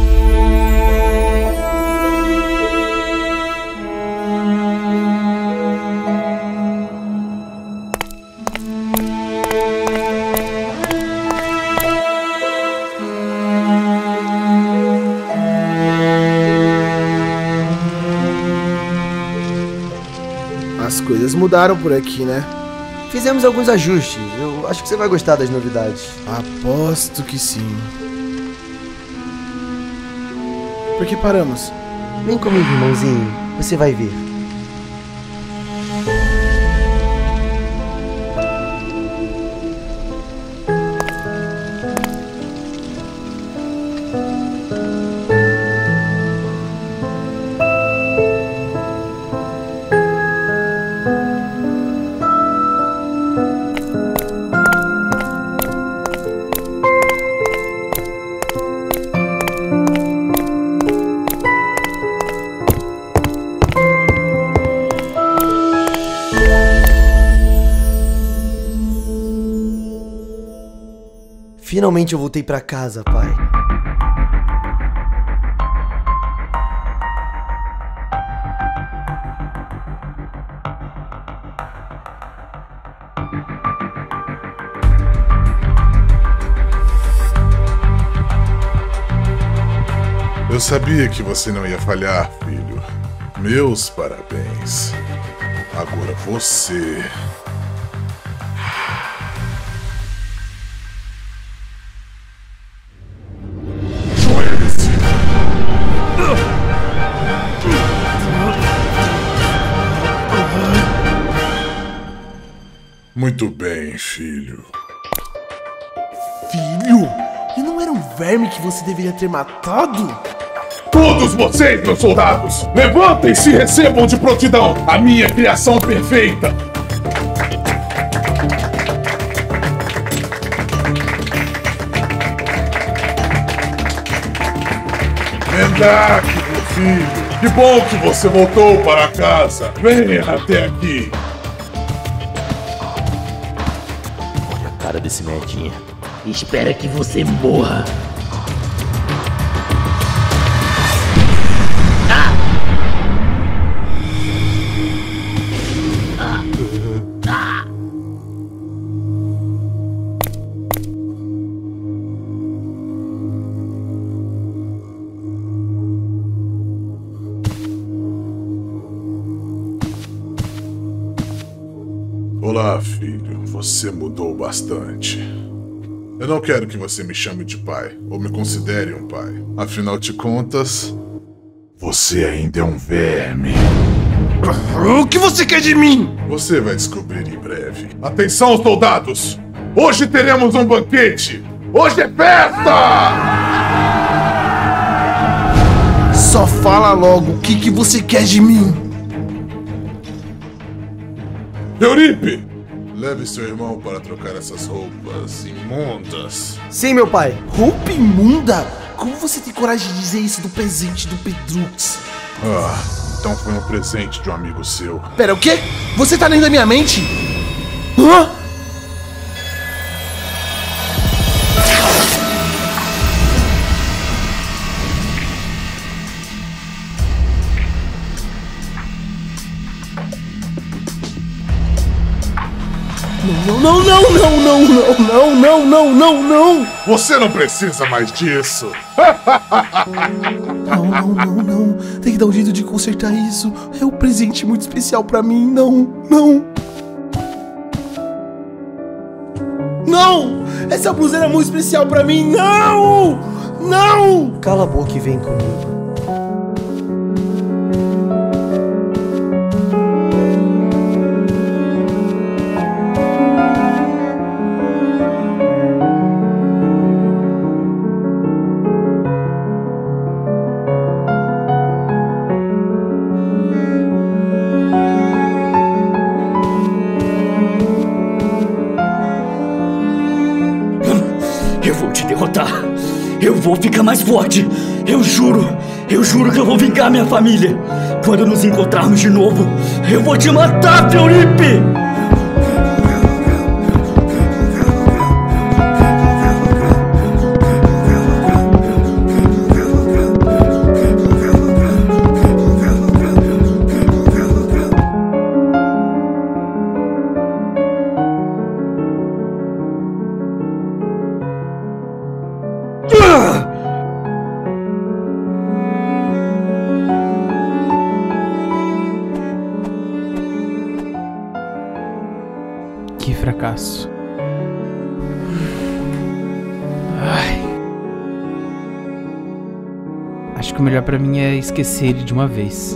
As coisas mudaram por aqui, né? Fizemos alguns ajustes. Eu acho que você vai gostar das novidades. Aposto que sim. Por que paramos? Vem comigo, irmãozinho. Você vai ver. Finalmente eu voltei pra casa, pai. Eu sabia que você não ia falhar, filho. Meus parabéns. Agora você... Muito bem, filho. Filho? E não era um verme que você deveria ter matado? Todos vocês, meus soldados, levantem-se e recebam de prontidão a minha criação perfeita. Mendak, meu filho, que bom que você voltou para casa. Venha até aqui. Olha a cara desse merdinha. Espera que você morra. Olá, filho. Você mudou bastante. Eu não quero que você me chame de pai, ou me considere um pai. Afinal de contas, você ainda é um verme. O que você quer de mim? Você vai descobrir em breve. Atenção, soldados! Hoje teremos um banquete! Hoje é festa! Só fala logo, o que você quer de mim? Euripe! Leve seu irmão para trocar essas roupas imundas. Sim, meu pai. Roupa imunda? Como você tem coragem de dizer isso do presente do Pedrux? Ah, então foi um presente de um amigo seu. Pera, o quê? Você tá lendo a minha mente? Hã? Não! Você não precisa mais disso. Não. Tem que dar um jeito de consertar isso. É um presente muito especial pra mim. Não! Essa blusa era muito especial pra mim. Não! Cala a boca e vem comigo. Eu vou te derrotar. Eu vou ficar mais forte. Eu juro que eu vou vingar minha família. Quando nos encontrarmos de novo, eu vou te matar, Euripe! Que fracasso. Ai. Acho que o melhor pra mim é esquecer ele de uma vez.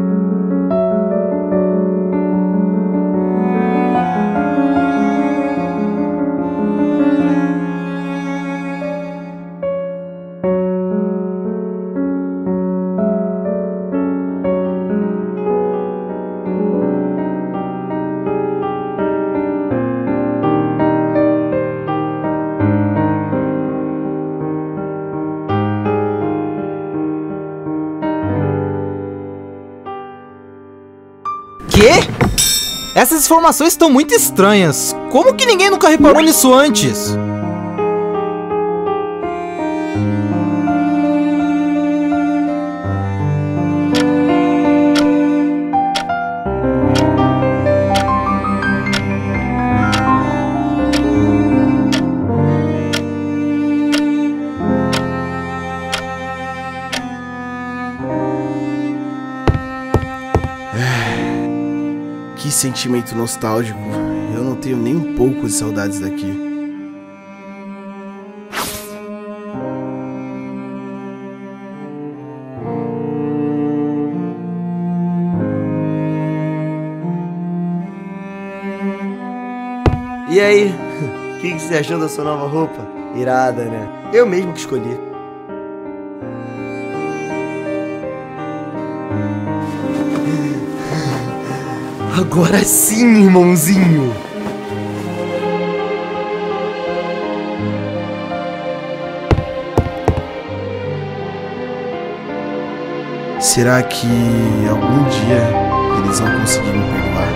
Quê? Essas informações estão muito estranhas. Como que ninguém nunca reparou nisso antes? Que sentimento nostálgico. Eu não tenho nem um pouco de saudades daqui. E aí, o que você achou da sua nova roupa? Irada, né? Eu mesmo que escolhi. Agora sim, irmãozinho! Será que algum dia eles vão conseguir me perdoar?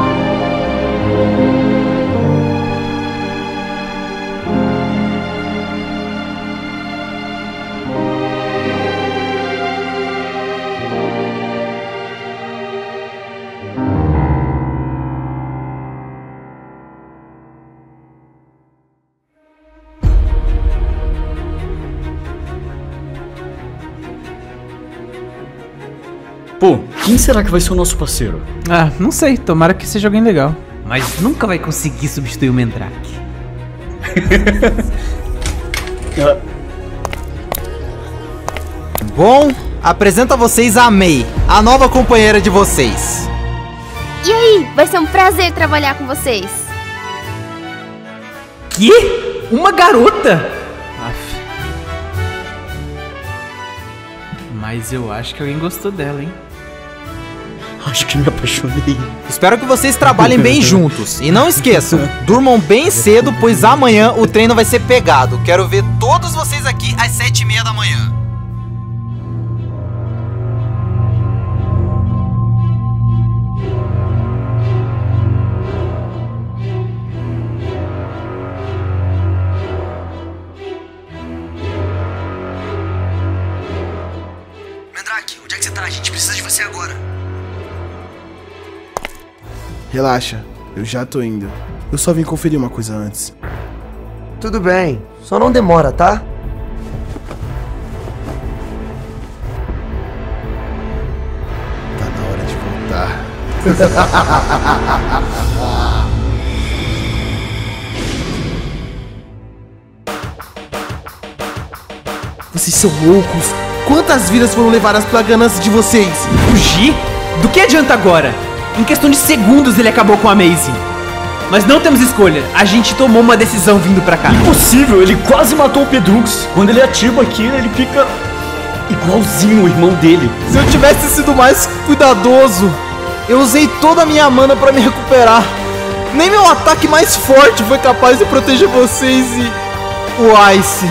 Pô, quem será que vai ser o nosso parceiro? Ah, não sei. Tomara que seja alguém legal. Mas nunca vai conseguir substituir o Mandrake. Bom, apresento a vocês a May, a nova companheira de vocês. E aí, vai ser um prazer trabalhar com vocês. Que? Uma garota? Aff. Mas eu acho que alguém gostou dela, hein? Acho que me apaixonei. Espero que vocês trabalhem bem juntos. E não esqueçam, durmam bem cedo, pois amanhã o treino vai ser pegado. Quero ver todos vocês aqui às 7h30 da manhã. Mandrake, onde é que você tá? A gente precisa de você agora. Relaxa, eu já tô indo. Eu só vim conferir uma coisa antes. Tudo bem, só não demora, tá? Tá na hora de voltar. Vocês são loucos! Quantas vidas foram levadas pela ganância de vocês? Fugir? Do que adianta agora? Em questão de segundos ele acabou com a Maisie. Mas não temos escolha. A gente tomou uma decisão vindo pra cá. Impossível, ele quase matou o Pedrux. Quando ele ativa aqui, ele fica igualzinho o irmão dele. Se eu tivesse sido mais cuidadoso, eu usei toda a minha mana pra me recuperar. Nem meu ataque mais forte foi capaz de proteger vocês e o Ice.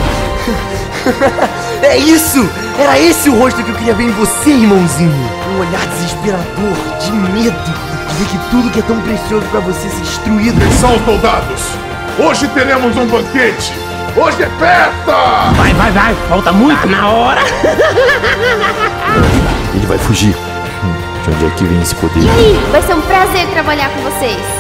É isso! Era esse o rosto que eu queria ver em você, irmãozinho. Um olhar desesperador, de medo, de ver que tudo que é tão precioso pra você ser destruído. Atenção, soldados! Hoje teremos um banquete! Hoje é festa! Vai, falta muito! Tá na hora! Ele vai fugir. De onde é que vem esse poder? E aí, vai ser um prazer trabalhar com vocês.